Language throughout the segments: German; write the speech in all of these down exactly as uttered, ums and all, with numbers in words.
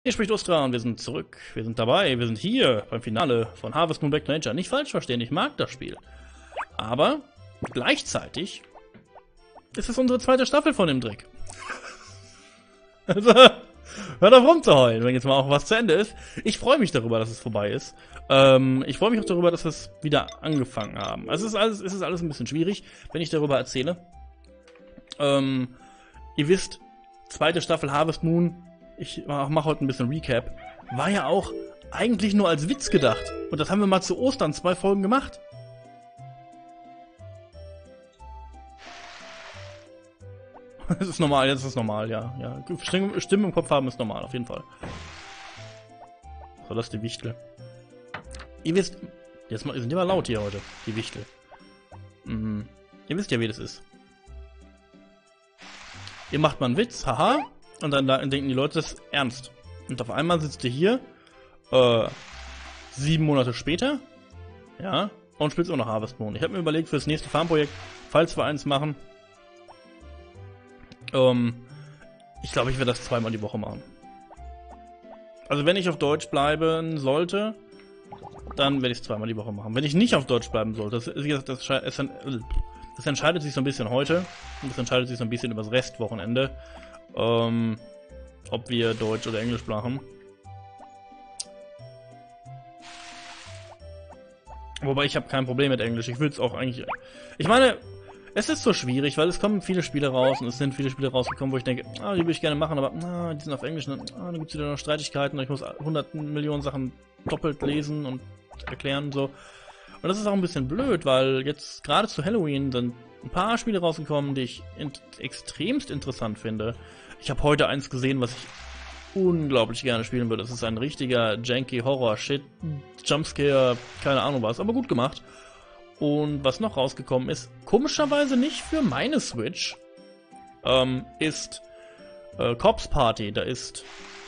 Hier spricht Ustra und wir sind zurück. Wir sind dabei. Wir sind hier beim Finale von Harvest Moon Back to Nature. Nicht falsch verstehen, ich mag das Spiel. Aber gleichzeitig ist es unsere zweite Staffel von dem Dreck. Also, hört auf rumzuheulen, wenn jetzt mal auch was zu Ende ist. Ich freue mich darüber, dass es vorbei ist. Ähm, ich freue mich auch darüber, dass wir es wieder angefangen haben. Also es ist alles, es ist alles ein bisschen schwierig, wenn ich darüber erzähle. Ähm, ihr wisst, zweite Staffel Harvest Moon, ich mache heute ein bisschen Recap, war ja auch eigentlich nur als Witz gedacht. Und das haben wir mal zu Ostern zwei Folgen gemacht. Das ist normal, jetzt ist es normal, ja. ja. Stimmen im Kopf haben ist normal, auf jeden Fall. So, das ist die Wichtel. Ihr wisst, jetzt sind immer laut hier heute, die Wichtel. Mhm. Ihr wisst ja, wie das ist. Ihr macht mal einen Witz, haha, und dann, dann denken die Leute das ernst. Und auf einmal sitzt ihr hier, äh, sieben Monate später, ja, und spielt auch noch Harvest Moon. Ich habe mir überlegt, für das nächste Farmprojekt, falls wir eins machen, ähm, ich glaube, ich werde das zweimal die Woche machen. Also wenn ich auf Deutsch bleiben sollte, dann werde ich es zweimal die Woche machen. Wenn ich nicht auf Deutsch bleiben sollte, das, das, das, das, das entscheidet sich so ein bisschen heute und das entscheidet sich so ein bisschen über das Restwochenende, ähm, ob wir Deutsch oder Englisch machen. Wobei ich habe kein Problem mit Englisch. Ich will es auch eigentlich... Ich meine, es ist so schwierig, weil es kommen viele Spiele raus und es sind viele Spiele rausgekommen, wo ich denke, ah, die würde ich gerne machen, aber ah, die sind auf Englisch und ah, dann gibt es wieder noch Streitigkeiten und ich muss hundert Millionen Sachen doppelt lesen und erklären und so. Und das ist auch ein bisschen blöd, weil jetzt gerade zu Halloween sind ein paar Spiele rausgekommen, die ich in extremst interessant finde. Ich habe heute eins gesehen, was ich unglaublich gerne spielen würde. Das ist ein richtiger janky Horror-Shit, Jumpscare, keine Ahnung was, aber gut gemacht. Und was noch rausgekommen ist, komischerweise nicht für meine Switch, ähm, ist äh, Corpse Party. Da ist,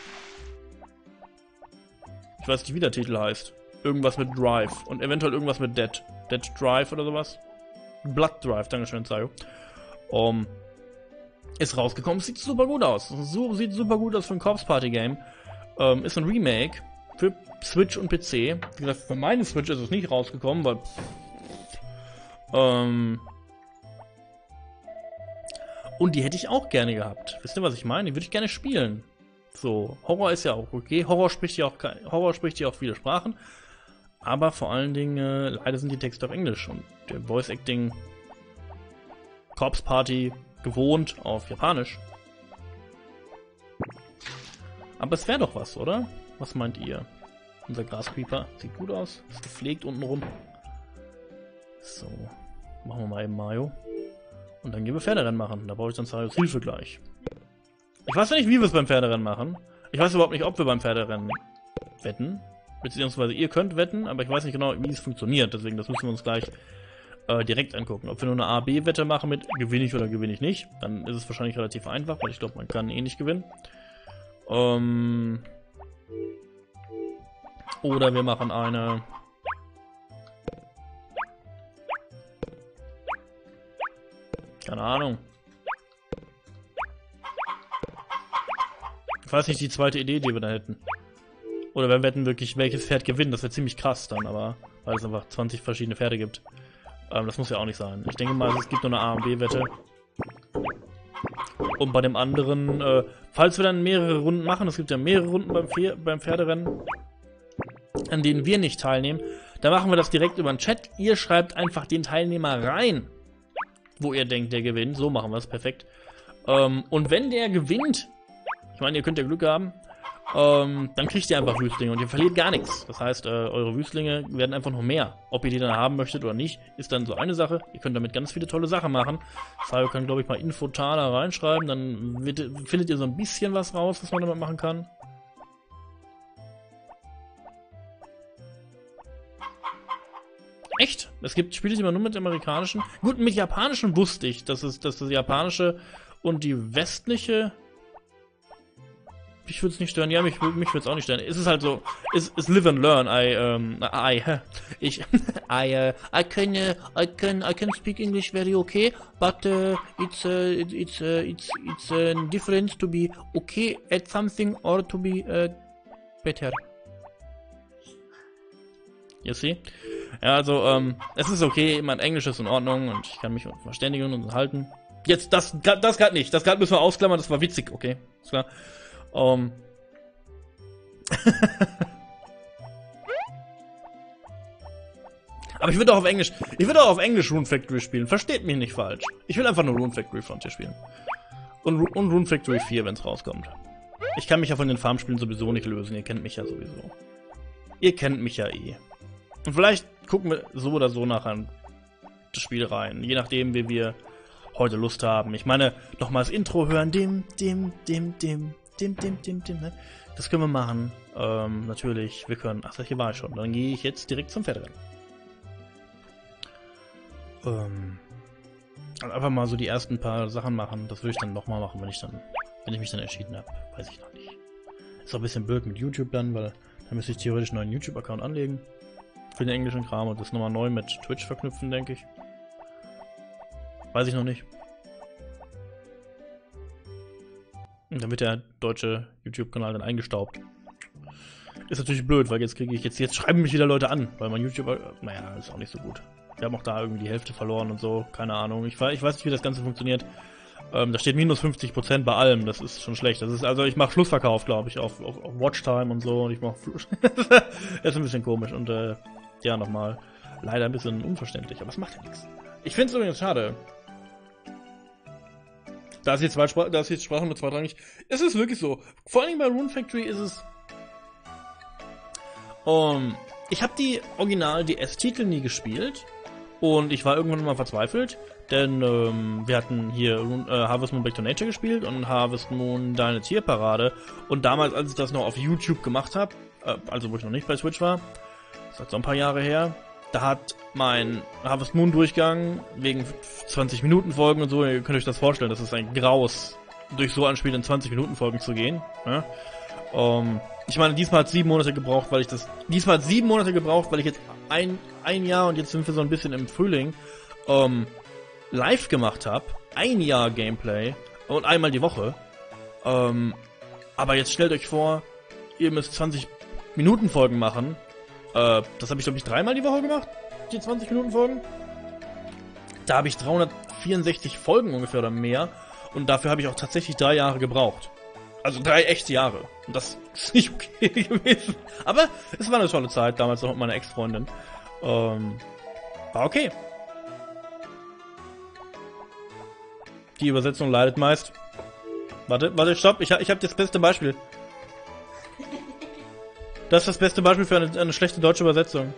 ich weiß nicht, wie der Titel heißt, irgendwas mit Drive und eventuell irgendwas mit Dead. Dead Drive oder sowas. Blood Drive, dankeschön, Zayo. Um, ist rausgekommen, sieht super gut aus. So, sieht super gut aus für ein Corpse Party Game. Ähm, ist ein Remake für Switch und P C. Wie gesagt, für meine Switch ist es nicht rausgekommen, weil... Ähm, und die hätte ich auch gerne gehabt. Wisst ihr, was ich meine? Die würde ich gerne spielen. So, Horror ist ja auch okay. Horror spricht ja auch, Horror spricht ja auch viele Sprachen. Aber vor allen Dingen, äh, leider sind die Texte auf Englisch. Und der Voice Acting Corpse Party gewohnt auf Japanisch. Aber es wäre doch was, oder? Was meint ihr? Unser Grascreeper sieht gut aus. Ist gepflegt unten rum. So, machen wir mal eben Mario. Und dann gehen wir Pferderennen machen. Da brauche ich dann Zarios Hilfe gleich. Ich weiß ja nicht, wie wir es beim Pferderennen machen. Ich weiß überhaupt nicht, ob wir beim Pferderennen wetten. Beziehungsweise ihr könnt wetten, aber ich weiß nicht genau, wie es funktioniert. Deswegen, das müssen wir uns gleich äh, direkt angucken. Ob wir nur eine A B Wette machen mit gewinne ich oder gewinne ich nicht, dann ist es wahrscheinlich relativ einfach, weil ich glaube, man kann eh nicht gewinnen. Ähm oder wir machen eine... Keine Ahnung. Ich weiß nicht, die zweite Idee, die wir da hätten. Oder wir wetten wirklich, welches Pferd gewinnt. Das wäre ziemlich krass dann, aber weil es einfach zwanzig verschiedene Pferde gibt. Ähm, das muss ja auch nicht sein. Ich denke mal, es gibt nur eine A- und B-Wette. Und bei dem anderen, äh, falls wir dann mehrere Runden machen, es gibt ja mehrere Runden beim, Pfer beim Pferderennen, an denen wir nicht teilnehmen, dann machen wir das direkt über den Chat. Ihr schreibt einfach den Teilnehmer rein, wo ihr denkt, der gewinnt. So machen wir es, perfekt. Ähm, und wenn der gewinnt, ich meine, ihr könnt ja Glück haben, ähm, dann kriegt ihr einfach Wüstlinge und ihr verliert gar nichts. Das heißt, äh, eure Wüstlinge werden einfach noch mehr. Ob ihr die dann haben möchtet oder nicht, ist dann so eine Sache. Ihr könnt damit ganz viele tolle Sachen machen. Sayo kann, glaube ich, mal Infotana reinschreiben, dann wird, findet ihr so ein bisschen was raus, was man damit machen kann. Echt? Es gibt Spiele, die man nur mit amerikanischen... Gut, mit japanischen wusste ich, dass es, dass das japanische und die westliche... Mich würde es nicht stören. Ja, mich, mich würde es auch nicht stören. Es ist halt so... Es ist live and learn. I, um, I... Ich... I, uh, I can... Uh, I can... I can speak English very okay, but uh, it's... Uh, it's... Uh, it's... It's a difference to be okay at something or to be... Uh, Peter. You see? Ja, also, ähm, es ist okay, mein Englisch ist in Ordnung und ich kann mich verständigen und halten. Jetzt, das, das gerade nicht. Das gerade müssen wir ausklammern, das war witzig, okay. Ist klar. Ähm. Aber ich würde auch auf Englisch, ich würde auch auf Englisch Rune Factory spielen. Versteht mich nicht falsch. Ich will einfach nur Rune Factory Frontier spielen. Und, und Rune Factory vier, wenn es rauskommt. Ich kann mich ja von den Farmspielen sowieso nicht lösen. Ihr kennt mich ja sowieso. Ihr kennt mich ja eh. Und vielleicht gucken wir so oder so nachher das Spiel rein. Je nachdem, wie wir heute Lust haben. Ich meine, nochmal das Intro hören. Dim, dim, dim, dim, dim, dim, dim, dim. Ne? Das können wir machen. Ähm, natürlich, wir können... Ach, hier war ich schon. Dann gehe ich jetzt direkt zum Pferderennen. Ähm... Einfach mal so die ersten paar Sachen machen. Das würde ich dann nochmal machen, wenn ich dann... Wenn ich mich dann entschieden habe. Weiß ich noch nicht. Ist auch ein bisschen blöd mit YouTube dann, weil dann müsste ich theoretisch einen neuen YouTube-Account anlegen. Für den englischen Kram und das nochmal neu mit Twitch verknüpfen, denke ich. Weiß ich noch nicht. Und dann wird der deutsche YouTube-Kanal dann eingestaubt. Ist natürlich blöd, weil jetzt kriege ich jetzt, jetzt schreiben mich wieder Leute an, weil mein YouTuber, naja, ist auch nicht so gut. Wir haben auch da irgendwie die Hälfte verloren und so, keine Ahnung. Ich, ich weiß nicht, wie das Ganze funktioniert. Ähm, da steht minus fünfzig Prozent bei allem, das ist schon schlecht. Das ist, also ich mache Schlussverkauf, glaube ich, auf, auf, auf Watchtime und so. Und ich mache ist ein bisschen komisch und äh, ja, nochmal. Leider ein bisschen unverständlich, aber es macht ja nichts. Ich finde es übrigens schade. Da ist jetzt Zweitsprache, da ist jetzt Sprache nur zweitrangig. Es ist wirklich so. Vor allem bei Rune Factory ist es. Um, ich habe die Original D S-Titel nie gespielt. Und ich war irgendwann mal verzweifelt. Denn ähm, wir hatten hier äh, Harvest Moon Back to Nature gespielt und Harvest Moon Deine Tierparade. Und damals, als ich das noch auf YouTube gemacht habe, äh, also wo ich noch nicht bei Switch war, das ist so ein paar Jahre her, da hat mein Harvest Moon Durchgang wegen zwanzig Minuten Folgen und so, ihr könnt euch das vorstellen, das ist ein Graus, durch so ein Spiel in zwanzig Minuten Folgen zu gehen. Ja? Um, ich meine, diesmal hat es sieben Monate gebraucht, weil ich das, diesmal hat es sieben Monate gebraucht, weil ich jetzt ein, ein Jahr und jetzt sind wir so ein bisschen im Frühling, um, live gemacht habe, ein Jahr Gameplay und einmal die Woche. Um, aber jetzt stellt euch vor, ihr müsst zwanzig Minuten Folgen machen. Uh, das habe ich, glaube ich, dreimal die Woche gemacht, die zwanzig Minuten Folgen. Da habe ich dreihundertvierundsechzig Folgen ungefähr oder mehr. Und dafür habe ich auch tatsächlich drei Jahre gebraucht. Also drei echte Jahre. Und das ist nicht okay gewesen. Aber es war eine tolle Zeit, damals noch mit meiner Ex-Freundin. Ähm, war okay. Die Übersetzung leidet meist. Warte, warte, stopp. Ich, ich habe das beste Beispiel. Das ist das beste Beispiel für eine, eine schlechte deutsche Übersetzung.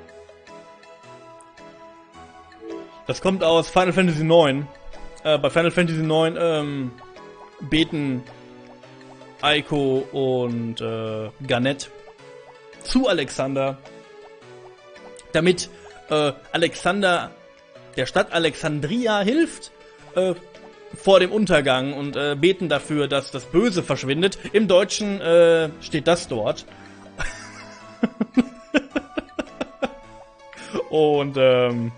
Das kommt aus Final Fantasy neun. Äh, bei Final Fantasy neun ähm, beten Aiko und äh, Garnet zu Alexander, damit äh, Alexander der Stadt Alexandria hilft äh, vor dem Untergang und äh, beten dafür, dass das Böse verschwindet. Im Deutschen äh, steht das dort. Und ähm,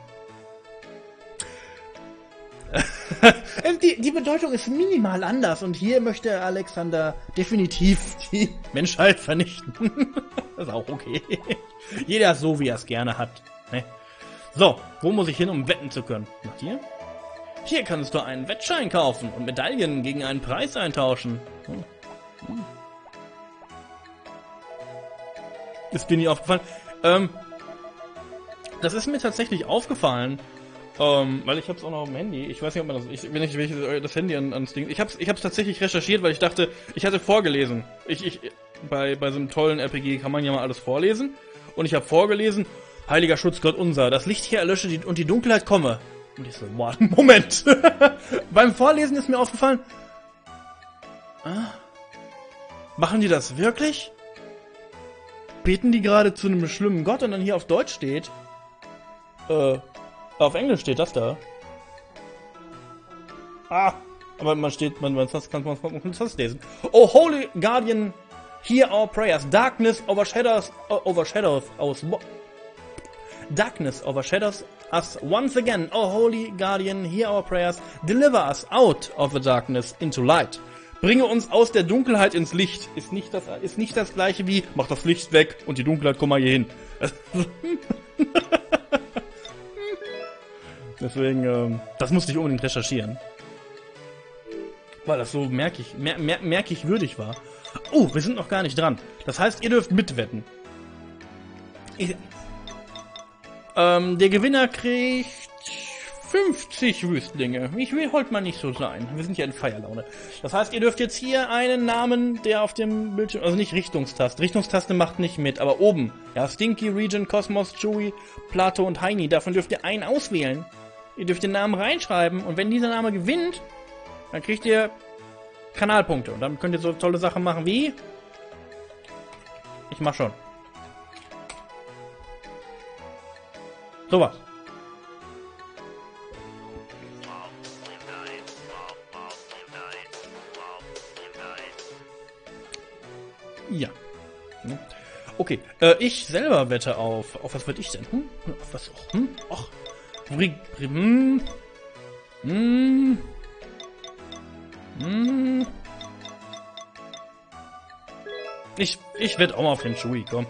die, die Bedeutung ist minimal anders und hier möchte Alexander definitiv die Menschheit vernichten. Das ist auch okay. Jeder so, wie er es gerne hat. Ne? So, wo muss ich hin, um wetten zu können? Nach dir? Hier kannst du einen Wettschein kaufen und Medaillen gegen einen Preis eintauschen. Hm. Hm. Ist dir nie aufgefallen? Ähm, das ist mir tatsächlich aufgefallen. Ähm, weil ich hab's auch noch auf dem Handy. Ich weiß nicht, ob man das... Ich, wenn ich, wenn ich das Handy an, ans Ding... Ich hab's, ich hab's tatsächlich recherchiert, weil ich dachte, ich hatte vorgelesen. Ich, ich, bei, bei so einem tollen R P G kann man ja mal alles vorlesen. Und ich habe vorgelesen, Heiliger Schutzgott unser, das Licht hier erlösche die, und die Dunkelheit komme. Und ich so, wow, Moment. Beim Vorlesen ist mir aufgefallen, ah, machen die das wirklich? Beten die gerade zu einem schlimmen Gott und dann hier auf Deutsch steht, äh, auf Englisch steht das da. Ah, aber man steht, man, man, das kann man, man kann das lesen. Oh, Holy Guardian, hear our prayers. Darkness overshadows, uh, overshadows us. Darkness overshadows us once again. Oh, Holy Guardian, hear our prayers. Deliver us out of the darkness into light. Bringe uns aus der Dunkelheit ins Licht. Ist nicht das, ist nicht das gleiche wie, mach das Licht weg und die Dunkelheit, komm mal hier hin. Deswegen, ähm, das musste ich unbedingt recherchieren. Weil das so merkig, mer mer merkig würdig war. Oh, wir sind noch gar nicht dran. Das heißt, ihr dürft mitwetten. Ich, ähm, der Gewinner kriegt fünfzig Wüstlinge. Ich will heute mal nicht so sein. Wir sind ja in Feierlaune. Das heißt, ihr dürft jetzt hier einen Namen, der auf dem Bildschirm, also nicht Richtungstaste. Richtungstaste macht nicht mit, aber oben. Ja, Stinky, Regen, Cosmos, Chewie, Plato und Heini. Davon dürft ihr einen auswählen. Ihr dürft den Namen reinschreiben und wenn dieser Name gewinnt, dann kriegt ihr Kanalpunkte. Und dann könnt ihr so tolle Sachen machen wie... Ich mach schon. Sowas. Ja. Okay. Äh, ich selber wette auf... Auf was wette ich denn? Hm? Auf was? Hm? Och. Hm? Hm? Hm? Hm. Ich, ich wette auch mal auf den Chewie, komm.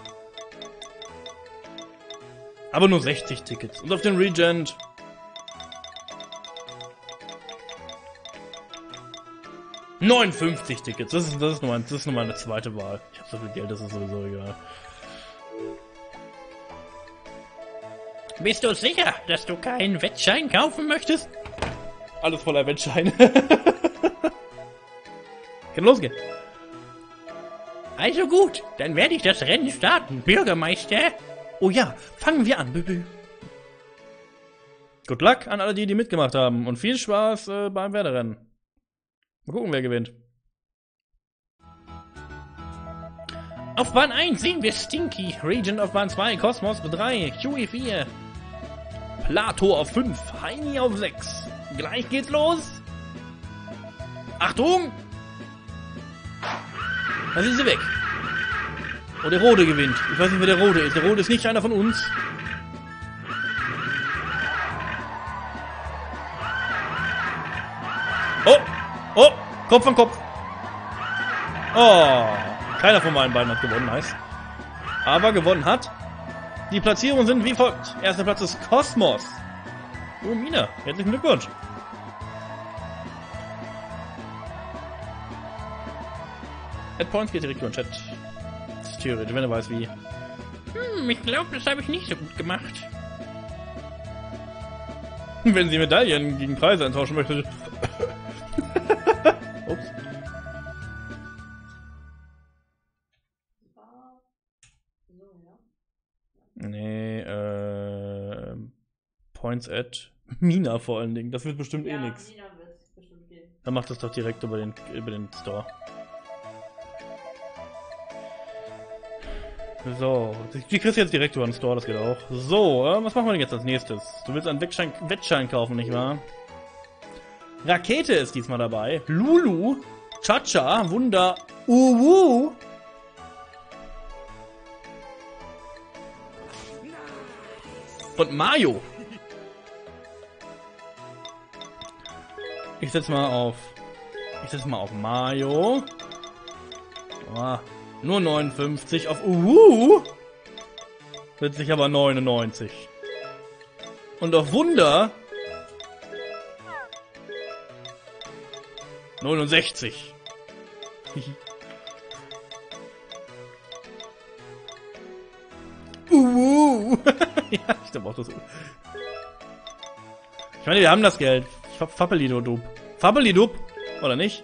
Aber nur sechzig Tickets. Und auf den Regent. neunundfünfzig Tickets. Das ist, das ist, nur, mein, das ist nur meine zweite Wahl. Ich habe so viel Geld, das ist sowieso egal. Bist du sicher, dass du keinen Wettschein kaufen möchtest? Alles voller Wettscheine. Kann losgehen. Also gut, dann werde ich das Rennen starten, Bürgermeister. Oh ja, fangen wir an, Bübü. Good luck an alle die, die mitgemacht haben. Und viel Spaß äh, beim Werderennen. Mal gucken, wer gewinnt. Auf Bahn eins sehen wir Stinky. Regent auf Bahn zwei, Cosmos auf drei, Chewie vier. Plato auf fünf, Heini auf sechs. Gleich geht's los. Achtung! Da sind sie weg. Oh, der Rote gewinnt. Ich weiß nicht, wer der Rote ist. Der Rote ist nicht einer von uns. Oh! Oh! Kopf an Kopf. Oh! Keiner von meinen beiden hat gewonnen, nice. Aber gewonnen hat. Die Platzierungen sind wie folgt. Erster Platz ist Cosmos. Oh, Mina. Herzlichen Glückwunsch. At Points geht direkt über den Chat. Das ist theoretisch, wenn er weiß wie. Hm, ich glaube, das habe ich nicht so gut gemacht. Wenn sie Medaillen gegen Preise eintauschen möchte. Ups. Nee, äh. Points at Mina vor allen Dingen. Das wird bestimmt ja, eh nix. Mina wird's bestimmt gehen. Dann macht das doch direkt über den, über den Store. So, die kriegst du jetzt direkt über den Store, das geht auch. So, äh, was machen wir denn jetzt als nächstes? Du willst einen Wettschein, Wettschein kaufen, nicht wahr? Rakete ist diesmal dabei. Lulu, Chacha, Wunder, Uwu. Und Mario. Ich setz mal auf... Ich setz mal auf Mario. Ah. Nur neunundfünfzig auf Uhu. Setze ich aber neunundneunzig. Und auf Wunder neunundsechzig. Uhu. Ja, ich glaube auch das. Ich meine, wir haben das Geld. Fappelidup. Fappelidup. Oder nicht?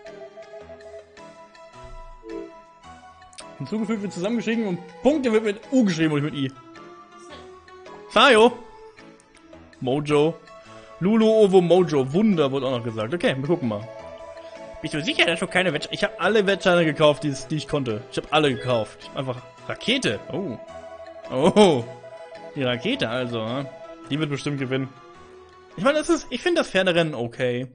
Hinzugefügt wird zusammengeschrieben und Punkte wird mit U geschrieben und nicht mit I. Sayo. Mojo. Lulu, Ovo, Mojo. Wunder wurde auch noch gesagt. Okay, wir gucken mal. Bist du sicher, dass du keine Wettscheine... Ich habe alle Wettscheine gekauft, die, die ich konnte. Ich habe alle gekauft. Einfach Rakete. Oh. Oh. Die Rakete also. Ne? Die wird bestimmt gewinnen. Ich meine, das ist... Ich finde das Pferderennen okay.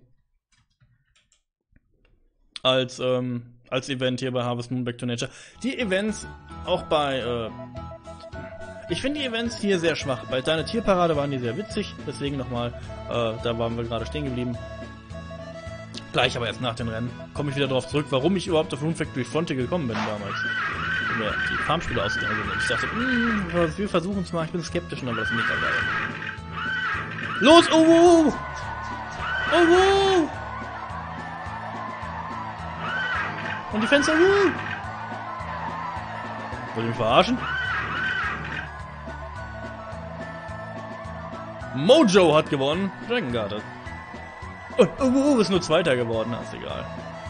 Als, ähm... als Event hier bei Harvest Moon Back to Nature. Die Events auch bei, äh, ich finde die Events hier sehr schwach. Bei Deine Tierparade waren die sehr witzig, deswegen nochmal, äh, da waren wir gerade stehen geblieben. Gleich aber erst nach den Rennen komme ich wieder darauf zurück, warum ich überhaupt auf Rune Factory Frontier gekommen bin damals. Wenn wir die Farmspiele ausgegangen sind. Ich dachte, mh, wir versuchen es mal, ich bin skeptisch, aber das ist mega geil. Los, oh, oh, oh, oh. Und die Fenster, oh. Wollt ihr mich verarschen? Mojo hat gewonnen. Dragon Guard. Oh, oh, oh, ist nur Zweiter geworden, ist egal.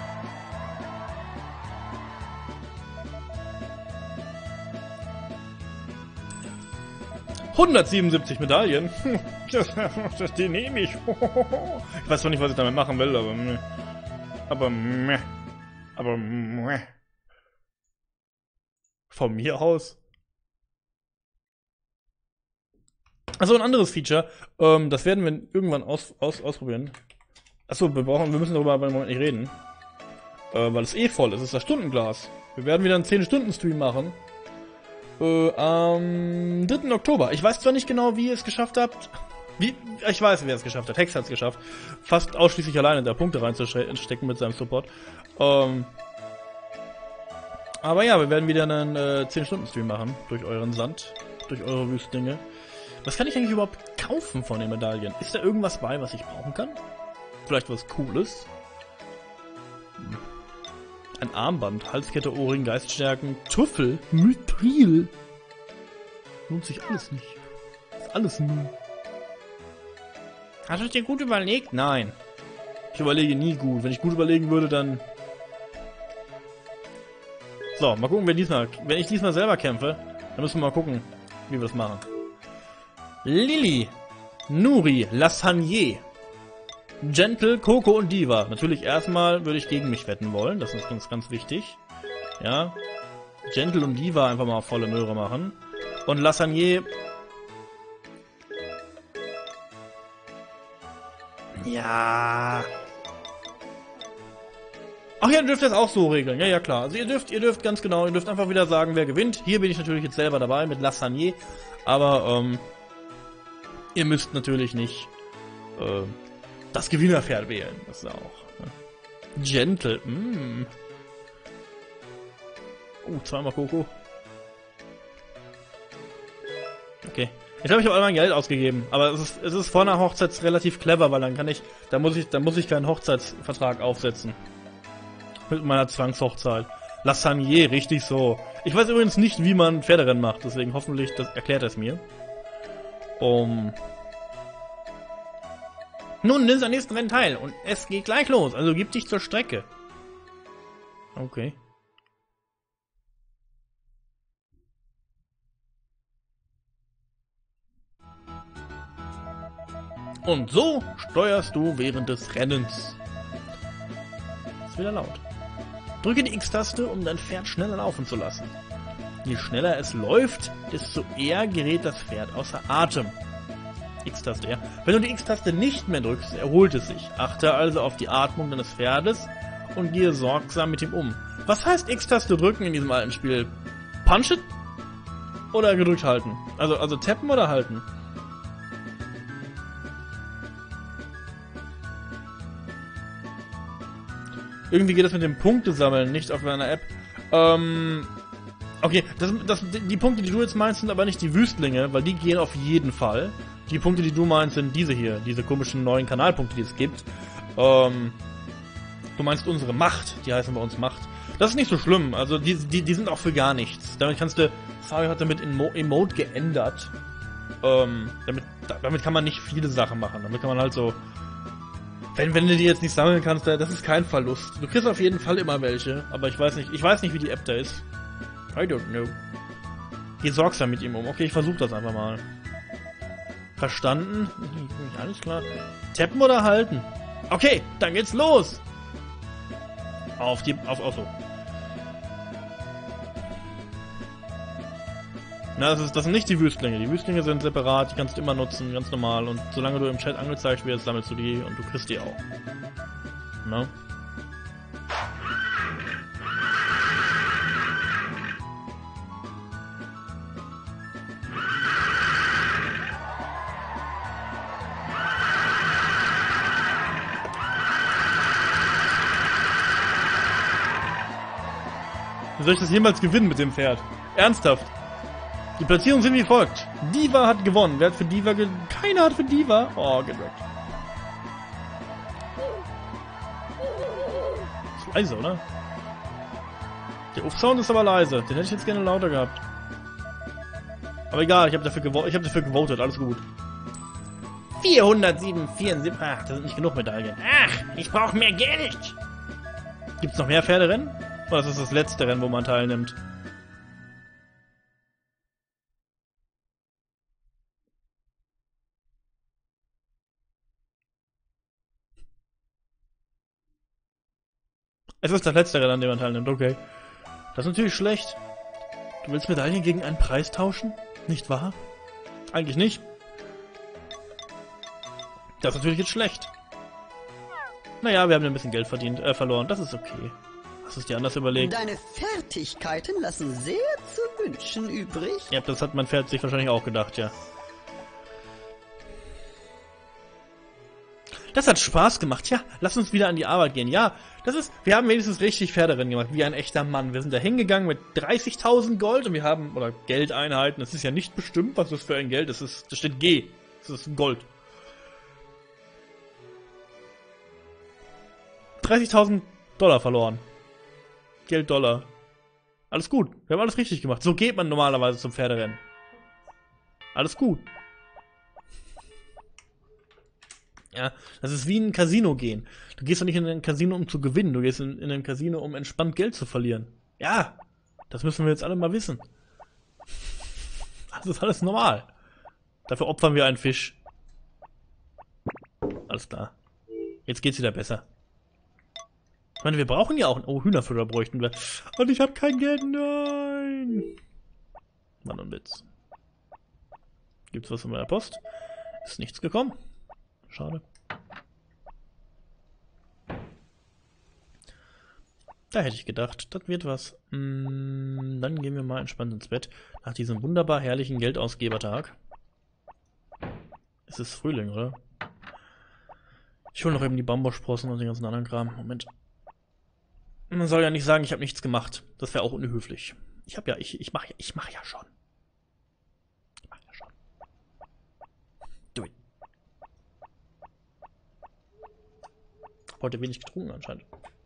hundertsiebenundsiebzig Medaillen. Die nehme ich. Ich weiß zwar nicht, was ich damit machen will, aber meh. Aber meh. Aber meh. Von mir aus. Also ein anderes Feature, ähm, das werden wir irgendwann aus, aus, ausprobieren. Achso, wir brauchen, wir müssen darüber aber im Moment nicht reden. Äh, weil es eh voll ist, es ist das Stundenglas. Wir werden wieder einen zehn Stunden Stream machen. Äh, am dritten Oktober. Ich weiß zwar nicht genau, wie ihr es geschafft habt. Wie, ich weiß, wer es geschafft hat. Hex hat es geschafft. Fast ausschließlich alleine da Punkte reinzustecken mit seinem Support. Ähm, aber ja, wir werden wieder einen äh, zehn Stunden Stream machen. Durch euren Sand. Durch eure Wüstlinge. Was kann ich eigentlich überhaupt kaufen von den Medaillen? Ist da irgendwas bei, was ich brauchen kann? Vielleicht was Cooles? Ein Armband, Halskette, Ohrring, Geiststärken, Tuffel, Mithril. Lohnt sich alles nicht. Ist alles null. Hast du es dir gut überlegt? Nein. Ich überlege nie gut. Wenn ich gut überlegen würde, dann... So, mal gucken, wer diesmal... Wenn ich diesmal selber kämpfe, dann müssen wir mal gucken, wie wir das machen. Lilly, Nuri, Lassagne, Gentle, Coco und Diva. Natürlich erstmal würde ich gegen mich wetten wollen. Das ist ganz, ganz wichtig. Ja. Gentle und Diva einfach mal volle Möhre machen. Und Lassagne... Ja. Ach ja, ihr dürft das auch so regeln. Ja, ja, klar. Also ihr dürft, ihr dürft ganz genau, ihr dürft einfach wieder sagen, wer gewinnt. Hier bin ich natürlich jetzt selber dabei mit Lassagne. Aber, ähm... ihr müsst natürlich nicht äh, das Gewinnerpferd wählen. Das ist auch. Ne? Gentle. Mm. Uh, zweimal Coco. Okay. Ich glaube, ich habe all mein Geld ausgegeben. Aber es ist, es ist vor einer Hochzeit relativ clever, weil dann kann ich, da muss ich, da muss ich keinen Hochzeitsvertrag aufsetzen. Mit meiner Zwangshochzeit. Lassagne, richtig so. Ich weiß übrigens nicht, wie man Pferderennen macht, deswegen hoffentlich das erklärt es mir. Um. Nun, nimm am nächsten Rennen teil und es geht gleich los, also gib dich zur Strecke. Okay. Und so steuerst du während des Rennens. Ist wieder laut. Drücke die X-Taste, um dein Pferd schneller laufen zu lassen. Je schneller es läuft, desto eher gerät das Pferd außer Atem. X-Taste, ja. Wenn du die X-Taste nicht mehr drückst, erholt es sich. Achte also auf die Atmung deines Pferdes und gehe sorgsam mit ihm um. Was heißt X-Taste drücken in diesem alten Spiel? Punch it? Oder gedrückt halten? Also, also tappen oder halten? Irgendwie geht das mit dem Punktesammeln nicht auf einer App. Ähm... Okay, das, das, die Punkte, die du jetzt meinst, sind aber nicht die Wüstlinge, weil die gehen auf jeden Fall. Die Punkte, die du meinst, sind diese hier, diese komischen neuen Kanalpunkte, die es gibt. Ähm, du meinst unsere Macht, die heißen bei uns Macht. Das ist nicht so schlimm, also die, die, die sind auch für gar nichts. Damit kannst du, Sario hat damit in Mo Emote geändert. Ähm, damit, damit kann man nicht viele Sachen machen. Damit kann man halt so, wenn, wenn du die jetzt nicht sammeln kannst, das ist kein Verlust. Du kriegst auf jeden Fall immer welche, aber ich weiß nicht, ich weiß nicht, wie die App da ist. I don't know. Geh sorgsam mit ihm um. Okay, ich versuche das einfach mal. Verstanden? Alles klar. Tappen oder halten? Okay, dann geht's los! Auf die... auf... auf so. Na, das, ist, das sind nicht die Wüstlinge. Die Wüstlinge sind separat, die kannst du immer nutzen, ganz normal. Und solange du im Chat angezeigt wirst, sammelst du die und du kriegst die auch. Na? Wie soll ich das jemals gewinnen mit dem Pferd? Ernsthaft. Die Platzierungen sind wie folgt. Diva hat gewonnen. Wer hat für Diva ge... Keiner hat für Diva. Oh, get wrecked. Ist leise, oder? Der Uff-Sound ist aber leise. Den hätte ich jetzt gerne lauter gehabt. Aber egal, ich habe dafür, gevo ich hab dafür gewotet. Alles gut. vierhundertsieben, vierundsiebzig. Ach, das sind nicht genug Medaillen. Ach, ich brauche mehr Geld. Gibt's noch mehr Pferderennen? Oder ist das das letzte Rennen, wo man teilnimmt? Es ist das letzte Rennen, an dem man teilnimmt, okay. Das ist natürlich schlecht. Du willst Medaillen gegen einen Preis tauschen? Nicht wahr? Eigentlich nicht. Das ist natürlich jetzt schlecht. Naja, wir haben ein bisschen Geld verdient, äh, verloren. Das ist okay. Hast du es dir anders überlegt? Deine Fertigkeiten lassen sehr zu wünschen übrig. Ja, das hat mein Pferd sich wahrscheinlich auch gedacht, ja. Das hat Spaß gemacht. Ja, lass uns wieder an die Arbeit gehen. Ja, das ist, wir haben wenigstens richtig Pferderennen gemacht, wie ein echter Mann. Wir sind da hingegangen mit dreißigtausend Gold und wir haben, oder Geldeinheiten, das ist ja nicht bestimmt, was das für ein Geld ist. Das ist, das steht G. Das ist Gold. dreißigtausend Dollar verloren. Geld, Dollar. Alles gut. Wir haben alles richtig gemacht. So geht man normalerweise zum Pferderennen. Alles gut. Ja, das ist wie in ein Casino gehen. Du gehst doch nicht in ein Casino, um zu gewinnen. Du gehst in, in ein Casino, um entspannt Geld zu verlieren. Ja, das müssen wir jetzt alle mal wissen. Das ist alles normal. Dafür opfern wir einen Fisch. Alles klar. Jetzt geht's wieder besser. Ich meine, wir brauchen ja auch... Oh, Hühnerfütter bräuchten wir. Und ich habe kein Geld. Nein. Mann und Witz. Gibt's was in meiner Post? Ist nichts gekommen. Schade. Da hätte ich gedacht, das wird was. Mm, dann gehen wir mal entspannt ins Bett. Nach diesem wunderbar herrlichen Geldausgebertag. Es ist Frühling, oder? Ich hole noch eben die Bambussprossen und den ganzen anderen Kram. Moment. Man soll ja nicht sagen, ich habe nichts gemacht. Das wäre auch unhöflich. Ich habe ja, ich, ich mache ja, ich mache ja schon. Ich mache ja schon. Do it. Heute wenig getrunken anscheinend.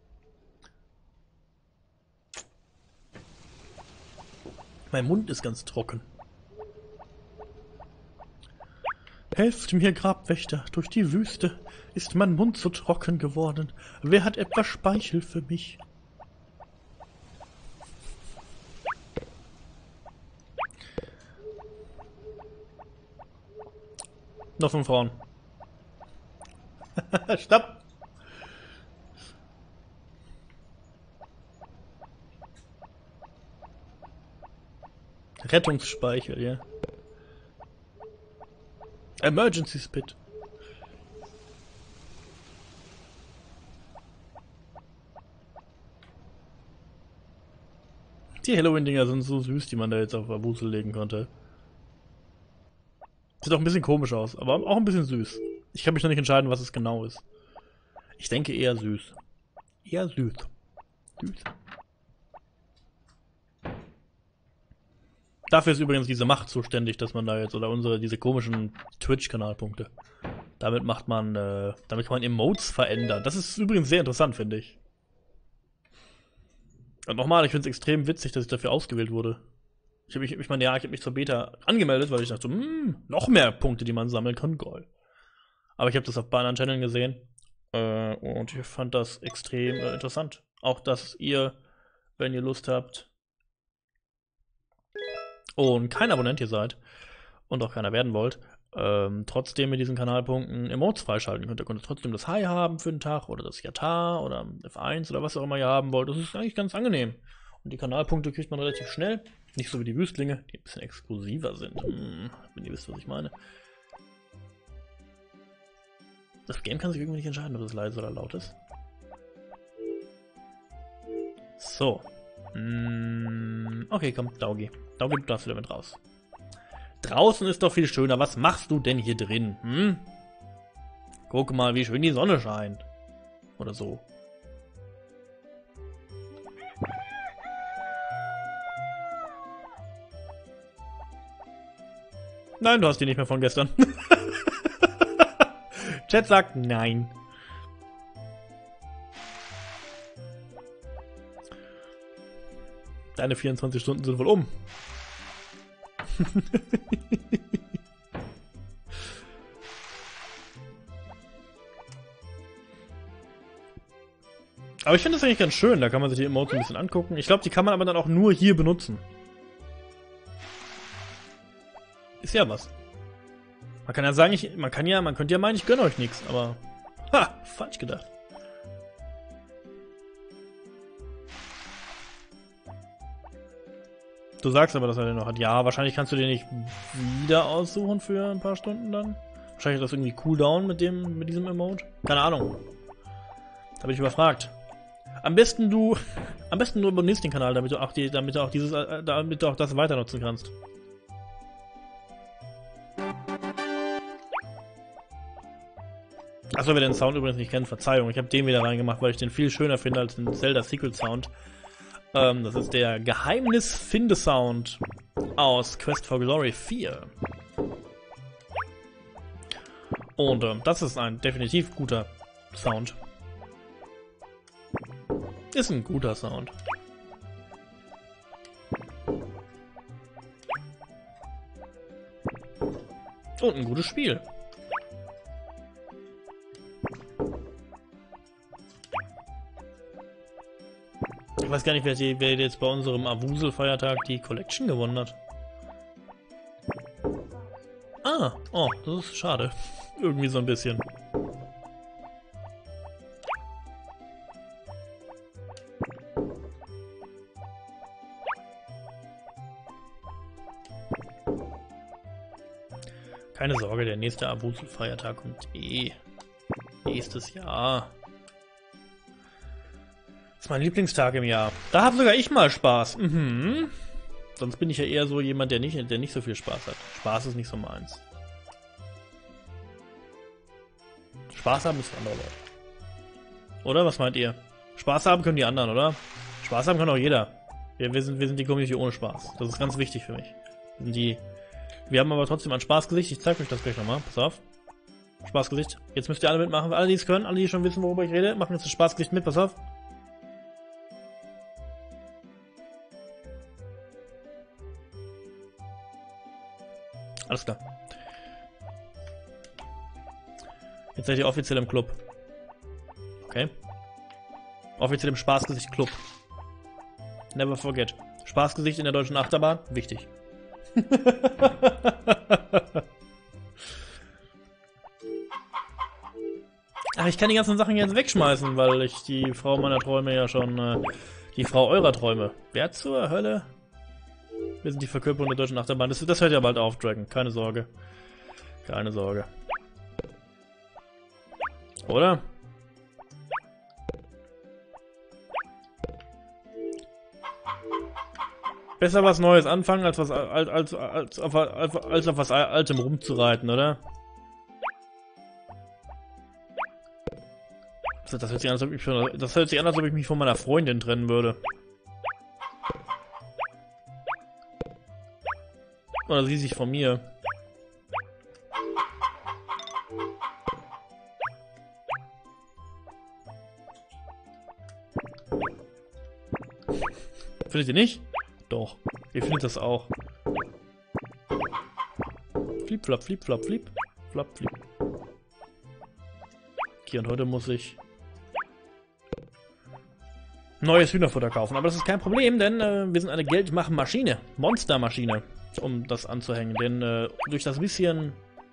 Mein Mund ist ganz trocken. Helft mir, Grabwächter, durch die Wüste ist mein Mund so trocken geworden. Wer hat etwas Speichel für mich? Noch fünf Frauen. Stopp! Rettungsspeichel, ja. Emergency Spit. Die Halloween-Dinger sind so süß, die man da jetzt auf der Wusel legen konnte. Sieht auch ein bisschen komisch aus, aber auch ein bisschen süß. Ich kann mich noch nicht entscheiden, was es genau ist. Ich denke eher süß. Eher süß. Süß. Dafür ist übrigens diese Macht zuständig, dass man da jetzt, oder unsere, diese komischen Twitch-Kanalpunkte. Damit macht man, äh, damit kann man Emotes verändern. Das ist übrigens sehr interessant, finde ich. Und nochmal, ich finde es extrem witzig, dass ich dafür ausgewählt wurde. Ich habe mich, ich meine, ja, ich habe mich zur Beta angemeldet, weil ich dachte, hm, noch mehr Punkte, die man sammeln kann, geil. Aber ich habe das auf anderen Channeln gesehen äh, und ich fand das extrem äh, interessant. Auch, dass ihr, wenn ihr Lust habt und kein Abonnent hier seid und auch keiner werden wollt, ähm, trotzdem mit diesen Kanalpunkten Emotes freischalten könnt. Ihr könnt trotzdem das Hi haben für den Tag oder das Yata oder F eins oder was auch immer ihr haben wollt. Das ist eigentlich ganz angenehm. Und die Kanalpunkte kriegt man relativ schnell. Nicht so wie die Wüstlinge, die ein bisschen exklusiver sind. Hm, wenn ihr wisst, was ich meine. Das Game kann sich irgendwie nicht entscheiden, ob es leise oder laut ist. So. Hm, okay, komm, Daugi. Daugi, du darfst wieder mit raus. Draußen ist doch viel schöner. Was machst du denn hier drin? Hm? Guck mal, wie schön die Sonne scheint. Oder so. Nein, du hast die nicht mehr von gestern. Chat sagt nein. Deine vierundzwanzig Stunden sind wohl um. Aber ich finde das eigentlich ganz schön, da kann man sich die Emotes ein bisschen angucken. Ich glaube, die kann man aber dann auch nur hier benutzen. Ist ja was. Man kann ja sagen, ich, man kann ja, man könnte ja meinen, ich gönne euch nichts, aber ha, falsch gedacht. Du sagst aber, dass er den noch hat. Ja, wahrscheinlich kannst du den nicht wieder aussuchen für ein paar Stunden dann. Wahrscheinlich ist das irgendwie Cooldown mit dem, mit diesem Emote. Keine Ahnung. Da bin ich überfragt. Am besten du, am besten du abonnierst den Kanal, damit du auch die, damit du auch dieses, damit du auch das weiter nutzen kannst. Achso, wer den Sound übrigens nicht kennt, Verzeihung, ich habe den wieder reingemacht, weil ich den viel schöner finde als den Zelda Secret Sound. Ähm, das ist der Geheimnis-Finde-Sound aus Quest for Glory vier. Und ähm, das ist ein definitiv guter Sound. Ist ein guter Sound. Und ein gutes Spiel. Ich weiß gar nicht, wer, die, wer jetzt bei unserem Awusel-Feiertag die Collection gewonnen hat. Ah, oh, das ist schade. Irgendwie so ein bisschen. Keine Sorge, der nächste Awusel-Feiertag kommt eh nächstes Jahr. Das ist mein Lieblingstag im Jahr. Da habe sogar ich mal Spaß. Mhm. Sonst bin ich ja eher so jemand, der nicht, der nicht so viel Spaß hat. Spaß ist nicht so meins. Spaß haben ist für andere Leute. Oder? Was meint ihr? Spaß haben können die anderen, oder? Spaß haben kann auch jeder. Wir, wir, sind, wir sind die Community ohne Spaß. Das ist ganz wichtig für mich. Wir sind die... Wir haben aber trotzdem ein Spaßgesicht. Ich zeige euch das gleich nochmal. Pass auf. Spaßgesicht. Jetzt müsst ihr alle mitmachen. Alle, die es können, alle, die schon wissen, worüber ich rede, machen jetzt das Spaßgesicht mit. Pass auf. Alles klar. Jetzt seid ihr offiziell im Club. Okay. Offiziell im Spaßgesicht Club. Never forget. Spaßgesicht in der deutschen Achterbahn. Wichtig. Ach, ich kann die ganzen Sachen jetzt wegschmeißen, weil ich die Frau meiner Träume ja schon... Äh, die Frau eurer Träume. Wer zur Hölle? Wir sind die Verkörperung der deutschen Achterbahn. Das, das hört ja bald auf, Dragon. Keine Sorge. Keine Sorge. Oder? Besser was Neues anfangen, als was als, als, als, auf, als auf was Altem rumzureiten, oder? Das, das, hört sich an, als ob ich schon, das hört sich an, als ob ich mich von meiner Freundin trennen würde. Oder sie sich von mir. Findet ihr nicht? Doch. Ihr findet das auch. Flip, flap, flip, flap, flip. Flap, flip. Okay, und heute muss ich neues Hühnerfutter kaufen. Aber das ist kein Problem, denn äh, wir sind eine Geldmachmaschine. Monstermaschine. Um das anzuhängen. Denn äh, durch das bisschen...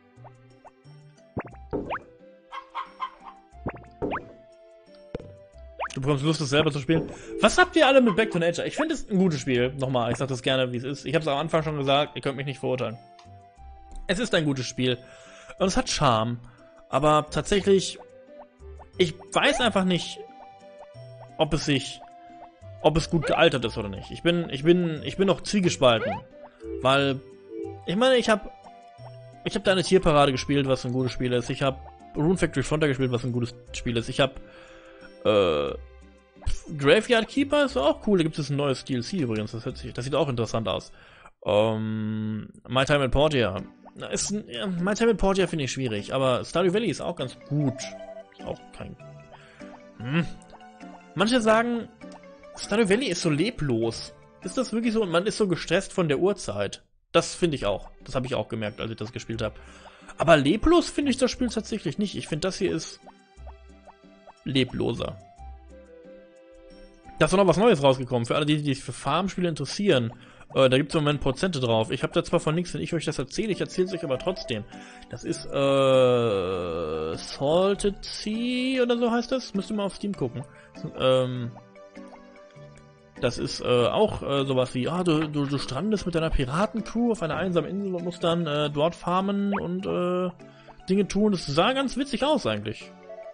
Du bekommst Lust, das selber zu spielen. Was habt ihr alle mit Back to Nature? Ich finde es ein gutes Spiel. Nochmal, ich sag das gerne, wie es ist. Ich habe es am Anfang schon gesagt, ihr könnt mich nicht verurteilen. Es ist ein gutes Spiel. Und es hat Charme. Aber tatsächlich... Ich weiß einfach nicht, ob es sich... ob es gut gealtert ist oder nicht. Ich bin, ich bin, ich bin noch zwiegespalten. Weil, ich meine, ich habe ich habe da eine Tierparade gespielt, was ein gutes Spiel ist. Ich habe Rune Factory Frontier gespielt, was ein gutes Spiel ist. Ich habe äh, Graveyard Keeper ist auch cool. Da gibt es ein neues D L C übrigens. Das, hört sich, das sieht auch interessant aus. Um, My Time in Portia. Na, ist ein, ja, My Time at Portia finde ich schwierig, aber Stardew Valley ist auch ganz gut. Ist auch kein... Hm. Manche sagen, Stardew Valley ist so leblos. Ist das wirklich so? Und man ist so gestresst von der Uhrzeit. Das finde ich auch. Das habe ich auch gemerkt, als ich das gespielt habe. Aber leblos finde ich das Spiel tatsächlich nicht. Ich finde, das hier ist lebloser. Da ist auch noch was Neues rausgekommen. Für alle, die, die sich für Farmspiele interessieren. Äh, da gibt es im Moment Prozente drauf. Ich habe da zwar von nichts, wenn ich euch das erzähle. Ich erzähle es euch aber trotzdem. Das ist, äh, Salted Sea oder so heißt das. Müsst ihr mal auf Steam gucken. Ähm... Das ist äh, auch äh, sowas wie, ah, du, du, du strandest mit deiner Piratencrew auf einer einsamen Insel und musst dann äh, dort farmen und äh, Dinge tun. Das sah ganz witzig aus eigentlich.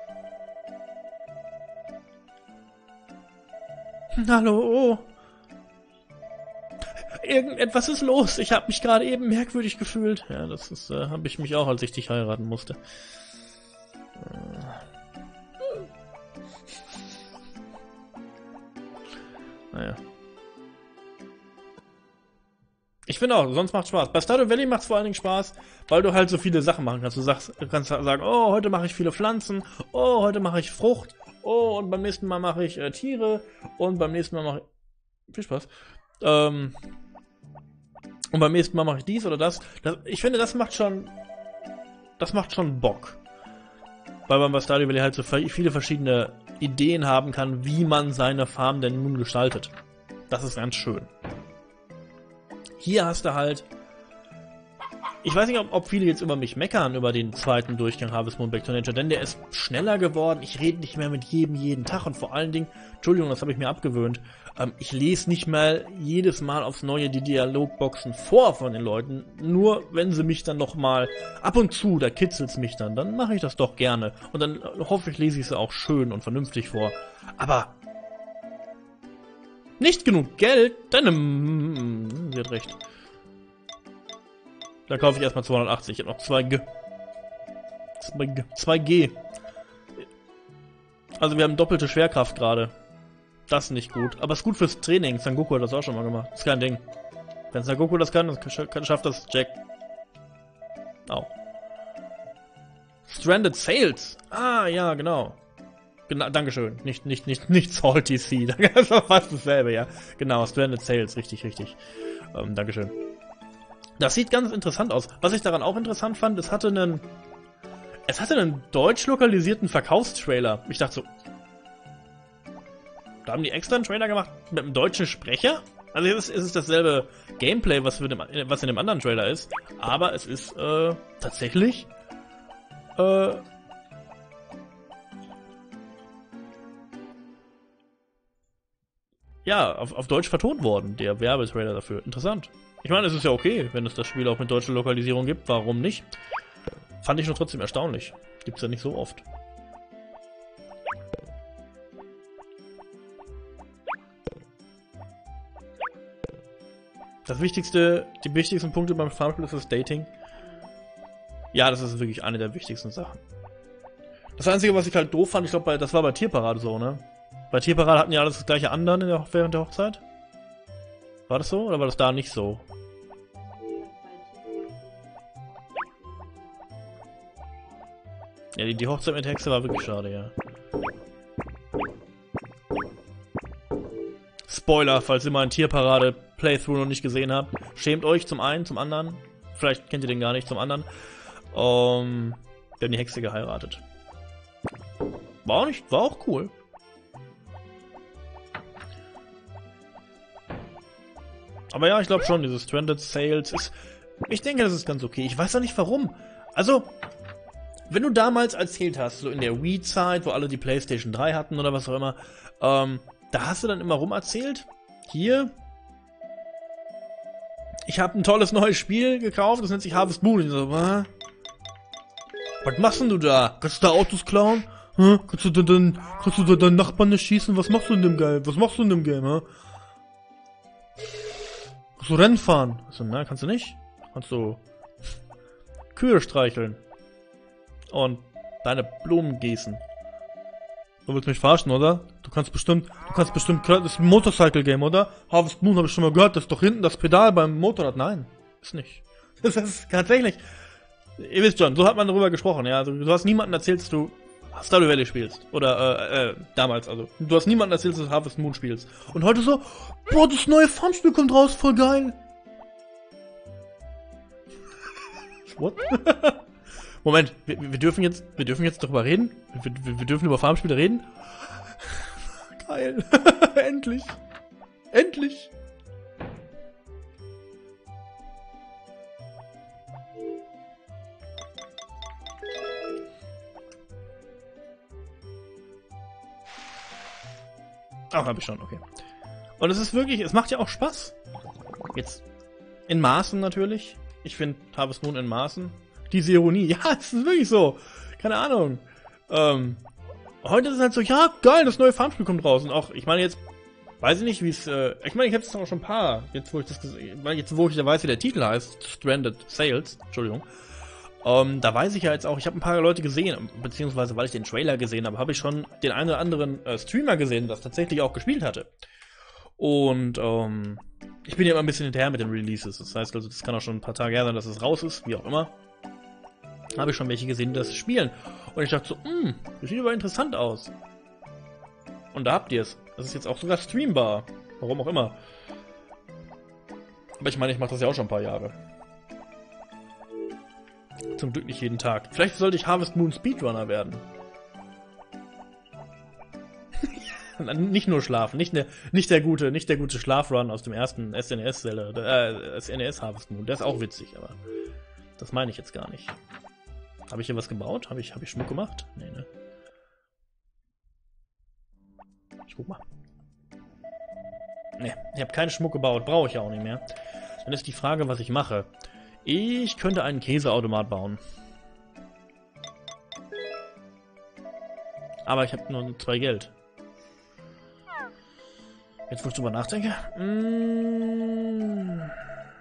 Hallo, oh. Irgendetwas ist los. Ich habe mich gerade eben merkwürdig gefühlt. Ja, das ist, äh, habe ich mich auch, als ich dich heiraten musste. Äh. Naja. Ich finde auch, sonst macht Spaß. Bei Stardew Valley macht es vor allen Dingen Spaß, weil du halt so viele Sachen machen kannst. Du sagst, du kannst sagen, oh, heute mache ich viele Pflanzen, oh, heute mache ich Frucht, oh, und beim nächsten Mal mache ich äh, Tiere und beim nächsten Mal mache ich... Viel Spaß. Ähm, und beim nächsten Mal mache ich dies oder das. das. Ich finde, das macht schon... Das macht schon Bock. Weil man bei Stardew Valley halt so viele verschiedene Ideen haben kann, wie man seine Farm denn nun gestaltet. Das ist ganz schön. Hier hast du halt... Ich weiß nicht, ob, ob viele jetzt über mich meckern, über den zweiten Durchgang Harvest Moon Back to Nature, denn der ist schneller geworden. Ich rede nicht mehr mit jedem jeden Tag und vor allen Dingen, Entschuldigung, das habe ich mir abgewöhnt, ähm, ich lese nicht mal jedes Mal aufs Neue die Dialogboxen vor von den Leuten, nur wenn sie mich dann nochmal, ab und zu, da kitzelt's mich dann, dann mache ich das doch gerne und dann äh, hoffe ich, lese ich sie auch schön und vernünftig vor. Aber nicht genug Geld, dann, ähm, sie hat recht. Dann kaufe ich erstmal zweihundertachtzig. Ich habe noch zwei G. zwei G. Also wir haben doppelte Schwerkraft gerade. Das ist nicht gut. Aber ist gut fürs Training. Sangoku hat das auch schon mal gemacht. Ist kein Ding. Wenn Sangoku das kann, dann schafft das Jack auch. Stranded Sails. Ah, ja, genau. Genau, Dankeschön. Nicht, nicht, nicht, nicht Salty Sea. Das war fast dasselbe, ja. Genau, Stranded Sails. Richtig, richtig. Ähm, Dankeschön. Das sieht ganz interessant aus. Was ich daran auch interessant fand, es hatte einen... Es hatte einen deutsch lokalisierten Verkaufstrailer. Ich dachte so... Da haben die extra einen Trailer gemacht mit einem deutschen Sprecher? Also es ist, es ist dasselbe Gameplay, was, für dem, was in dem anderen Trailer ist. Aber es ist äh, tatsächlich... Äh, ja, auf, auf Deutsch vertont worden, der Werbetrailer dafür. Interessant. Ich meine, es ist ja okay, wenn es das Spiel auch mit deutscher Lokalisierung gibt. Warum nicht? Fand ich nur trotzdem erstaunlich. Gibt's ja nicht so oft. Das wichtigste, die wichtigsten Punkte beim Farmspiel ist das Dating. Ja, das ist wirklich eine der wichtigsten Sachen. Das Einzige, was ich halt doof fand, ich glaube, das war bei Tierparade so, ne? Bei Tierparade hatten ja alles das gleiche anderen in der, während der Hochzeit. War das so? Oder war das da nicht so? Ja, die, die Hochzeit mit Hexe war wirklich schade, ja. Spoiler, falls ihr mal einen Tierparade-Playthrough noch nicht gesehen habt. Schämt euch zum einen, zum anderen. Vielleicht kennt ihr den gar nicht, zum anderen. Um, wir haben die Hexe geheiratet. War auch nicht, war auch cool. Aber ja, ich glaube schon, dieses Stranded Sails ist... Ich denke, das ist ganz okay. Ich weiß auch nicht warum. Also, wenn du damals erzählt hast, so in der Wii-Zeit, wo alle die PlayStation drei hatten oder was auch immer, ähm, da hast du dann immer rum erzählt, hier, ich habe ein tolles neues Spiel gekauft, das nennt sich Harvest Moon. Und ich so, was? Was machst denn du da? Kannst du da Autos klauen? Hm? Kannst du dann, kannst du da deinen Nachbarn nicht schießen? Was machst du in dem Game? Was machst du in dem Game, hm? Kannst du Rennen fahren? Also, na, kannst du nicht. Kannst du Kühe streicheln. Und deine Blumen gießen. Du willst mich verarschen, oder? Du kannst bestimmt, du kannst bestimmt, das ist ein Motorcycle-Game, oder? Harvest Moon habe ich schon mal gehört, das ist doch hinten das Pedal beim Motorrad. Nein, ist nicht. Das ist tatsächlich... Ihr wisst schon, so hat man darüber gesprochen, ja. Also, du hast niemandem erzählt, dass du Stardew Valley spielst. Oder, äh, äh, damals, also. Du hast niemandem erzählt, dass du Harvest Moon spielst. Und heute so, boah, das neue Farmspiel kommt raus, voll geil. What? Moment, wir, wir dürfen jetzt, wir dürfen jetzt darüber reden? Wir, wir, wir dürfen über Farmspiele reden? Geil. Endlich. Endlich. Ach, hab ich schon, okay. Und es ist wirklich, es macht ja auch Spaß. Jetzt in Maßen natürlich. Ich finde Harvest Moon in Maßen. Diese Ironie, ja, es ist wirklich so. Keine Ahnung. Ähm, heute ist es halt so, ja, geil, das neue Farmspiel kommt raus. Und auch, ich meine jetzt, weiß ich nicht, wie es, äh, ich meine, ich habe es auch schon ein paar, jetzt wo ich das gesehen, jetzt wo ich da weiß, wie der Titel heißt, Stranded Sales, Entschuldigung. Ähm, da weiß ich ja jetzt auch, ich habe ein paar Leute gesehen, beziehungsweise weil ich den Trailer gesehen habe, habe ich schon den einen oder anderen äh, Streamer gesehen, der das tatsächlich auch gespielt hatte. Und ähm, ich bin ja immer ein bisschen hinterher mit den Releases. Das heißt also, das kann auch schon ein paar Tage her sein, dass es raus ist, wie auch immer. Habe ich schon welche gesehen, die das spielen. Und ich dachte so, hm, das sieht aber interessant aus. Und da habt ihr es. Das ist jetzt auch sogar streambar. Warum auch immer. Aber ich meine, ich mache das ja auch schon ein paar Jahre. Zum Glück nicht jeden Tag. Vielleicht sollte ich Harvest Moon Speedrunner werden. Nicht nur schlafen, nicht, ne, nicht der gute, nicht der gute Schlafrun aus dem ersten S N E S, äh, S N E S Harvest Moon. Der ist auch witzig, aber das meine ich jetzt gar nicht. Habe ich hier was gebaut? Habe ich, habe ich Schmuck gemacht? Nee, ne? Ich guck mal. Ne, ich habe keinen Schmuck gebaut, brauche ich ja auch nicht mehr. Dann ist die Frage, was ich mache. Ich könnte einen Käseautomat bauen. Aber ich habe nur zwei Geld. Jetzt, wo ich drüber nachdenke. Hm.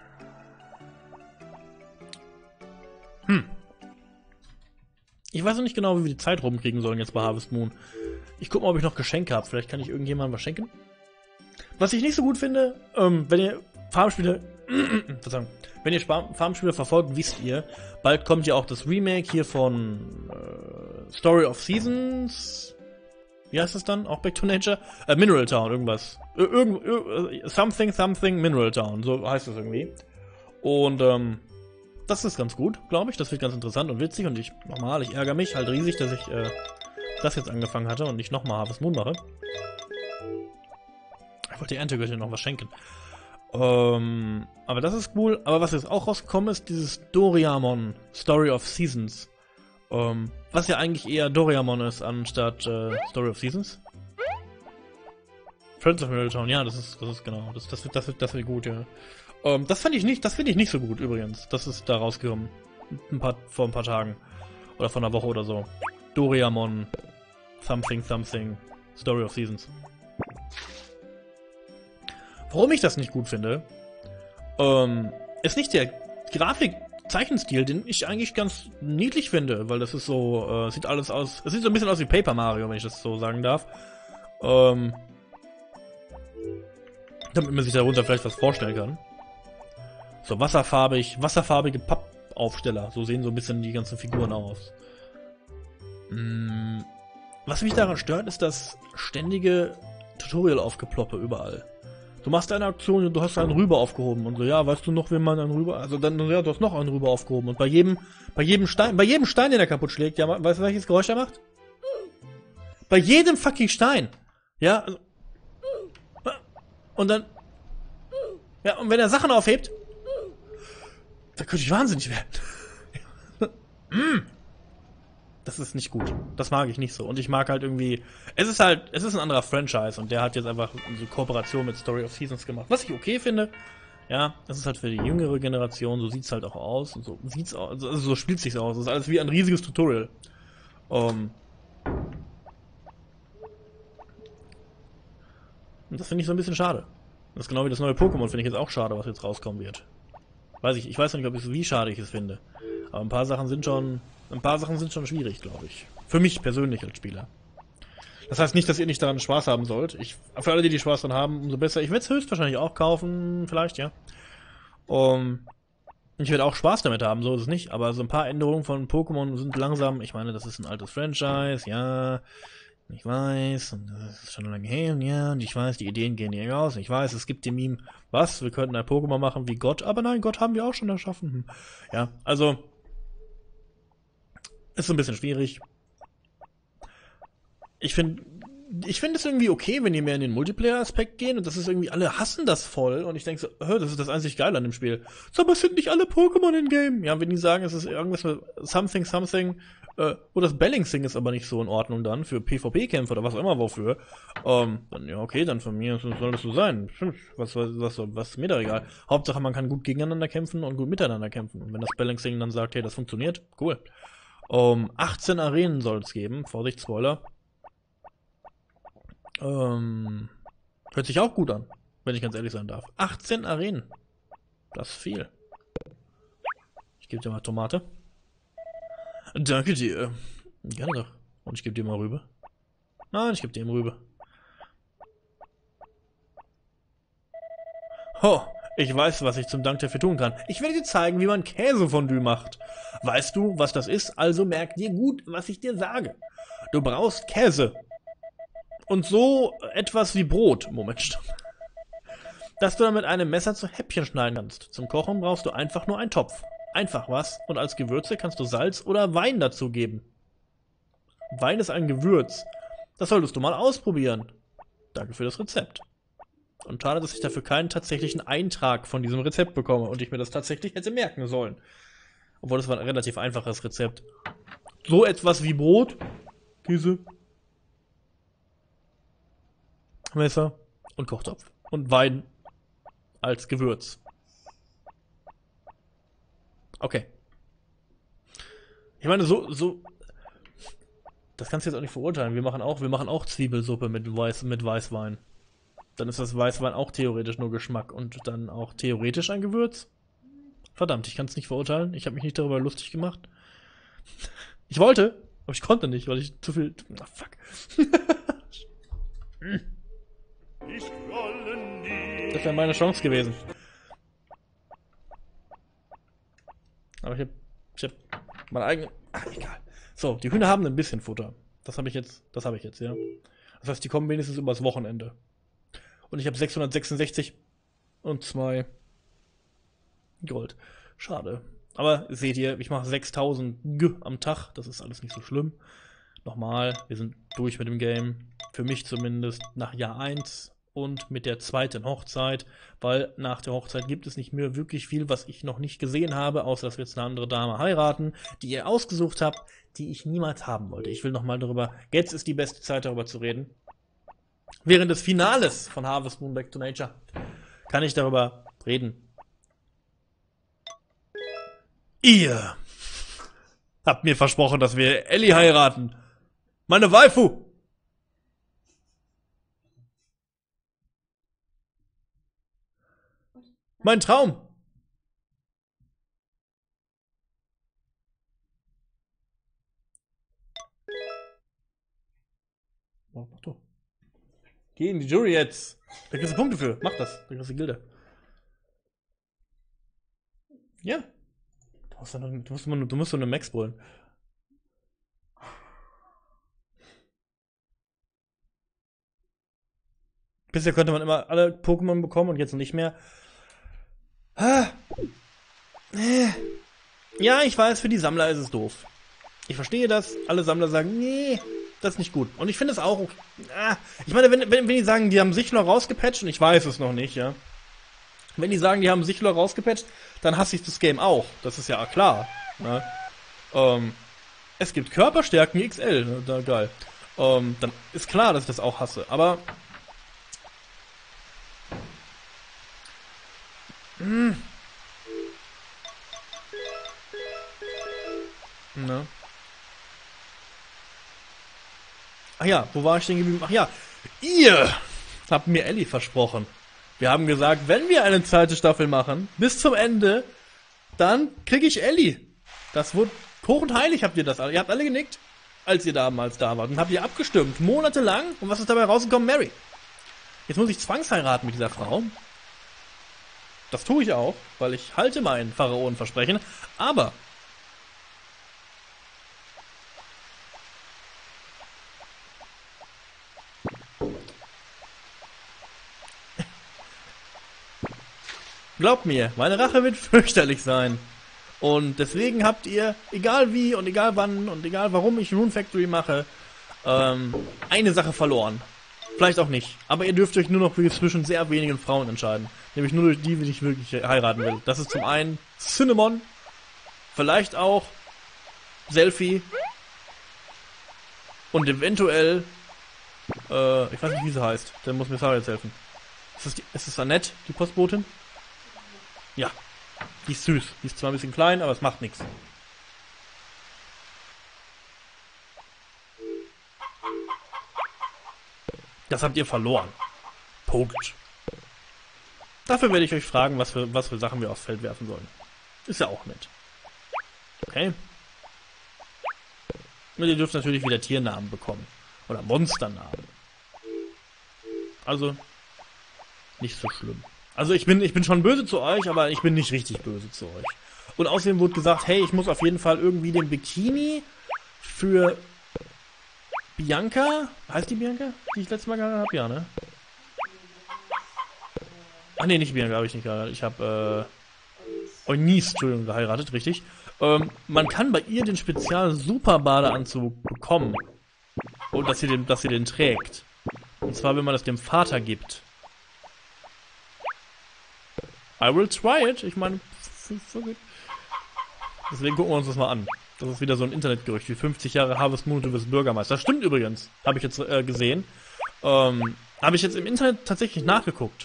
Hm. Ich weiß noch nicht genau, wie wir die Zeit rumkriegen sollen jetzt bei Harvest Moon. Ich gucke mal, ob ich noch Geschenke habe. Vielleicht kann ich irgendjemandem was schenken. Was ich nicht so gut finde, ähm, wenn ihr Farmspiele, Verzeihung, wenn ihr Farmspiele verfolgt, wisst ihr, bald kommt ja auch das Remake hier von äh, Story of Seasons. Wie heißt es dann? Auch Back to Nature? Äh, Mineral Town, irgendwas. Ir irgend, ir something, something, Mineral Town. So heißt es irgendwie. Und, ähm, das ist ganz gut, glaube ich. Das wird ganz interessant und witzig. Und ich, nochmal, ich ärgere mich halt riesig, dass ich, äh, das jetzt angefangen hatte und nicht nochmal Harvest Moon mache. Ich wollte die Erntegöttin noch was schenken. Ähm, aber das ist cool. Aber was jetzt auch rausgekommen ist, dieses Doriamon Story of Seasons. Ähm, was ja eigentlich eher Doriamon ist, anstatt äh, Story of Seasons. Friends of Mineral Town, ja, das ist, das ist genau, das, das wird, das wird, das wird gut, ja. Ähm, das fand ich nicht, das finde ich nicht so gut übrigens. Das ist da rausgekommen. Ein paar, vor ein paar Tagen. Oder vor einer Woche oder so. Doriamon Something Something Story of Seasons. Warum ich das nicht gut finde, ähm, ist nicht der Grafik-Zeichenstil, den ich eigentlich ganz niedlich finde, weil das ist so, äh, sieht alles aus, es sieht so ein bisschen aus wie Paper Mario, wenn ich das so sagen darf. Ähm, damit man sich darunter vielleicht was vorstellen kann. So wasserfarbig, wasserfarbige Pappaufsteller, so sehen so ein bisschen die ganzen Figuren aus. Mm, was mich daran stört, ist das ständige Tutorial-Aufgeploppe überall. Du machst eine Aktion und du hast einen Rüber aufgehoben und so, ja, weißt du noch, wie man einen Rüber, also dann, ja, du hast noch einen Rüber aufgehoben und bei jedem, bei jedem Stein, bei jedem Stein, den er kaputt schlägt, ja, weißt du, welches Geräusch er macht? Bei jedem fucking Stein, ja, also, und dann, ja, und wenn er Sachen aufhebt, da könnte ich wahnsinnig werden. Das ist nicht gut. Das mag ich nicht so. Und ich mag halt irgendwie... Es ist halt... Es ist ein anderer Franchise und der hat jetzt einfach so Kooperation mit Story of Seasons gemacht. Was ich okay finde. Ja, das ist halt für die jüngere Generation. So sieht's halt auch aus. Und so sieht's aus. Also so spielt sich's aus. Das ist alles wie ein riesiges Tutorial. Um, und das finde ich so ein bisschen schade. Das ist genau wie das neue Pokémon, finde ich jetzt auch schade, was jetzt rauskommen wird. Weiß ich, ich weiß noch nicht, ob ich, wie schade ich es finde. Aber ein paar Sachen sind schon... Ein paar Sachen sind schon schwierig, glaube ich. Für mich persönlich als Spieler. Das heißt nicht, dass ihr nicht daran Spaß haben sollt. Ich, für alle, die die Spaß daran haben, umso besser. Ich werde es höchstwahrscheinlich auch kaufen, vielleicht, ja. Um, Ich werde auch Spaß damit haben, so ist es nicht, aber so ein paar Änderungen von Pokémon sind langsam, ich meine, das ist ein altes Franchise, ja, ich weiß, und das ist schon lange her, ja, und ich weiß, die Ideen gehen hier raus, ich weiß, es gibt die Meme, was, wir könnten ein Pokémon machen wie Gott, aber nein, Gott haben wir auch schon erschaffen. Hm. Ja, also, ist so ein bisschen schwierig. Ich finde, ich finde es irgendwie okay, wenn die mehr in den Multiplayer-Aspekt gehen und das ist irgendwie, alle hassen das voll und ich denke so, hör, das ist das einzig Geile an dem Spiel. So, aber es sind nicht alle Pokémon in Game. Ja, wenn die sagen, es ist irgendwas mit something, something, äh, oder das Balancing ist aber nicht so in Ordnung dann, für PvP-Kämpfe oder was auch immer wofür, ähm, dann, ja, okay, dann von mir soll das so sein. Was, was, was, was ist mir da egal. Hauptsache, man kann gut gegeneinander kämpfen und gut miteinander kämpfen. Und wenn das Balancing dann sagt, hey, das funktioniert, cool. Um, achtzehn Arenen soll es geben, Vorsicht, Spoiler. Ähm, hört sich auch gut an, wenn ich ganz ehrlich sein darf. achtzehn Arenen. Das ist viel. Ich gebe dir mal Tomate. Danke dir. Gerne doch. Und ich gebe dir mal Rübe. Nein, ich gebe dir mal Rübe. Ho, ich weiß, was ich zum Dank dafür tun kann. Ich werde dir zeigen, wie man Käsefondue macht. Weißt du, was das ist? Also merk dir gut, was ich dir sage. Du brauchst Käse. Und so etwas wie Brot. Moment, stopp. Dass du dann mit einem Messer zu Häppchen schneiden kannst. Zum Kochen brauchst du einfach nur einen Topf. Einfach was. Und als Gewürze kannst du Salz oder Wein dazu geben. Wein ist ein Gewürz. Das solltest du mal ausprobieren. Danke für das Rezept. Und schade, dass ich dafür keinen tatsächlichen Eintrag von diesem Rezept bekomme und ich mir das tatsächlich hätte merken sollen. Obwohl, das war ein relativ einfaches Rezept. So etwas wie Brot, Käse, Messer und Kochtopf. Und Wein als Gewürz. Okay. Ich meine, so, so. Das kannst du jetzt auch nicht verurteilen. Wir machen auch, wir machen auch Zwiebelsuppe mit, Weiß, mit Weißwein. Dann ist das Weißwein auch theoretisch nur Geschmack und dann auch theoretisch ein Gewürz. Verdammt, ich kann es nicht verurteilen. Ich habe mich nicht darüber lustig gemacht. Ich wollte, aber ich konnte nicht, weil ich zu viel. Ah, fuck. Das wäre meine Chance gewesen. Aber ich hab, ich hab meine eigene. Ach, egal. So, die Hühner haben ein bisschen Futter. Das habe ich jetzt, das habe ich jetzt, ja. Das heißt, die kommen wenigstens übers Wochenende. Und ich habe sechshundertsechsundsechzig und zwei Gold. Schade. Aber seht ihr, ich mache sechstausend G am Tag. Das ist alles nicht so schlimm. Nochmal, wir sind durch mit dem Game. Für mich zumindest nach Jahr eins. Und mit der zweiten Hochzeit, weil nach der Hochzeit gibt es nicht mehr wirklich viel, was ich noch nicht gesehen habe, außer dass wir jetzt eine andere Dame heiraten, die ihr ausgesucht habt, die ich niemals haben wollte. Ich will nochmal darüber, jetzt ist die beste Zeit darüber zu reden. Während des Finales von Harvest Moon Back to Nature kann ich darüber reden. Ihr habt mir versprochen, dass wir Ellie heiraten. Meine Waifu! Mein Traum! Oh, mach doch. Geh in die Jury jetzt! Da kriegst du Punkte für. Mach das. Da kriegst du Gilde. Ja. Du musst, dann, du musst, immer, du musst so eine Max holen. Bisher konnte man immer alle Pokémon bekommen und jetzt nicht mehr. Ja, ich weiß, für die Sammler ist es doof. Ich verstehe das. Alle Sammler sagen, nee, das ist nicht gut. Und ich finde es auch okay. Ich meine, wenn, wenn, wenn die sagen, die haben Sichlor rausgepatcht, und ich weiß es noch nicht, ja. Wenn die sagen, die haben Sichlor rausgepatcht, dann hasse ich das Game auch. Das ist ja klar. Ne? Ähm, es gibt Körperstärken X L. Ne? Da, geil. Ähm, dann ist klar, dass ich das auch hasse. Aber Hm. Ne? Ach ja, wo war ich denn geblieben? Ach ja, ihr habt mir Ellie versprochen. Wir haben gesagt, wenn wir eine zweite Staffel machen, bis zum Ende, dann kriege ich Ellie. Das wurde hoch und heilig, habt ihr das alle. Ihr habt alle genickt, als ihr damals da wart. Und habt ihr abgestimmt, monatelang. Und was ist dabei rausgekommen? Mary. Jetzt muss ich zwangsheiraten mit dieser Frau. Das tue ich auch, weil ich halte mein Pharaonenversprechen. Aber glaubt mir, meine Rache wird fürchterlich sein. Und deswegen habt ihr, egal wie und egal wann und egal warum ich Rune Factory mache, ähm, eine Sache verloren. Vielleicht auch nicht. Aber ihr dürft euch nur noch zwischen sehr wenigen Frauen entscheiden. Nämlich nur durch die, die ich wirklich heiraten will. Das ist zum einen Cinnamon, vielleicht auch Selfie und eventuell, äh, ich weiß nicht, wie sie heißt. Dann muss mir Sarah jetzt helfen. Ist das, die, ist das Annette, die Postbotin? Ja. Die ist süß. Die ist zwar ein bisschen klein, aber es macht nichts. Das habt ihr verloren. Punkt. Dafür werde ich euch fragen, was für, was für Sachen wir aufs Feld werfen sollen. Ist ja auch nett. Okay. Und ihr dürft natürlich wieder Tiernamen bekommen. Oder Monsternamen. Also, nicht so schlimm. Also ich bin, ich bin schon böse zu euch, aber ich bin nicht richtig böse zu euch. Und außerdem wurde gesagt, hey, ich muss auf jeden Fall irgendwie den Bikini für Bianca, heißt die Bianca, die ich letztes Mal geheiratet habe? Ja, ne? Ach nee, nicht Bianca habe ich nicht geheiratet. Ich habe, äh, Eunice, Entschuldigung, geheiratet, richtig. Ähm, man kann bei ihr den Spezial-Super-Badeanzug bekommen. Und dass sie den, dass sie den trägt. Und zwar, wenn man das dem Vater gibt. I will try it. Ich meine, deswegen gucken wir uns das mal an. Das ist wieder so ein Internetgerücht, wie fünfzig Jahre Harvest Moon, du wirst Bürgermeister. Das stimmt übrigens, habe ich jetzt äh, gesehen. Ähm, habe ich jetzt im Internet tatsächlich nachgeguckt.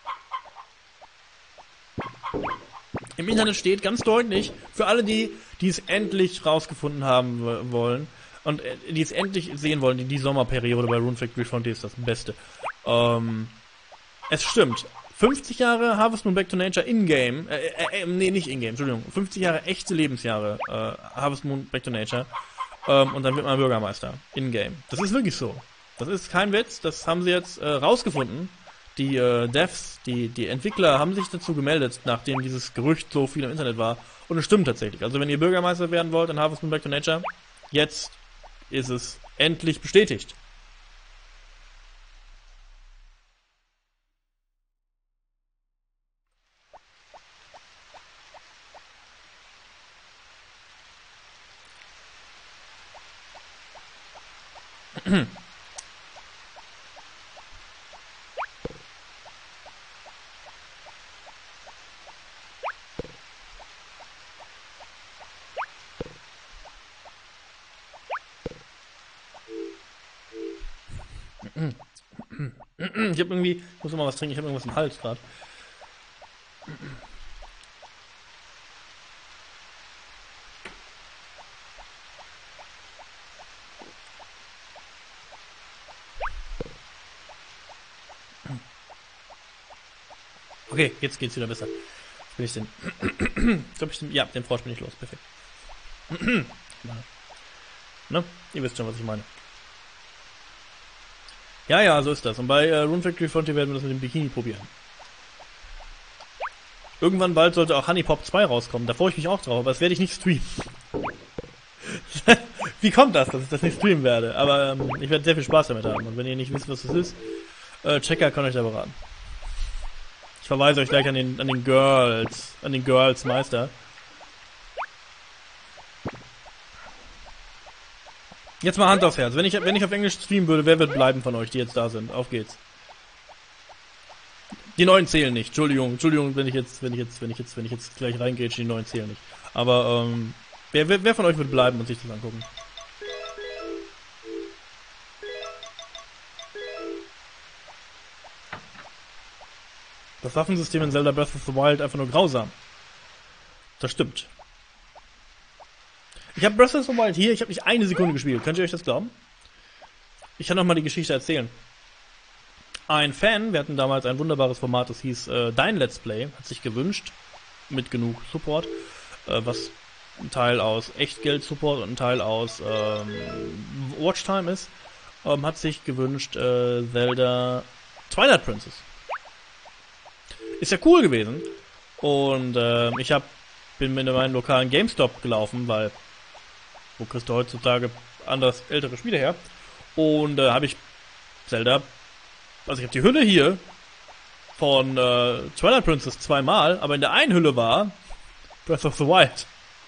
Im Internet steht ganz deutlich, für alle die, die es endlich rausgefunden haben wollen und äh, die es endlich sehen wollen, die, die Sommerperiode bei Rune Factory Frontier ist das Beste. Ähm, es stimmt. fünfzig Jahre Harvest Moon Back to Nature in-game, äh, äh, äh, nee, nicht in-game, Entschuldigung, fünfzig Jahre echte Lebensjahre äh, Harvest Moon Back to Nature ähm, und dann wird man Bürgermeister in-game. Das ist wirklich so. Das ist kein Witz, das haben sie jetzt äh, rausgefunden. Die äh, Devs, die, die Entwickler haben sich dazu gemeldet, nachdem dieses Gerücht so viel im Internet war. Und es stimmt tatsächlich. Also wenn ihr Bürgermeister werden wollt in Harvest Moon Back to Nature, jetzt ist es endlich bestätigt. Ich habe irgendwie, ich muss mal was trinken, ich habe irgendwas im Hals gerade. Okay, jetzt geht's wieder besser. Bin ich denn? Ich glaub, ich den, ja, den Frosch bin ich los. Perfekt. Ne? Ihr wisst schon, was ich meine. Ja, ja, so ist das. Und bei äh, Rune Factory Frontier werden wir das mit dem Bikini probieren. Irgendwann bald sollte auch Honey Pop zwei rauskommen. Da freue ich mich auch drauf, aber das werde ich nicht streamen. Wie kommt das, dass ich das nicht streamen werde? Aber ähm, ich werde sehr viel Spaß damit haben. Und wenn ihr nicht wisst, was das ist, äh, Checker kann euch da beraten. Ich verweise euch gleich an den, an den Girls, an den Girls Meister. Jetzt mal Hand aufs Herz. Wenn ich, wenn ich auf Englisch streamen würde, wer wird bleiben von euch, die jetzt da sind? Auf geht's. Die neuen zählen nicht. Entschuldigung, Entschuldigung, wenn ich jetzt, wenn ich jetzt, wenn ich jetzt, wenn ich jetzt gleich reingrätsche, die neuen zählen nicht. Aber ähm, wer, wer, wer von euch wird bleiben und sich das angucken? Das Waffensystem in Zelda Breath of the Wild einfach nur grausam. Das stimmt. Ich habe Breath of the Wild hier, ich habe nicht eine Sekunde gespielt. Könnt ihr euch das glauben? Ich kann noch mal die Geschichte erzählen. Ein Fan, wir hatten damals ein wunderbares Format, das hieß äh, Dein Let's Play, hat sich gewünscht, mit genug Support, äh, was ein Teil aus Echtgeld-Support und ein Teil aus ähm, Watchtime ist, ähm, hat sich gewünscht äh, Zelda Twilight Princess. Ist ja cool gewesen. Und äh, ich hab, bin mit meinem lokalen GameStop gelaufen, weil wo kriegst du heutzutage anders ältere Spiele her? Und da äh, habe ich Zelda, also ich habe die Hülle hier von äh, Twilight Princess zweimal, aber in der einen Hülle war Breath of the Wild.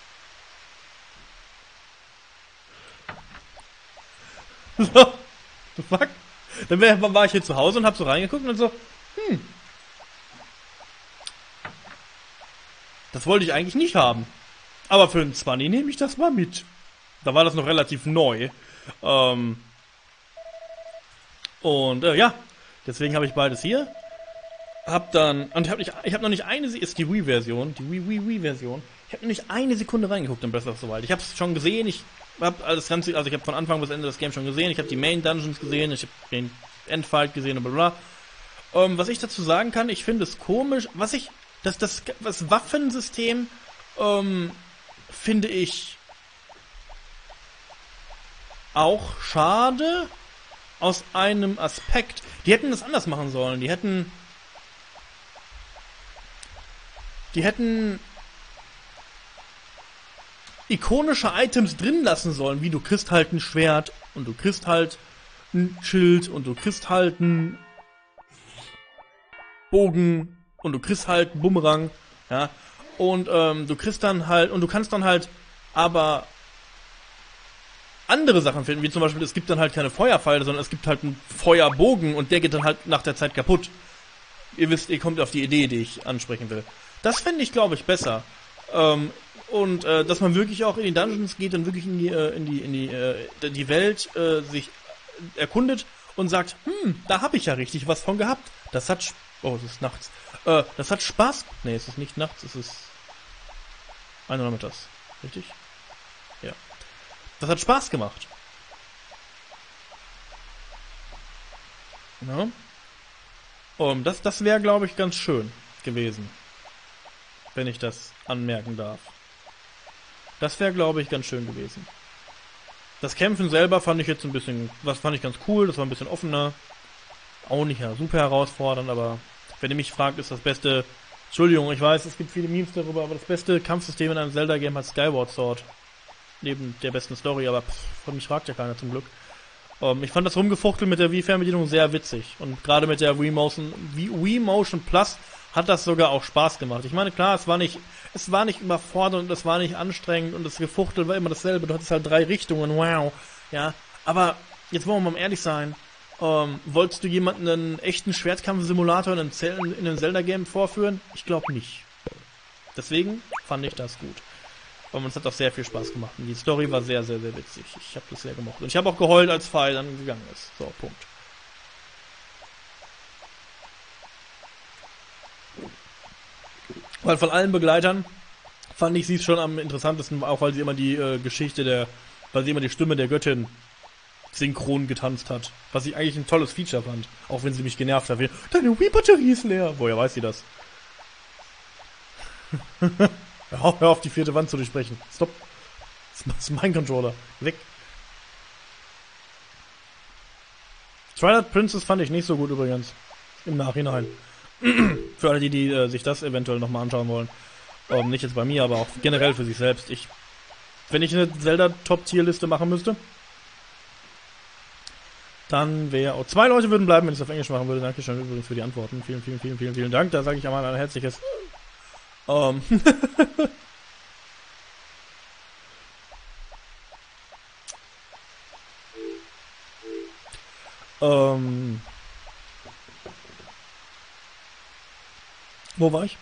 So, the fuck? Dann wär, war ich hier zu Hause und hab so reingeguckt und so, hm. Das wollte ich eigentlich nicht haben. Aber für einen zwanzig nehme ich das mal mit. Da war das noch relativ neu. Ähm und äh, ja, deswegen habe ich beides hier. Hab dann, und ich habe nicht, ich habe noch nicht eine, ist die Wii-Version, die Wii Wii Wii Version. Ich habe noch nicht eine Sekunde reingeguckt in Breath of the Wild. Ich habe es schon gesehen, ich habe alles ganze, also ich habe von Anfang bis Ende das Game schon gesehen. Ich habe die Main Dungeons gesehen, ich habe den Endfight gesehen und bla bla. Ähm, was ich dazu sagen kann, ich finde es komisch, was ich, das, das, das Waffensystem, ähm, finde ich auch schade aus einem Aspekt. Die hätten das anders machen sollen. Die hätten Die hätten ikonische Items drin lassen sollen, wie du kriegst halt ein Schwert und du kriegst halt ein Schild und du kriegst halt ein Bogen und du kriegst halt einen Bumerang, ja, und ähm, du kriegst dann halt, und du kannst dann halt aber andere Sachen finden, wie zum Beispiel, es gibt dann halt keine Feuerpfeile, sondern es gibt halt einen Feuerbogen und der geht dann halt nach der Zeit kaputt. Ihr wisst, ihr kommt auf die Idee, die ich ansprechen will. Das fände ich, glaube ich, besser. Ähm, und äh, dass man wirklich auch in die Dungeons geht und wirklich in die, äh, in die, in die, äh, die Welt äh, sich erkundet und sagt, hm, da habe ich ja richtig was von gehabt. Das hat, oh, es ist nachts. Äh, das hat Spaß. Nee, es ist nicht nachts, es ist ein Uhr nachmittags. Richtig? Ja. Das hat Spaß gemacht. Ja. Um, das das wäre, glaube ich, ganz schön gewesen. Wenn ich das anmerken darf. Das wäre, glaube ich, ganz schön gewesen. Das Kämpfen selber fand ich jetzt ein bisschen, was fand ich ganz cool, das war ein bisschen offener. Auch nicht ja, super herausfordernd, aber wenn ihr mich fragt, ist das beste, Entschuldigung, ich weiß, es gibt viele Memes darüber, aber das beste Kampfsystem in einem Zelda-Game hat Skyward Sword. Neben der besten Story, aber pff, von mich fragt ja keiner zum Glück. Um, ich fand das Rumgefuchtel mit der Wii-Fernbedienung sehr witzig. Und gerade mit der Wii Motion, Wii, Wii Motion Plus hat das sogar auch Spaß gemacht. Ich meine, klar, es war nicht, es war nicht überfordernd und es war nicht anstrengend und das Gefuchtel war immer dasselbe. Du hattest halt drei Richtungen, wow. Ja, aber jetzt wollen wir mal ehrlich sein. Um, wolltest du jemanden einen echten Schwertkampf-Simulator in einem, Zel in einem Zelda-Game vorführen? Ich glaube nicht. Deswegen fand ich das gut. Und es hat auch sehr viel Spaß gemacht. Und die Story war sehr, sehr, sehr witzig. Ich habe das sehr gemocht. Und ich habe auch geheult, als Pfeil dann gegangen ist. So, Punkt. Weil von allen Begleitern fand ich sie schon am interessantesten, auch weil sie immer die äh, Geschichte der, weil sie immer die Stimme der Göttin synchron getanzt hat. Was ich eigentlich ein tolles Feature fand. Auch wenn sie mich genervt hat. Deine Wii-Batterie ist leer. Woher weiß sie das? Hör auf, die vierte Wand zu durchbrechen. Stopp. Das ist mein Controller. Weg. Twilight Princess fand ich nicht so gut übrigens. Im Nachhinein. Für alle, die, die äh, sich das eventuell nochmal anschauen wollen. Ähm, nicht jetzt bei mir, aber auch generell für sich selbst. Ich, wenn ich eine Zelda-Top-Tier-Liste machen müsste, dann wäre... Oh, zwei Leute würden bleiben, wenn ich es auf Englisch machen würde. Dankeschön übrigens für die Antworten. Vielen, vielen, vielen, vielen, vielen Dank. Da sage ich einmal ein herzliches... Ähm... ähm... Wo war ich?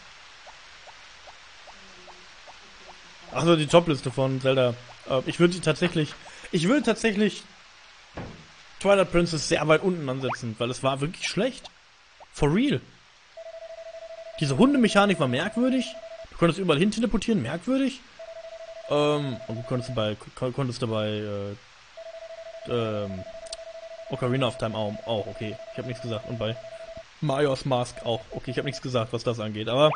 Achso, die Topliste von Zelda. Äh, ich würde tatsächlich... Ich würde tatsächlich... Twilight Princess sehr weit unten ansetzen, weil es war wirklich schlecht. For real. Diese Hundemechanik war merkwürdig. Du konntest überall hin teleportieren, merkwürdig. Ähm, und du konntest dabei, konntest dabei, äh, ähm, Ocarina of Time auch, auch okay. Ich habe nichts gesagt. Und bei Majora's Mask auch. Okay, ich habe nichts gesagt, was das angeht, aber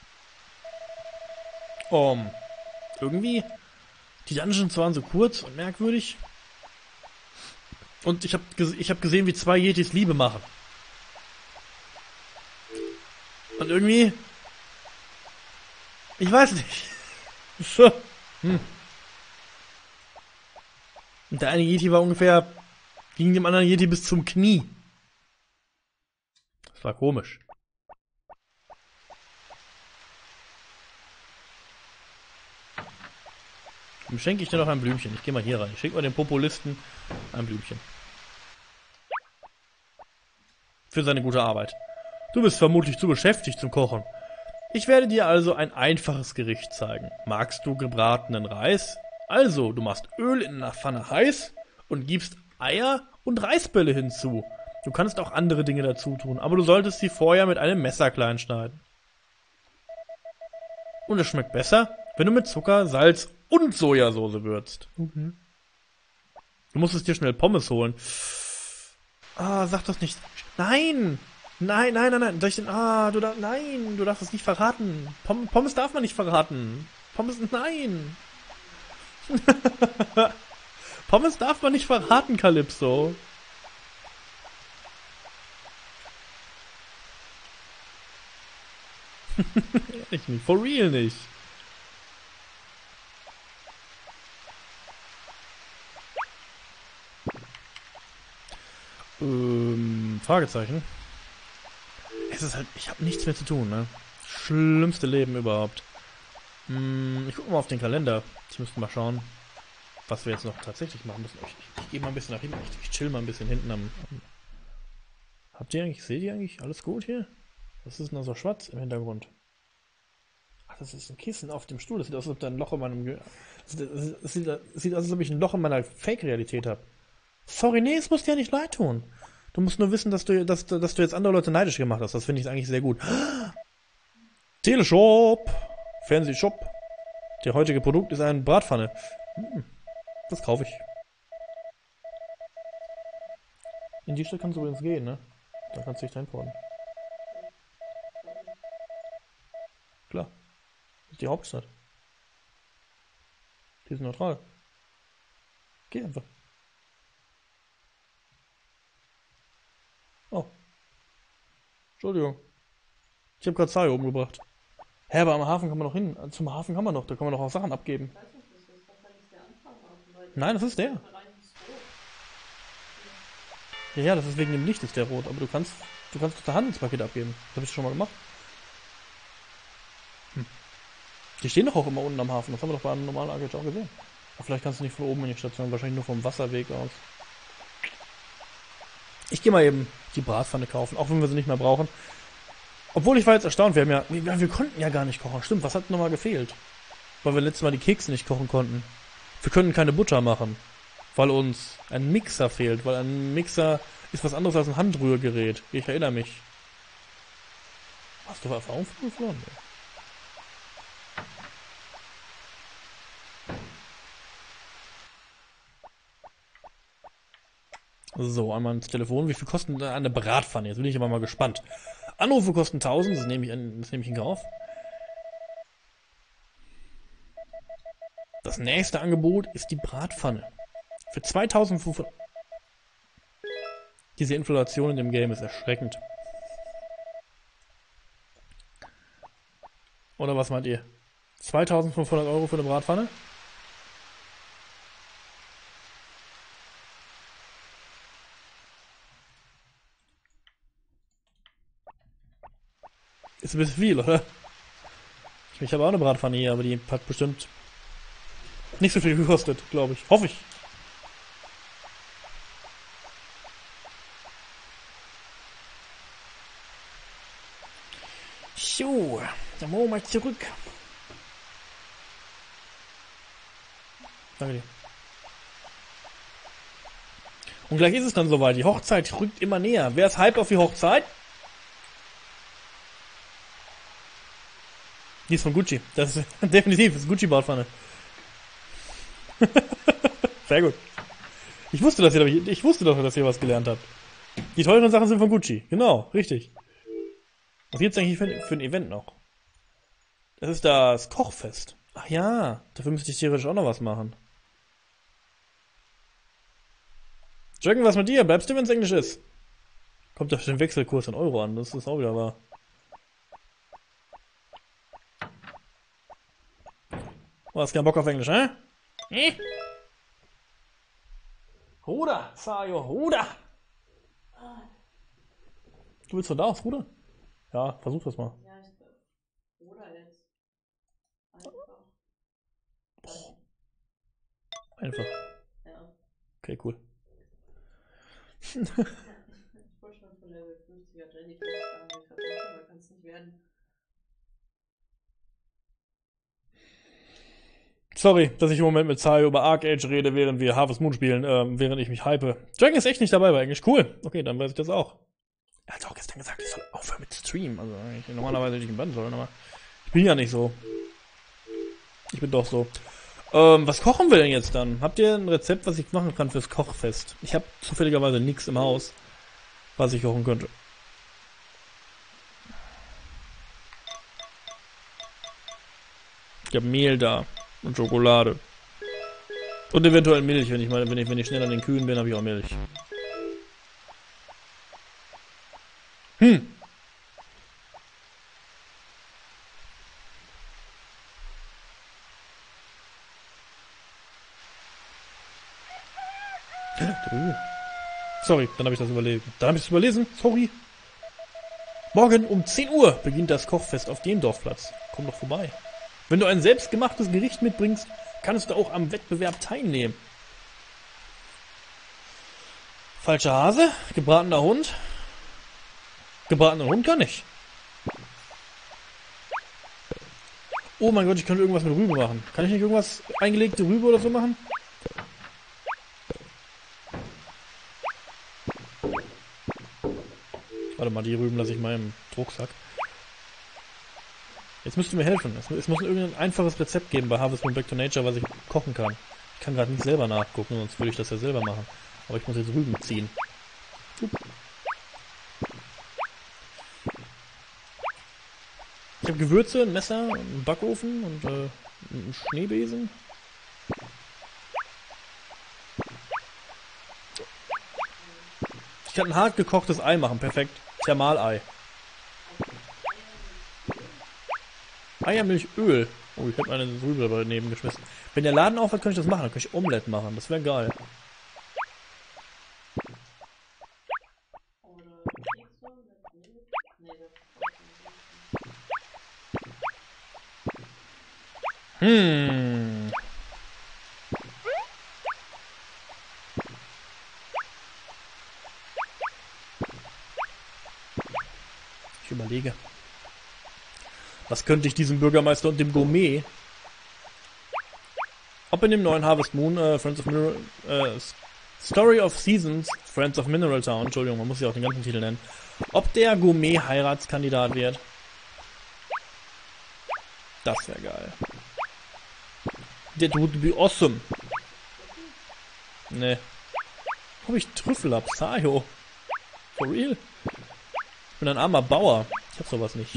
um, irgendwie die Dungeons waren so kurz und merkwürdig. Und ich habe ich hab gesehen, wie zwei Yetis Liebe machen. Und irgendwie Ich weiß nicht. So. Hm. Und der eine Yeti war ungefähr, ging dem anderen Yeti bis zum Knie. Das war komisch. Dann schenke ich dir noch ein Blümchen. Ich gehe mal hier rein. Ich schenke mal dem Populisten ein Blümchen. Für seine gute Arbeit. Du bist vermutlich zu beschäftigt zum Kochen. Ich werde dir also ein einfaches Gericht zeigen. Magst du gebratenen Reis? Also, du machst Öl in einer Pfanne heiß und gibst Eier und Reisbälle hinzu. Du kannst auch andere Dinge dazu tun, aber du solltest sie vorher mit einem Messer klein schneiden. Und es schmeckt besser, wenn du mit Zucker, Salz und Sojasauce würzt. Mhm. Du musstest dir schnell Pommes holen. Ah, sag das nicht. Nein! Nein, nein, nein, nein. Soll ich denn. Ah, du darfst. Nein, du darfst es nicht verraten. Pom Pommes darf man nicht verraten. Pommes, nein. Pommes darf man nicht verraten, Calypso. Ehrlich nicht. For real nicht. Ähm, Fragezeichen. Es ist halt, ich habe nichts mehr zu tun, ne? Schlimmste Leben überhaupt. Hm, ich gucke mal auf den Kalender. Ich müsste mal schauen, was wir jetzt noch tatsächlich machen müssen. Ich, ich, ich gehe mal ein bisschen nach hinten. Ich, ich chill mal ein bisschen hinten am, am... Habt ihr eigentlich, seht ihr eigentlich alles gut hier? Was ist denn da so schwarz im Hintergrund? Ach, das ist ein Kissen auf dem Stuhl. Das sieht aus, als ob da ein Loch in meinem... Ge das sieht, das sieht, das sieht aus, als ob ich ein Loch in meiner Fake-Realität habe. Sorry, nee, es muss dir ja nicht leid tun. Du musst nur wissen, dass du, dass, dass du jetzt andere Leute neidisch gemacht hast. Das finde ich eigentlich sehr gut. Teleshop. Fernsehshop. Der heutige Produkt ist eine Bratpfanne. Hm, das kaufe ich. In die Stadt kannst du übrigens gehen, ne? Da kannst du dich einfordern. Klar. Das ist die Hauptstadt. Die ist neutral. Geh einfach. Oh. Entschuldigung. Ich habe gerade Zahl oben gebracht. Hä, aber am Hafen kann man noch hin. Zum Hafen kann man noch. Da kann man doch auch Sachen abgeben. Nein, das ist der. Ja, ja, das ist wegen dem Licht ist der rot. Aber du kannst, du kannst das Handelspaket abgeben. Das habe ich schon mal gemacht. Hm. Die stehen doch auch immer unten am Hafen. Das haben wir doch bei einem normalen Agent auch gesehen. Aber vielleicht kannst du nicht von oben in die Station. Wahrscheinlich nur vom Wasserweg aus. Ich gehe mal eben die Bratpfanne kaufen, auch wenn wir sie nicht mehr brauchen. Obwohl ich war jetzt erstaunt, wir haben ja, wir, wir konnten ja gar nicht kochen. Stimmt, was hat nochmal gefehlt? Weil wir letztes Mal die Kekse nicht kochen konnten. Wir können keine Butter machen, weil uns ein Mixer fehlt, weil ein Mixer ist was anderes als ein Handrührgerät. Ich erinnere mich. Hast du Erfahrung von mir verloren? So, einmal ins Telefon. Wie viel kostet eine Bratpfanne? Jetzt bin ich aber mal gespannt. Anrufe kosten tausend, das nehme ich, das nehme ich in Kauf. Das nächste Angebot ist die Bratpfanne. Für zweitausendfünfhundert. Diese Inflation in dem Game ist erschreckend. Oder was meint ihr? zweitausendfünfhundert Euro für eine Bratpfanne? Ist ein bisschen viel, oder? Ich habe auch eine Bratpfanne hier, aber die hat bestimmt nicht so viel gekostet, glaube ich. Hoffe ich. So, dann machen wir mal zurück. Danke dir. Und gleich ist es dann soweit. Die Hochzeit rückt immer näher. Wer ist hype auf die Hochzeit? Die ist von Gucci. Das ist definitiv, das ist Gucci-Bratpfanne. Sehr gut. Ich wusste, dass ihr, ich wusste doch, dass ihr was gelernt habt. Die teuren Sachen sind von Gucci. Genau, richtig. Was gibt's eigentlich für, für ein Event noch? Das ist das Kochfest. Ach ja, dafür müsste ich theoretisch auch noch was machen. Jürgen, was mit dir? Bleibst du, wenn es Englisch ist? Kommt auf den Wechselkurs in Euro an, das ist auch wieder wahr. Du hast keinen Bock auf Englisch, hä? Hm? Ruder, Sayo, Ruder! Du willst von da aus Ruder? Ja, versuch das mal. Ja, ich glaube. Oder jetzt. Einfach. Einfach. Ja. Okay, cool. Ich wollte schon von Level fünfziger Jelly Class verbinden, aber kann es nicht werden. Sorry, dass ich im Moment mit Sayo über Arc-Age rede, während wir Harvest Moon spielen, ähm, während ich mich hype. Dragon ist echt nicht dabei, war eigentlich cool. Okay, dann weiß ich das auch. Er hat auch gestern gesagt, ich soll aufhören mit Stream. Also eigentlich normalerweise hätte ich ihn bannen sollen, aber ich bin ja nicht so. Ich bin doch so. Ähm, was kochen wir denn jetzt dann? Habt ihr ein Rezept, was ich machen kann fürs Kochfest? Ich habe zufälligerweise nichts im Haus, was ich kochen könnte. Ich habe Mehl da und Schokolade. Und eventuell Milch, wenn ich mal, wenn ich, wenn ich schnell an den Kühen bin, habe ich auch Milch. Hm. Sorry, dann habe ich das überlesen. Dann habe ich es überlesen. Sorry. Morgen um zehn Uhr beginnt das Kochfest auf dem Dorfplatz. Komm doch vorbei. Wenn du ein selbstgemachtes Gericht mitbringst, kannst du auch am Wettbewerb teilnehmen. Falscher Hase, gebratener Hund. Gebratener Hund kann ich. Oh mein Gott, ich könnte irgendwas mit Rübe machen. Kann ich nicht irgendwas eingelegte Rübe oder so machen? Warte mal, die Rüben lasse ich mal im Rucksack. Jetzt müsst ihr mir helfen. Es, es muss irgendein einfaches Rezept geben bei Harvest Moon Back to Nature, was ich kochen kann. Ich kann gerade nicht selber nachgucken, sonst würde ich das ja selber machen. Aber ich muss jetzt Rüben ziehen. Ich habe Gewürze, ein Messer, einen Backofen und äh, einen Schneebesen. Ich kann ein hart gekochtes Ei machen, perfekt. Thermalei. Eiermilchöl. Oh, ich habe meine Rübe daneben geschmissen. Wenn der Laden aufhört, kann ich das machen. Dann kann ich Omelette machen. Das wäre geil. Hm. Ich überlege. Was könnte ich diesem Bürgermeister und dem Gourmet, ob in dem neuen Harvest Moon, äh, Friends of Mineral, äh, Story of Seasons, Friends of Mineral Town, Entschuldigung, man muss ja auch den ganzen Titel nennen, ob der Gourmet Heiratskandidat wird. Das wäre geil. That would be awesome. Ne. Ob ich Trüffel hab, Sayo. For real? Ich bin ein armer Bauer. Ich hab sowas nicht.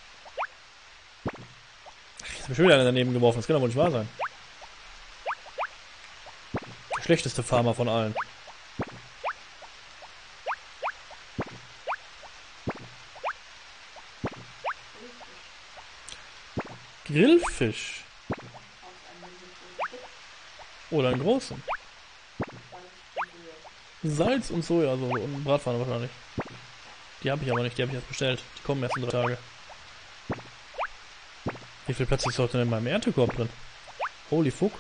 Ach, jetzt hab ich schon wieder einer daneben geworfen. Das kann doch wohl nicht wahr sein. Der schlechteste Farmer von allen. Grillfisch. Oder einen großen. Salz und Soja, so und Bratpfanne wahrscheinlich. Die habe ich aber nicht, die habe ich erst bestellt. Die kommen erst in drei Tage. Wie viel Platz ist heute in meinem Erntekorb drin? Holy fuck.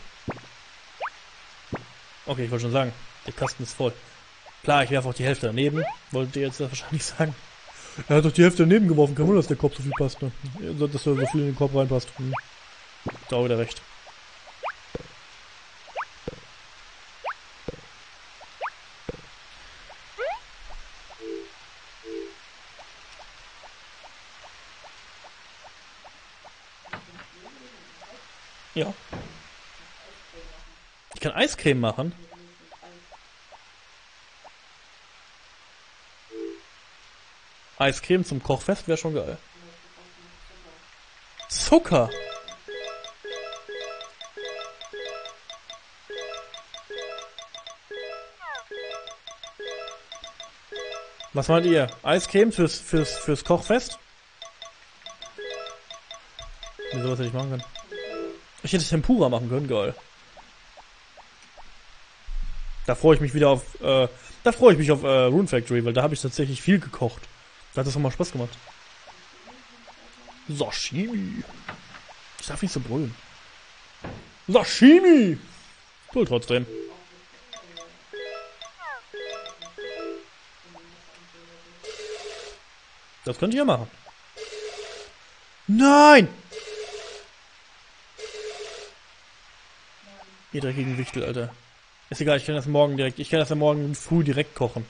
Okay, ich wollte schon sagen, der Kasten ist voll. Klar, ich werfe auch die Hälfte daneben. Wolltet ihr jetzt wahrscheinlich sagen. Er hat doch die Hälfte daneben geworfen. Kein Wunder, dass der Korb so viel passt, ne? Dass da so viel in den Korb reinpasst. Hm. Da auch wieder recht. Ja. Ich kann Eiscreme machen. Eiscreme zum Kochfest wäre schon geil. Zucker. Was meint ihr? Eiscreme fürs, fürs, fürs Kochfest? Wieso, was hätte ich machen können? Ich hätte Tempura machen können, geil. Da freue ich mich wieder auf, äh, da freue ich mich auf äh, Rune Factory, weil da habe ich tatsächlich viel gekocht. Da hat das auch mal Spaß gemacht. Sashimi. Ich darf nicht so brüllen. Sashimi! Cool trotzdem. Das könnt ihr machen. Nein! Ihr dreckigen Wichtel, Alter. Ist egal, ich kann das morgen direkt, ich kann das ja morgen früh direkt kochen.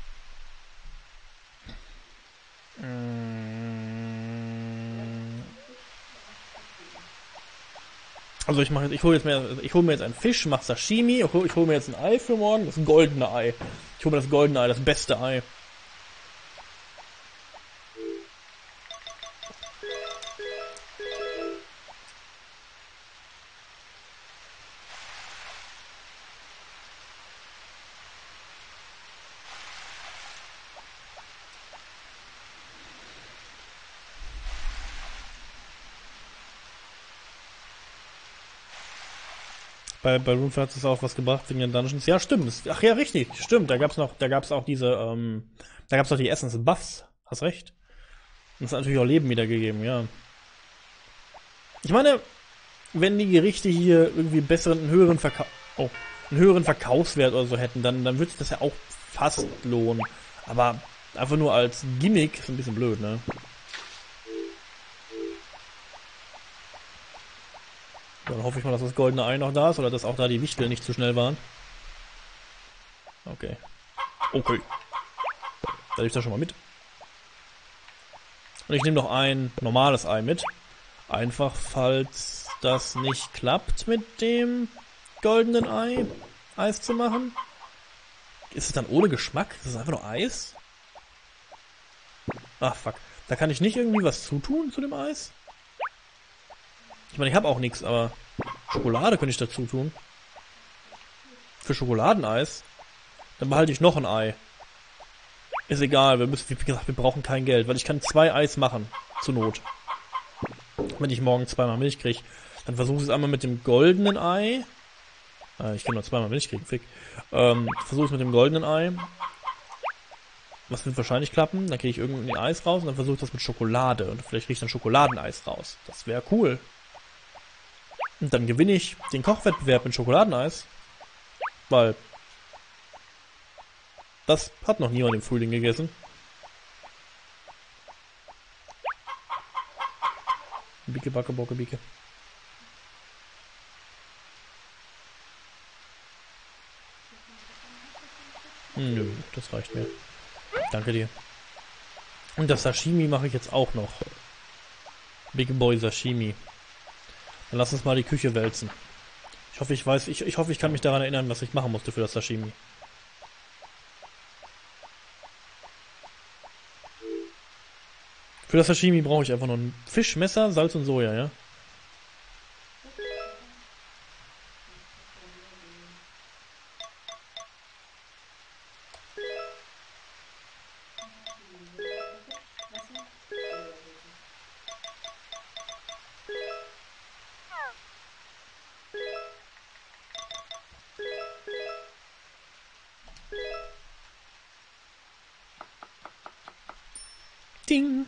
Also ich mache jetzt, ich hole jetzt mir, ich hole mir jetzt einen Fisch, mache Sashimi, ich hole, ich hole mir jetzt ein Ei für morgen, das ist ein goldenes Ei. Ich hole mir das goldene Ei, das beste Ei. Bei, bei Runefire hat es auch was gebracht wegen den Dungeons. Ja, stimmt. Das, ach ja, richtig. Stimmt. Da gab's noch, da gab's auch diese, ähm, da gab's auch die Essensbuffs. Hast recht. Und es hat natürlich auch Leben wiedergegeben, ja. Ich meine, wenn die Gerichte hier irgendwie besseren, einen höheren Verkauf, oh, einen höheren Verkaufswert oder so hätten, dann, dann würde sich das ja auch fast lohnen. Aber einfach nur als Gimmick ist ein bisschen blöd, ne? Dann hoffe ich mal, dass das goldene Ei noch da ist oder dass auch da die Wichtel nicht zu schnell waren. Okay. Okay. Da nehme ich das schon mal mit. Und ich nehme noch ein normales Ei mit. Einfach, falls das nicht klappt mit dem goldenen Ei, Eis zu machen. Ist es dann ohne Geschmack? Ist es einfach nur Eis? Ach, fuck. Da kann ich nicht irgendwie was zutun zu dem Eis? Ich meine, ich habe auch nichts, aber Schokolade könnte ich dazu tun. Für Schokoladeneis. Dann behalte ich noch ein Ei. Ist egal, wir müssen, wie gesagt, wir brauchen kein Geld, weil ich kann zwei Eis machen. Zur Not. Wenn ich morgen zweimal Milch kriege. Dann versuche ich es einmal mit dem goldenen Ei. Äh, ich kann nur zweimal Milch kriegen, fick. Ähm, versuche es mit dem goldenen Ei. Was wird wahrscheinlich klappen? Dann kriege ich irgendein Eis raus und dann versuche ich das mit Schokolade. Und vielleicht kriege ich dann Schokoladeneis raus. Das wäre cool. Und dann gewinne ich den Kochwettbewerb mit Schokoladeneis. Weil das hat noch niemand im Frühling gegessen. Bicke, backe, bocke, bicke. Nö, das reicht mir. Danke dir. Und das Sashimi mache ich jetzt auch noch. Big Boy Sashimi. Dann lass uns mal die Küche wälzen. Ich hoffe, ich weiß, ich, ich hoffe, ich kann mich daran erinnern, was ich machen musste für das Sashimi. Für das Sashimi brauche ich einfach nur ein Fischmesser, Salz und Soja, ja? Ding!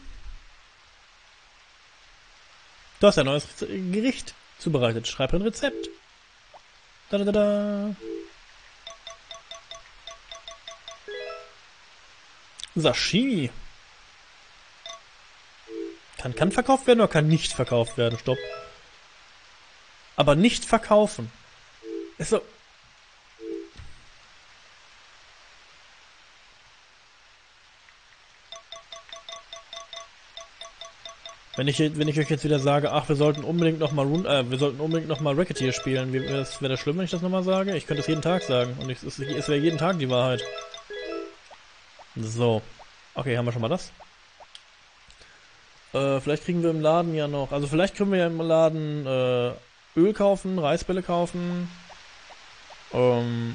Du hast ein neues Gericht zubereitet. Schreib ein Rezept. Da, da, da, da. Sashimi. Kann, kann verkauft werden oder kann nicht verkauft werden? Stopp. Aber nicht verkaufen. Ist so. Wenn ich, wenn ich euch jetzt wieder sage, ach, wir sollten unbedingt nochmal Rune, äh, wir sollten unbedingt nochmal Racketeer spielen, wäre das, wär das schlimm, wenn ich das nochmal sage? Ich könnte das jeden Tag sagen und ich, es, es wäre jeden Tag die Wahrheit. So. Okay, haben wir schon mal das? Äh, vielleicht kriegen wir im Laden ja noch, also vielleicht können wir ja im Laden äh, Öl kaufen, Reisbälle kaufen. Ähm.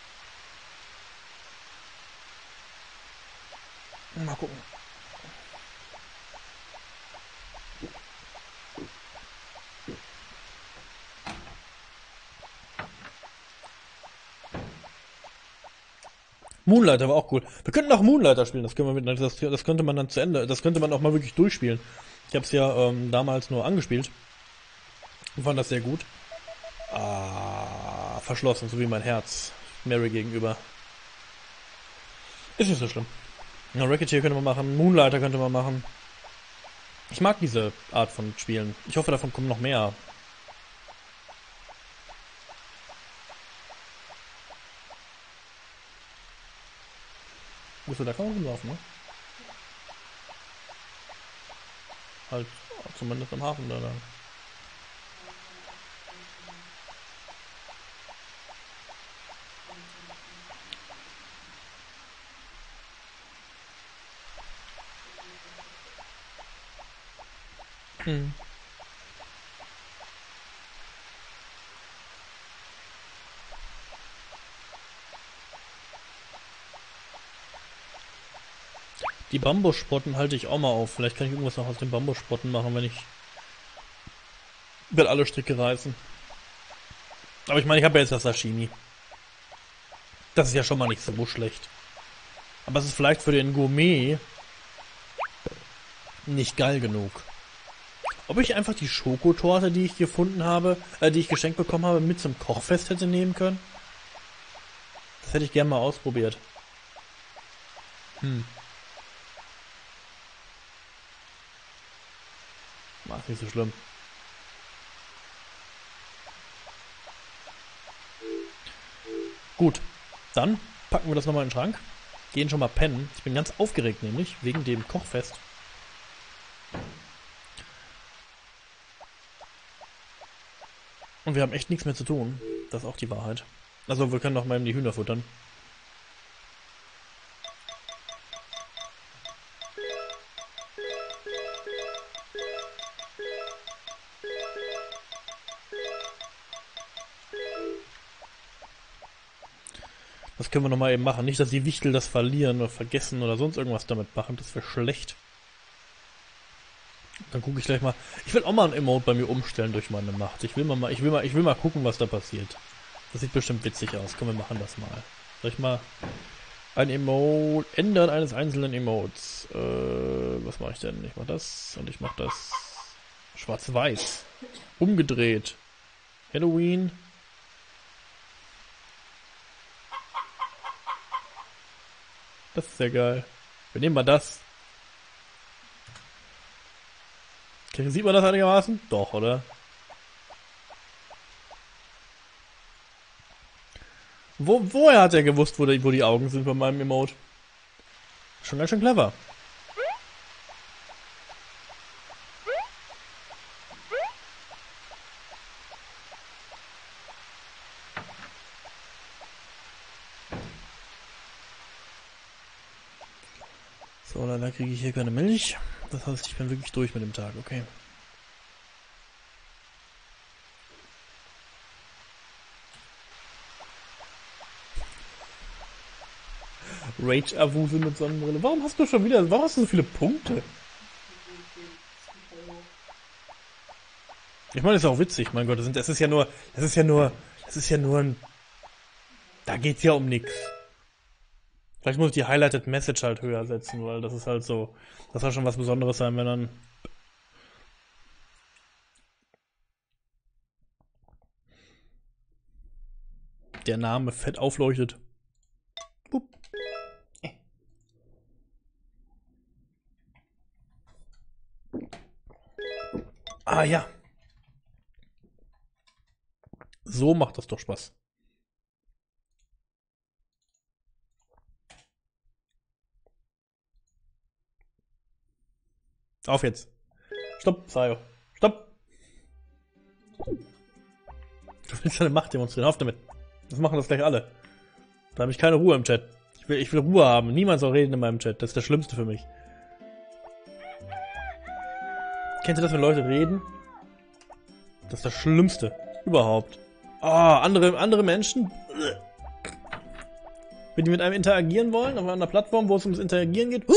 Mal gucken. Moonlighter war auch cool. Wir könnten auch Moonlighter spielen, das, können wir mit, das, das könnte man dann zu Ende, das könnte man auch mal wirklich durchspielen. Ich habe es ja ähm, damals nur angespielt und fand das sehr gut. Ah, verschlossen, so wie mein Herz Mary gegenüber. Ist nicht so schlimm. Ja, Racketeer könnte man machen, Moonlighter könnte man machen. Ich mag diese Art von Spielen. Ich hoffe, davon kommen noch mehr. Wusste, da kann man rumlaufen, ne? Halt, zumindest am Hafen da lang. Hm. Die Bambussprotten halte ich auch mal auf. Vielleicht kann ich irgendwas noch aus den Bambussprotten machen, wenn ich... Ich werde alle Stricke reißen. Aber ich meine, ich habe ja jetzt das Sashimi. Das ist ja schon mal nicht so schlecht. Aber es ist vielleicht für den Gourmet nicht geil genug. Ob ich einfach die Schokotorte, die ich gefunden habe, äh, die ich geschenkt bekommen habe, mit zum Kochfest hätte nehmen können? Das hätte ich gerne mal ausprobiert. Hm. War nicht so schlimm. Gut, dann packen wir das nochmal in den Schrank. Gehen schon mal pennen. Ich bin ganz aufgeregt nämlich, wegen dem Kochfest. Und wir haben echt nichts mehr zu tun. Das ist auch die Wahrheit. Also wir können noch mal eben die Hühner futtern. Das können wir noch mal eben machen. Nicht, dass die Wichtel das verlieren oder vergessen oder sonst irgendwas damit machen. Das wäre schlecht. Dann gucke ich gleich mal. Ich will auch mal ein Emote bei mir umstellen durch meine Macht. Ich will mal, ich will mal, ich will mal gucken, was da passiert. Das sieht bestimmt witzig aus. Komm, wir machen das mal. Soll ich mal ein Emote ändern eines einzelnen Emotes? Äh, was mache ich denn? Ich mache das und ich mache das schwarz-weiß. Umgedreht. Halloween. Das ist sehr geil. Wir nehmen mal das. Okay, sieht man das einigermaßen? Doch, oder? Wo, woher hat er gewusst, wo die, wo die Augen sind bei meinem Emote? Schon ganz schön clever. So, leider kriege ich hier keine Milch. Das heißt, ich bin wirklich durch mit dem Tag, okay. Rage-Avuse mit Sonnenbrille. Warum hast du schon wieder, warum hast du so viele Punkte? Ich meine, das ist auch witzig, mein Gott, das, sind, das ist ja nur, das ist ja nur, das ist ja nur ein, da geht's ja um nix. Vielleicht muss ich die Highlighted Message halt höher setzen, weil das ist halt so, das soll schon was Besonderes sein, wenn dann der Name fett aufleuchtet. Bup. Ah ja. So macht das doch Spaß. Auf jetzt. Stopp, Sayo. Stopp. Du willst deine Macht demonstrieren. Auf damit. Das machen das gleich alle. Da habe ich keine Ruhe im Chat. Ich will, ich will Ruhe haben. Niemand soll reden in meinem Chat. Das ist das Schlimmste für mich. Kennt ihr das, wenn Leute reden? Das ist das Schlimmste. Überhaupt. Ah, oh, andere, andere Menschen. Wenn die mit einem interagieren wollen, auf einer Plattform, wo es ums Interagieren geht.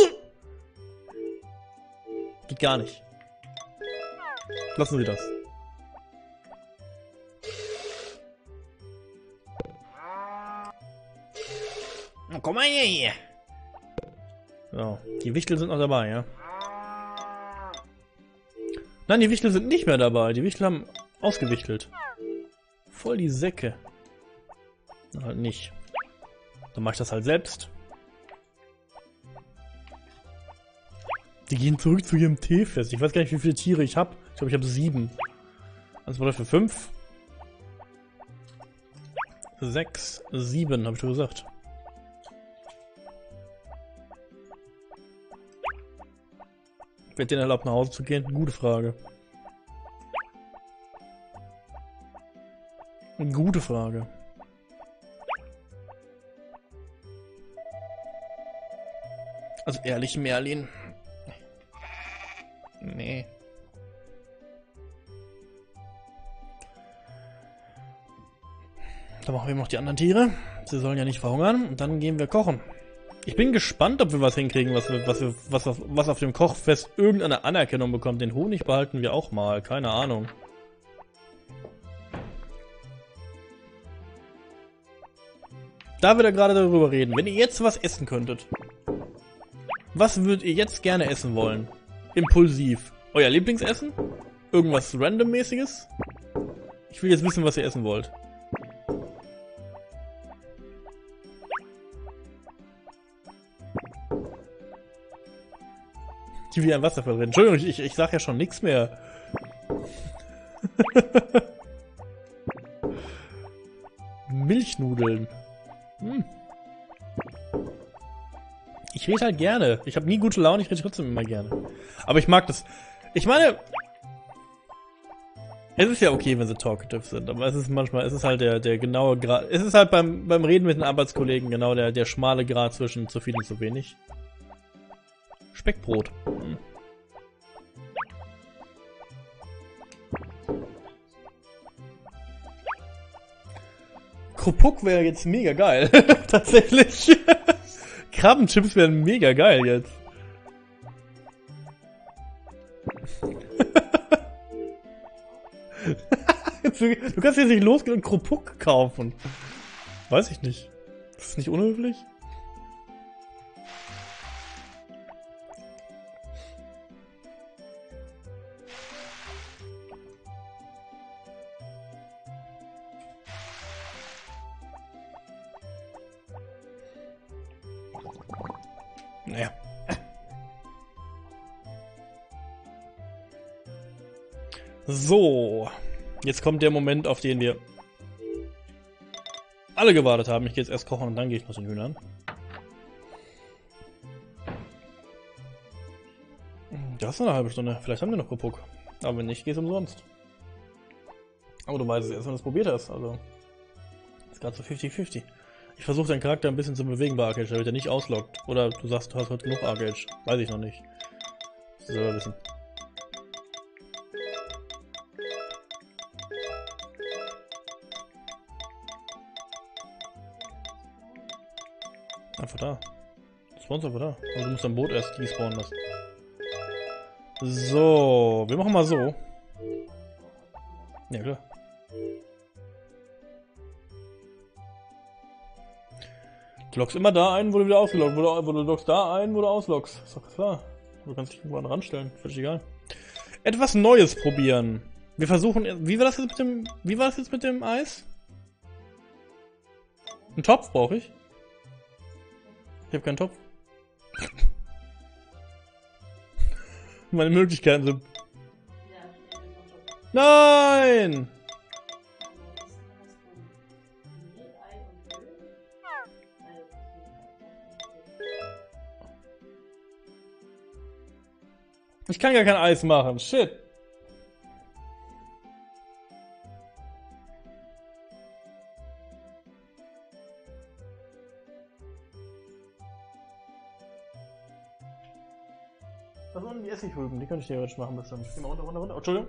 Geht gar nicht. Lassen Sie das. Komm mal her hier. So, die Wichtel sind noch dabei, ja? Nein, die Wichtel sind nicht mehr dabei. Die Wichtel haben ausgewichtelt. Voll die Säcke. Na, halt nicht. Dann mach ich das halt selbst. Die gehen zurück zu ihrem Teefest. Ich weiß gar nicht, wie viele Tiere ich habe. Ich glaube, ich habe sieben. Was war das für fünf? Sechs, sieben, habe ich schon gesagt. Wird denen erlaubt, nach Hause zu gehen? Gute Frage. Gute Frage. Also ehrlich, Merlin. Nee. Dann machen wir noch die anderen Tiere. Sie sollen ja nicht verhungern. Und dann gehen wir kochen. Ich bin gespannt, ob wir was hinkriegen, was, wir, was, wir, was, auf, was auf dem Kochfest irgendeine Anerkennung bekommt. Den Honig behalten wir auch mal. Keine Ahnung. Da wir da gerade darüber reden. Wenn ihr jetzt was essen könntet. Was würdet ihr jetzt gerne essen wollen? Impulsiv. Euer Lieblingsessen? Irgendwas Randommäßiges? Ich will jetzt wissen, was ihr essen wollt. Die wie ein Wasserfall reden. Entschuldigung, ich, ich sag ja schon nichts mehr. Milchnudeln. Hm. Ich rede halt gerne. Ich habe nie gute Laune, ich rede trotzdem immer gerne. Aber ich mag das. Ich meine, es ist ja okay, wenn sie talkative sind, aber es ist manchmal, es ist halt der, der genaue Grad. Es ist halt beim, beim Reden mit den Arbeitskollegen genau der, der schmale Grad zwischen zu viel und zu wenig. Speckbrot. Hm. Krupuk wäre jetzt mega geil. Tatsächlich. Krabbenchips wären mega geil jetzt. Du kannst jetzt nicht losgehen und Krupuk kaufen. Weiß ich nicht. Ist das nicht unhöflich? Naja. So. Jetzt kommt der Moment, auf den wir alle gewartet haben. Ich gehe jetzt erst kochen und dann gehe ich noch den Hühnern. Das ist noch eine halbe Stunde. Vielleicht haben wir noch Krupuk. Aber wenn nicht, geht es umsonst. Aber du weißt es erst, wenn du es probiert hast. Also. Ist gerade so fifty fifty. Ich versuche deinen Charakter ein bisschen zu bewegen bei Arcade, damit er nicht ausloggt. Oder du sagst, du hast heute genug Arcade. Weiß ich noch nicht. Das soll er wissen. Einfach da. Spawn's einfach da. Also du musst dein Boot erst despawnen lassen. So, wir machen mal so. Ja, klar. Du loggst immer da ein, wo du wieder ausgeloggt, wo du, wo du loggst da ein, wo du ausloggst. Ist doch klar. Du kannst dich irgendwo an den Rand stellen. Völlig egal. Etwas Neues probieren. Wir versuchen. Wie war das jetzt mit dem. Wie war das jetzt mit dem Eis? Einen Topf brauche ich. Ich habe keinen Topf. Meine Möglichkeiten sind. Nein! Ich kann gar kein Eis machen. Shit. Was waren die Essigrüben? Die könnte ich theoretisch machen bestimmt. Geh mal runter, runter, runter. Oh, Entschuldigung.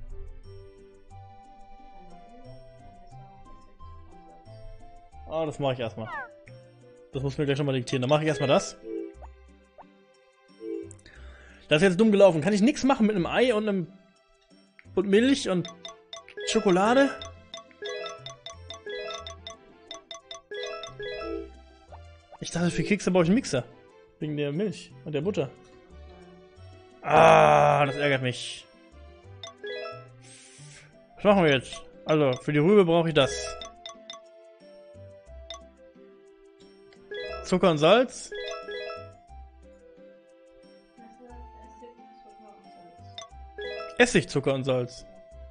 Ah, das mache ich erstmal. Das muss mir gleich nochmal diktieren. Dann mache ich erstmal das. Das ist jetzt dumm gelaufen. Kann ich nichts machen mit einem Ei und einem und Milch und Schokolade? Ich dachte, für Kekse brauche ich einen Mixer. Wegen der Milch und der Butter. Ah, das ärgert mich. Was machen wir jetzt? Also, für die Rübe brauche ich das. Zucker und Salz. Essig, Zucker und Salz.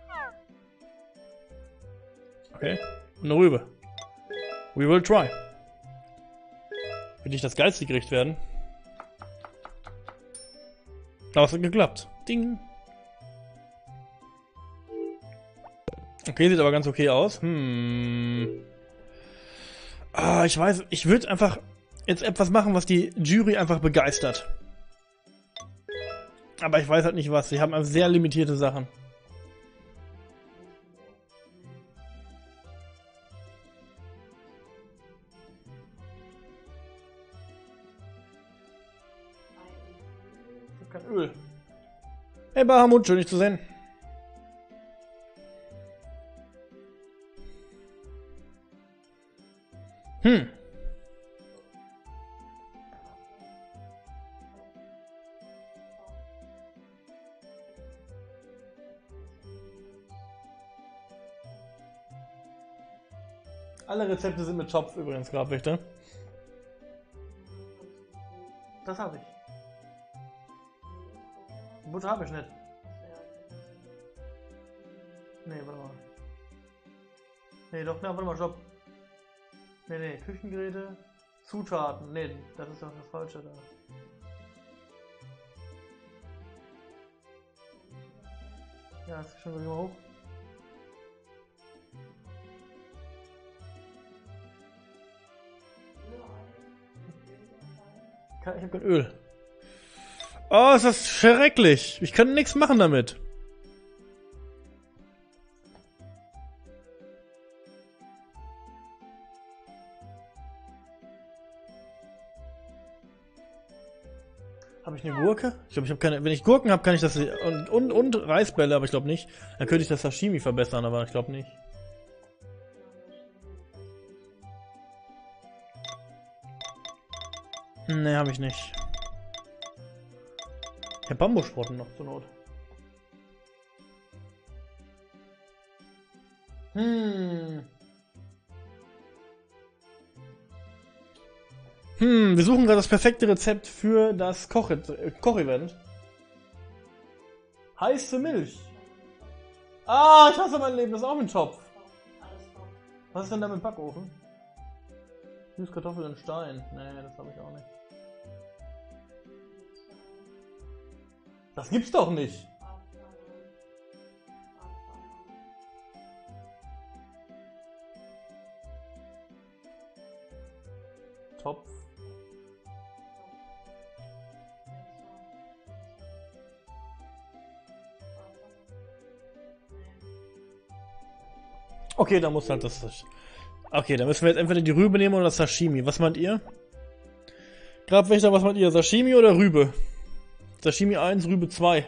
Okay. Und eine Rübe. We will try. Will nicht das geilste Gericht werden. Aber es hat geklappt. Ding. Okay, sieht aber ganz okay aus. Hm. Ah, ich weiß, ich würde einfach jetzt etwas machen, was die Jury einfach begeistert. Aber ich weiß halt nicht was. Sie haben sehr limitierte Sachen. Kein Öl. Hey Bahamut, schön dich zu sehen. Hm. Alle Rezepte sind mit Topf übrigens, glaube ich, ne? Das habe ich. Butter habe ich nicht. Nee, warte mal. Nee, doch, na, warte mal, stopp. Nee, nee, Küchengeräte, Zutaten. Nee, das ist doch das Falsche da. Ja, ist schon wieder hoch. Ich hab kein Öl. Oh, ist das schrecklich. Ich kann nichts machen damit. Habe ich eine Gurke? Ich glaube, ich habe keine. Wenn ich Gurken habe, kann ich das. Und, und, und Reisbälle, aber ich glaube nicht. Dann könnte ich das Sashimi verbessern, aber ich glaube nicht. Ne, habe ich nicht. Ich habe Bambussprotten noch zur Not. Hm. Hm, wir suchen gerade das perfekte Rezept für das Koch- Kochevent. Heiße Milch. Ah, ich hasse mein Leben, das ist auch ein Topf. Was ist denn da mit Backofen? Süßkartoffeln in Stein. Nee, das habe ich auch nicht. Das gibt's doch nicht. Topf. Okay, da muss halt das... Okay, dann müssen wir jetzt entweder die Rübe nehmen oder das Sashimi. Was meint ihr? Grabwächter, was meint ihr? Sashimi oder Rübe? Sashimi eins, Rübe zwei.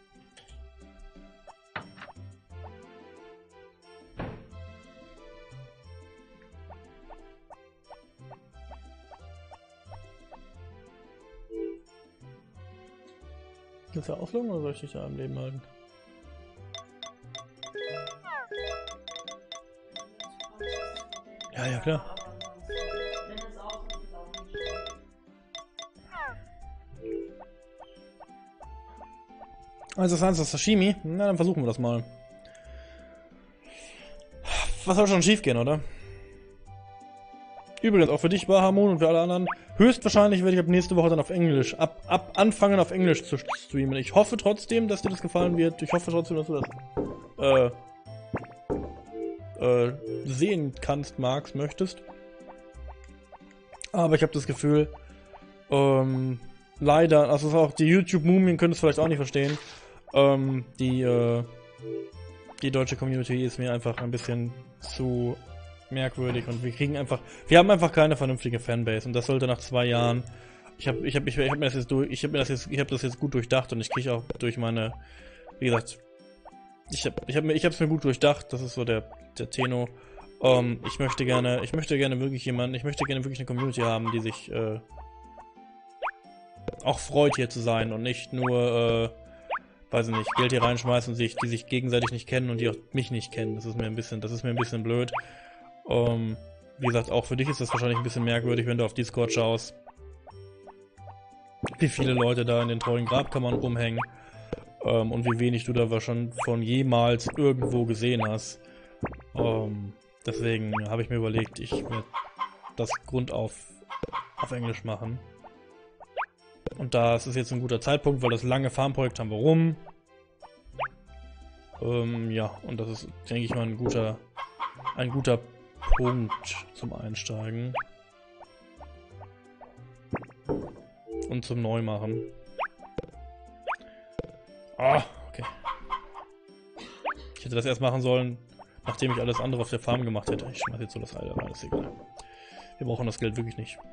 Willst du ausloggen oder soll ich dich da am Leben halten? Ja, ja, klar. Also das heißt das Sashimi? Na, dann versuchen wir das mal. Was soll schon schief gehen, oder? Übrigens, auch für dich, Bahamut, und für alle anderen. Höchstwahrscheinlich werde ich ab nächste Woche dann auf Englisch, ab, ab anfangen auf Englisch zu streamen. Ich hoffe trotzdem, dass dir das gefallen wird. Ich hoffe trotzdem, dass du das äh, äh, sehen kannst, magst, möchtest. Aber ich habe das Gefühl, ähm, leider, also auch die YouTube-Mumien können es vielleicht auch nicht verstehen. Ähm, die, äh, die deutsche Community ist mir einfach ein bisschen zu merkwürdig und wir kriegen einfach, wir haben einfach keine vernünftige Fanbase und das sollte nach zwei Jahren, ich habe ich habe ich, ich habe mir das jetzt durch, ich habe mir das jetzt, ich habe das jetzt gut durchdacht und ich kriege auch durch meine, wie gesagt, ich habe ich habe mir ich habe es mir gut durchdacht, das ist so der der Tenor Ähm, ich möchte gerne, ich möchte gerne wirklich jemanden, ich möchte gerne wirklich eine Community haben, die sich äh, auch freut, hier zu sein und nicht nur, äh, weiß ich nicht, Geld hier reinschmeißen und sich, die sich gegenseitig nicht kennen und die auch mich nicht kennen. Das ist mir ein bisschen, das ist mir ein bisschen blöd. Ähm, wie gesagt, auch für dich ist das wahrscheinlich ein bisschen merkwürdig, wenn du auf Discord schaust, wie viele Leute da in den treuen Grabkammern rumhängen ähm, und wie wenig du da wahrscheinlich von jemals irgendwo gesehen hast. Ähm, deswegen habe ich mir überlegt, ich werde das grundauf auf Englisch machen. Und da ist es jetzt ein guter Zeitpunkt, weil das lange Farmprojekt haben wir rum. Ähm, ja, und das ist, denke ich mal, ein guter, ein guter Punkt zum Einsteigen. Und zum Neumachen. Ah, okay. Ich hätte das erst machen sollen, nachdem ich alles andere auf der Farm gemacht hätte. Ich schmeiß jetzt so das Alte rein, ist egal. Wir brauchen das Geld wirklich nicht.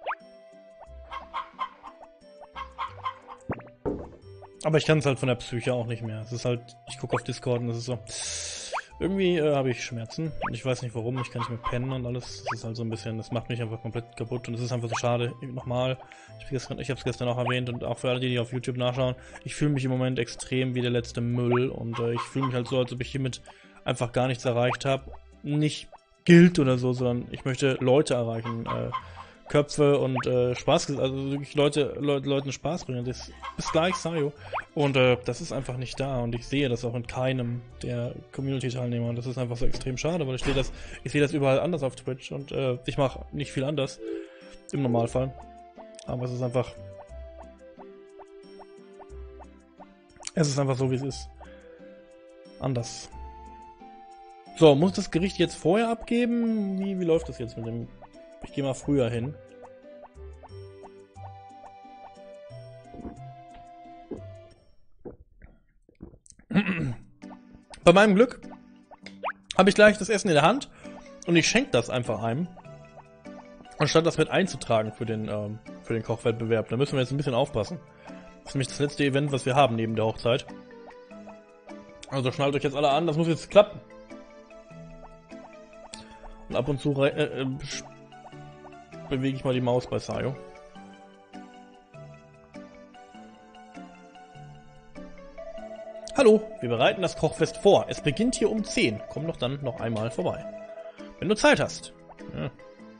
Aber ich kann es halt von der Psyche auch nicht mehr. Es ist halt, ich gucke auf Discord und es ist so, irgendwie äh, habe ich Schmerzen. Und ich weiß nicht warum, ich kann nicht mehr pennen und alles. Das ist halt so ein bisschen, das macht mich einfach komplett kaputt und es ist einfach so schade. Nochmal, ich habe es gestern auch erwähnt und auch für alle, die, die auf YouTube nachschauen, ich fühle mich im Moment extrem wie der letzte Müll und äh, ich fühle mich halt so, als ob ich hiermit einfach gar nichts erreicht habe. Nicht Guild oder so, sondern ich möchte Leute erreichen, äh, Köpfe und äh, Spaß, also wirklich Leute, Leute, Leuten Spaß bringen. Das, bis gleich, Sayo. Und äh, das ist einfach nicht da und ich sehe das auch in keinem der Community-Teilnehmer und das ist einfach so extrem schade, weil ich sehe das, ich sehe das überall anders auf Twitch und äh, ich mache nicht viel anders im Normalfall. Aber es ist einfach, es ist einfach so, wie es ist. Anders. So, muss das Gericht jetzt vorher abgeben? Wie, wie läuft das jetzt mit dem? Ich gehe mal früher hin. Bei meinem Glück habe ich gleich das Essen in der Hand und ich schenke das einfach einem, anstatt das mit einzutragen für den, ähm, für den Kochwettbewerb. Da müssen wir jetzt ein bisschen aufpassen. Das ist nämlich das letzte Event, was wir haben neben der Hochzeit. Also schnallt euch jetzt alle an, das muss jetzt klappen. Und ab und zu äh, äh, bewege ich mal die Maus bei Sayo. Hallo, wir bereiten das Kochfest vor. Es beginnt hier um zehn. Komm doch dann noch einmal vorbei. Wenn du Zeit hast. Ja.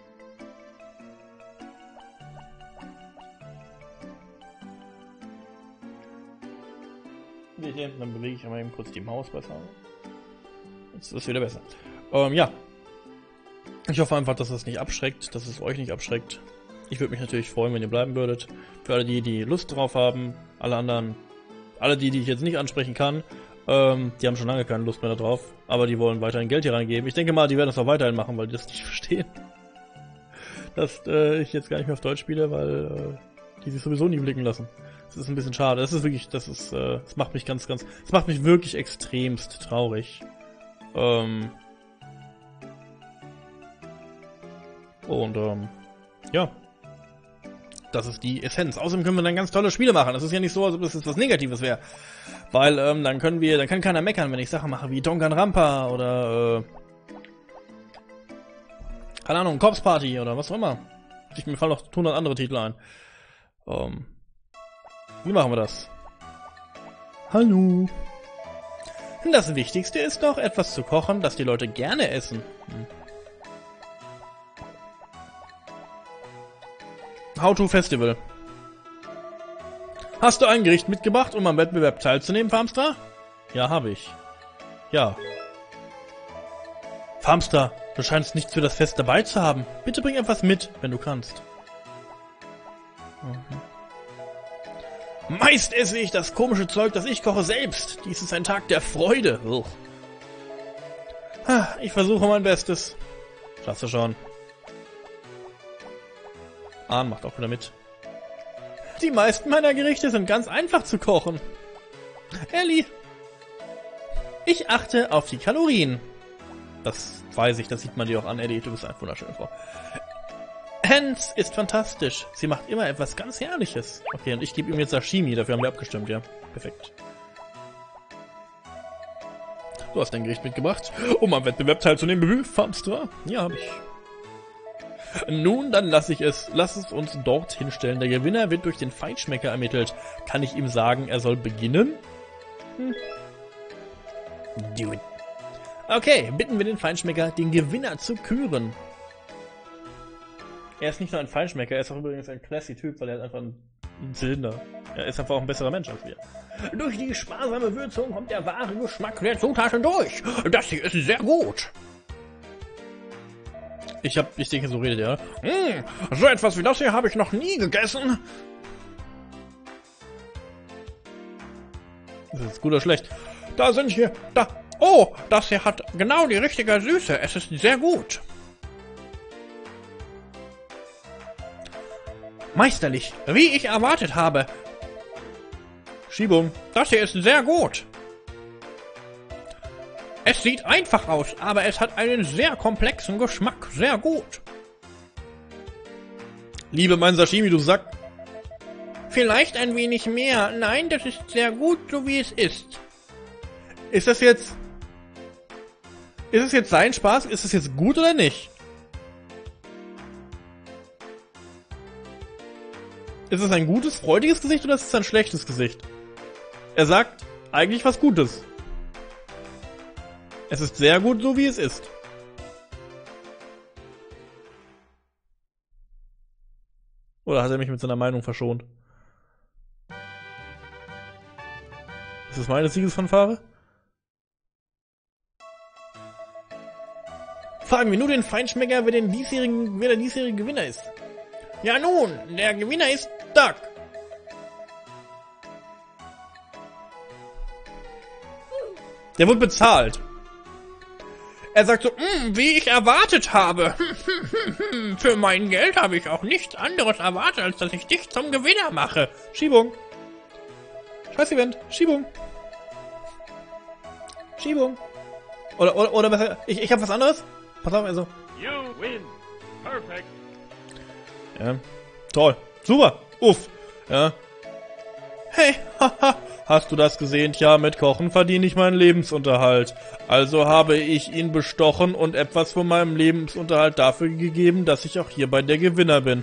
Dann bewege ich einmal eben kurz die Maus bei Sayo. Jetzt ist es wieder besser. Ähm, ja. Ich hoffe einfach, dass es nicht abschreckt, dass es euch nicht abschreckt. Ich würde mich natürlich freuen, wenn ihr bleiben würdet. Für alle die, die Lust drauf haben, alle anderen, alle die, die ich jetzt nicht ansprechen kann, ähm, die haben schon lange keine Lust mehr darauf, aber die wollen weiterhin Geld hier reingeben. Ich denke mal, die werden das auch weiterhin machen, weil die das nicht verstehen. Dass äh, ich jetzt gar nicht mehr auf Deutsch spiele, weil äh, die sich sowieso nie blicken lassen. Das ist ein bisschen schade. Das ist wirklich, das ist, äh, das macht mich ganz, ganz, das macht mich wirklich extremst traurig. Ähm... Und, ähm, ja. Das ist die Essenz. Außerdem können wir dann ganz tolle Spiele machen. Das ist ja nicht so, als ob das jetzt was Negatives wäre. Weil, ähm, dann können wir, dann kann keiner meckern, wenn ich Sachen mache wie Danganronpa oder, äh, keine Ahnung, Corpse Party oder was auch immer. Ich, mir fallen noch hundert andere Titel ein. Ähm, wie machen wir das? Hallo. Das Wichtigste ist doch, etwas zu kochen, das die Leute gerne essen. Hm. How to Festival. Hast du ein Gericht mitgebracht, um am Wettbewerb teilzunehmen, Farmstar? Ja, habe ich. Ja. Farmstar, du scheinst nichts für das Fest dabei zu haben. Bitte bring etwas mit, wenn du kannst. Mhm. Meist esse ich das komische Zeug, das ich koche, selbst. Dies ist ein Tag der Freude. Ugh. Ich versuche mein Bestes. Schaffst du schon. Ahn macht auch wieder mit. Die meisten meiner Gerichte sind ganz einfach zu kochen. Ellie. Ich achte auf die Kalorien. Das weiß ich, das sieht man dir auch an, Ellie. Du bist eine wunderschöne Frau. Hans ist fantastisch. Sie macht immer etwas ganz Herrliches. Okay, und ich gebe ihm jetzt Sashimi. Dafür haben wir abgestimmt, ja. Perfekt. Du hast dein Gericht mitgebracht, um am Wettbewerb teilzunehmen, Farmstra? Ja, hab ich. Nun, dann lass ich es, lass es uns dorthin stellen. Der Gewinner wird durch den Feinschmecker ermittelt. Kann ich ihm sagen, er soll beginnen? Hm. Do it. Okay, bitten wir den Feinschmecker, den Gewinner zu küren. Er ist nicht nur ein Feinschmecker, er ist auch übrigens ein classy Typ, weil er hat einfach einen Zylinder. Er ist einfach auch ein besserer Mensch als wir. Durch die sparsame Würzung kommt der wahre Geschmack der Zutaten durch. Das hier ist sehr gut. Ich hab, ich denke, so redet er. Hm, so etwas wie das hier habe ich noch nie gegessen. Das ist gut oder schlecht? Da sind hier, da, oh, das hier hat genau die richtige Süße. Es ist sehr gut. Meisterlich, wie ich erwartet habe. Schiebung, das hier ist sehr gut. Es sieht einfach aus, aber es hat einen sehr komplexen Geschmack. Sehr gut. Liebe mein Sashimi, du Sack. Vielleicht ein wenig mehr. Nein, das ist sehr gut, so wie es ist. Ist das jetzt... Ist es jetzt sein Spaß? Ist es jetzt gut oder nicht? Ist es ein gutes, freudiges Gesicht oder ist es ein schlechtes Gesicht? Er sagt eigentlich was Gutes. Es ist sehr gut, so wie es ist. Oder hat er mich mit seiner Meinung verschont? Ist das meine Siegesfanfare? Fragen wir nur den Feinschmecker, wer, den diesjährigen, wer der diesjährige Gewinner ist. Ja nun, der Gewinner ist Duck. Der wird bezahlt. Er sagt so, wie ich erwartet habe. Für mein Geld habe ich auch nichts anderes erwartet, als dass ich dich zum Gewinner mache. Schiebung. Scheiß Event. Schiebung. Schiebung. Oder, oder, oder besser, ich, ich habe was anderes. Pass auf, also. You win. Perfect. Ja. Toll. Super. Uff. Ja. Hey, haha. Hast du das gesehen? Tja, mit Kochen verdiene ich meinen Lebensunterhalt. Also habe ich ihn bestochen und etwas von meinem Lebensunterhalt dafür gegeben, dass ich auch hierbei der Gewinner bin.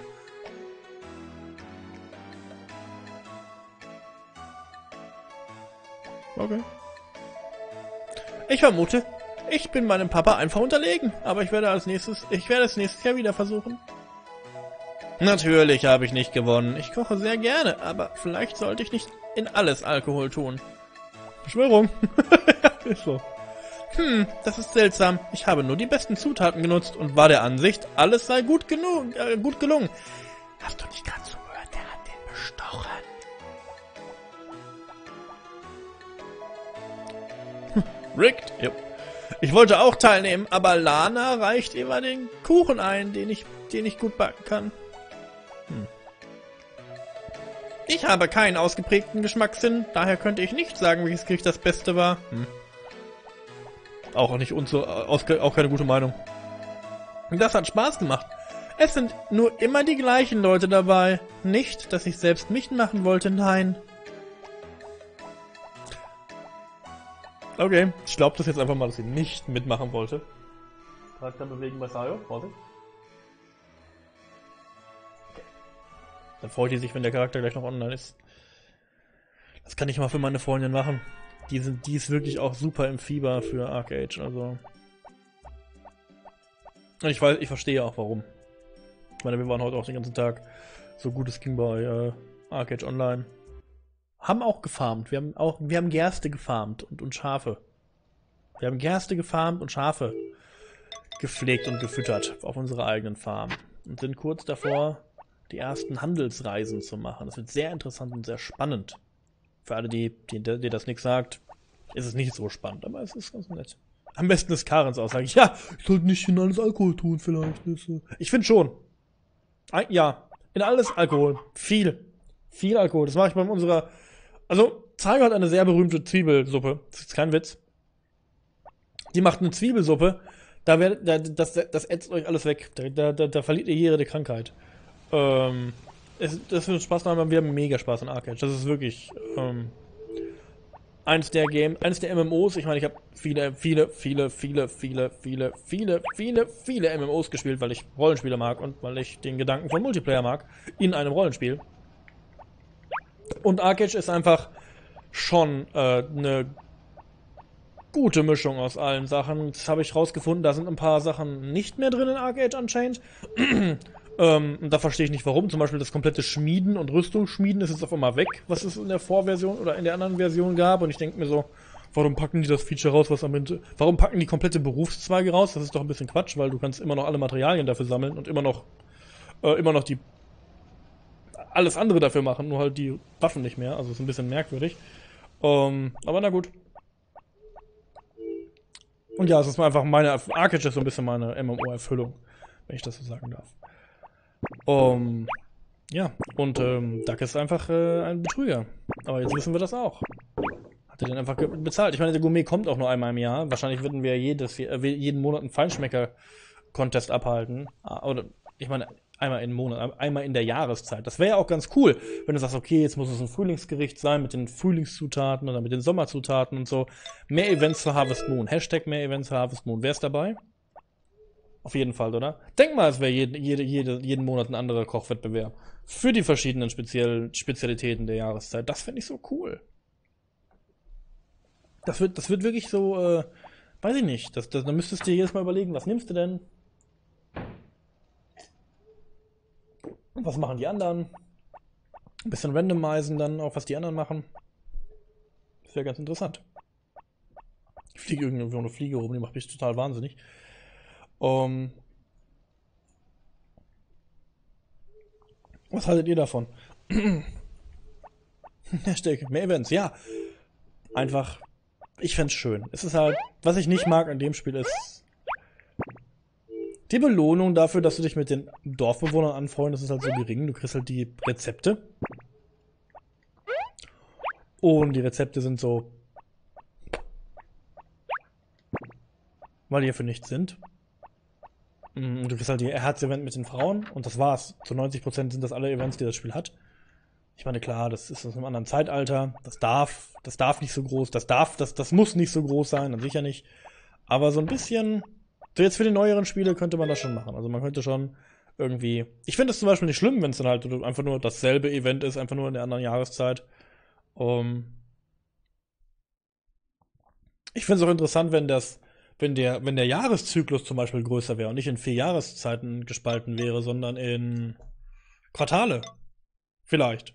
Okay. Ich vermute, ich bin meinem Papa einfach unterlegen, aber ich werde als nächstes, ich werde es nächstes Jahr wieder versuchen. Natürlich habe ich nicht gewonnen. Ich koche sehr gerne, aber vielleicht sollte ich nicht in alles Alkohol tun. Verschwörung. Ist so. Hm, das ist seltsam. Ich habe nur die besten Zutaten genutzt und war der Ansicht, alles sei gut genug, äh, gut gelungen. Hast du nicht gerade zugehört? Der hat den bestochen. Hm, rigged. Jo. Ich wollte auch teilnehmen, aber Lana reicht immer den Kuchen ein, den ich, den ich gut backen kann. Hm. Ich habe keinen ausgeprägten Geschmackssinn, daher könnte ich nicht sagen, welches Gericht das Beste war. Hm. Auch nicht unzu, auch keine gute Meinung. Das hat Spaß gemacht. Es sind nur immer die gleichen Leute dabei. Nicht, dass ich selbst mitmachen wollte, nein. Okay, ich glaube das jetzt einfach mal, dass sie nicht mitmachen wollte. Charakter bewegen bei Sayo, Vorsicht. Dann freut die sich, wenn der Charakter gleich noch online ist. Das kann ich mal für meine Freundin machen. Die, sind, die ist wirklich auch super im Fieber für ArcheAge, also... Und ich weiß, ich verstehe auch warum. Ich meine, wir waren heute auch den ganzen Tag so gut es ging bei äh, ArcheAge Online. Haben auch gefarmt. Wir haben auch, wir haben Gerste gefarmt und, und Schafe. Wir haben Gerste gefarmt und Schafe gepflegt und gefüttert auf unserer eigenen Farm. Und sind kurz davor, die ersten Handelsreisen zu machen. Das wird sehr interessant und sehr spannend. Für alle, die, die, die das nichts sagt, ist es nicht so spannend, aber es ist ganz nett. Am besten ist Karens Aussage. Ja, ich sollte nicht in alles Alkohol tun, vielleicht. Ich finde schon. Ein, ja, in alles Alkohol. Viel. Viel Alkohol. Das mache ich bei unserer... Also, Zeiger hat eine sehr berühmte Zwiebelsuppe. Das ist kein Witz. Die macht eine Zwiebelsuppe. Da werdet, da, das, das ätzt euch alles weg. Da, da, da verliert ihr jede Krankheit. Ähm, es, das wird Spaß machen, wir haben mega Spaß an ArcheAge. Das ist wirklich, ähm, eins der Game, eins der M M Os. Ich meine, ich habe viele, viele, viele, viele, viele, viele, viele, viele, viele M M Os gespielt, weil ich Rollenspiele mag und weil ich den Gedanken von Multiplayer mag in einem Rollenspiel. Und ArcheAge ist einfach schon äh, eine gute Mischung aus allen Sachen. Das habe ich rausgefunden, da sind ein paar Sachen nicht mehr drin in ArcheAge Unchained. ähm, da verstehe ich nicht warum. Zum Beispiel das komplette Schmieden und Rüstungsschmieden ist jetzt auf einmal weg, was es in der Vorversion oder in der anderen Version gab. Und ich denke mir so, warum packen die das Feature raus, was am Ende... Warum packen die komplette Berufszweige raus? Das ist doch ein bisschen Quatsch, weil du kannst immer noch alle Materialien dafür sammeln und immer noch äh, immer noch die alles andere dafür machen, nur halt die Waffen nicht mehr. Also ist ein bisschen merkwürdig. Ähm, aber na gut. Und ja, es ist einfach meine... ArcheAge ist so ein bisschen meine M M O-Erfüllung, wenn ich das so sagen darf. Um, ja, und ähm, Duck ist einfach äh, ein Betrüger. Aber jetzt wissen wir das auch. Hat er den einfach bezahlt. Ich meine, der Gourmet kommt auch nur einmal im Jahr. Wahrscheinlich würden wir jedes, äh, jeden Monat einen Feinschmecker-Contest abhalten. Oder, ich meine, einmal im Monat, einmal in der Jahreszeit. Das wäre ja auch ganz cool, wenn du sagst, okay, jetzt muss es ein Frühlingsgericht sein mit den Frühlingszutaten oder mit den Sommerzutaten und so. Mehr Events für Harvest Moon. Hashtag mehr Events für Harvest Moon. Wer ist dabei? Auf jeden Fall, oder? Denk mal, es wäre jede, jede, jede, jeden Monat ein anderer Kochwettbewerb. Für die verschiedenen Speziell Spezialitäten der Jahreszeit. Das finde ich so cool. Das wird, das wird wirklich so, äh, weiß ich nicht. Das, das, da müsstest du dir jedes Mal überlegen, was nimmst du denn? Und was machen die anderen? Ein bisschen randomisieren dann auch, was die anderen machen. Das wäre ganz interessant. Ich fliege irgendwo eine Fliege rum, die macht mich total wahnsinnig. Um, was haltet ihr davon? Hashtag mehr Events, ja. Einfach, ich fände es schön. Es ist halt, was ich nicht mag an dem Spiel ist die Belohnung dafür, dass du dich mit den Dorfbewohnern anfreundest, ist halt so gering. Du kriegst halt die Rezepte. Und die Rezepte sind so, weil die ja für nichts sind. Du kriegst halt die Herz-Event mit den Frauen und das war's. Zu neunzig Prozent sind das alle Events, die das Spiel hat. Ich meine, klar, das ist aus einem anderen Zeitalter. Das darf, das darf nicht so groß, das darf, das, das muss nicht so groß sein, dann sicher nicht. Aber so ein bisschen, so jetzt für die neueren Spiele könnte man das schon machen. Also man könnte schon irgendwie, ich finde es zum Beispiel nicht schlimm, wenn es dann halt einfach nur dasselbe Event ist, einfach nur in der anderen Jahreszeit. Um ich finde es auch interessant, wenn das Wenn der, wenn der Jahreszyklus zum Beispiel größer wäre und nicht in vier Jahreszeiten gespalten wäre, sondern in Quartale. Vielleicht.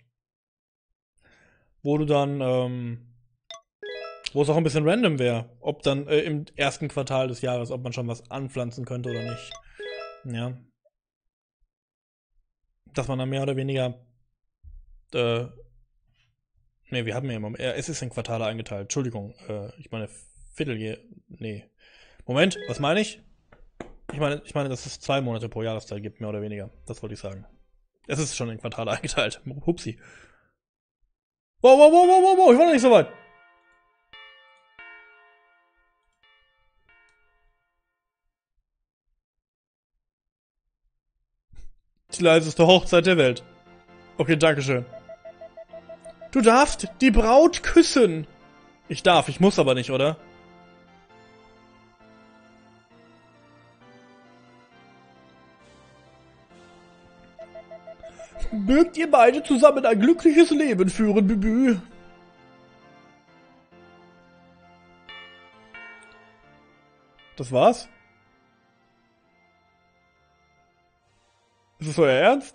Wo du dann, ähm, wo es auch ein bisschen random wäre, ob dann äh, im ersten Quartal des Jahres, ob man schon was anpflanzen könnte oder nicht. Ja. Dass man dann mehr oder weniger, äh, ne, wir haben ja immer, äh, es ist in Quartale eingeteilt. Entschuldigung, äh, ich meine Vierteljahr, nee. Moment, was meine ich? Ich meine, ich meine, dass es zwei Monate pro Jahreszeit gibt, mehr oder weniger. Das wollte ich sagen. Es ist schon in Quartale eingeteilt. Hupsi. Wow, wow, wow, wow, wow, wow, ich war noch nicht so weit. Die leiseste Hochzeit der Welt. Okay, dankeschön. Du darfst die Braut küssen. Ich darf, ich muss aber nicht, oder? Mögt ihr beide zusammen ein glückliches Leben führen, Bübü. Das war's? Ist das euer Ernst?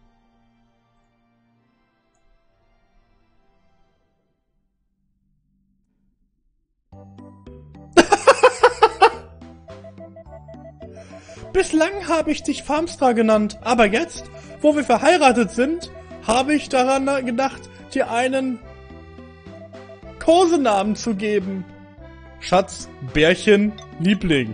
Bislang habe ich dich Farmstra genannt, aber jetzt, wo wir verheiratet sind, habe ich daran gedacht, dir einen Kosenamen zu geben. Schatz, Bärchen, Liebling.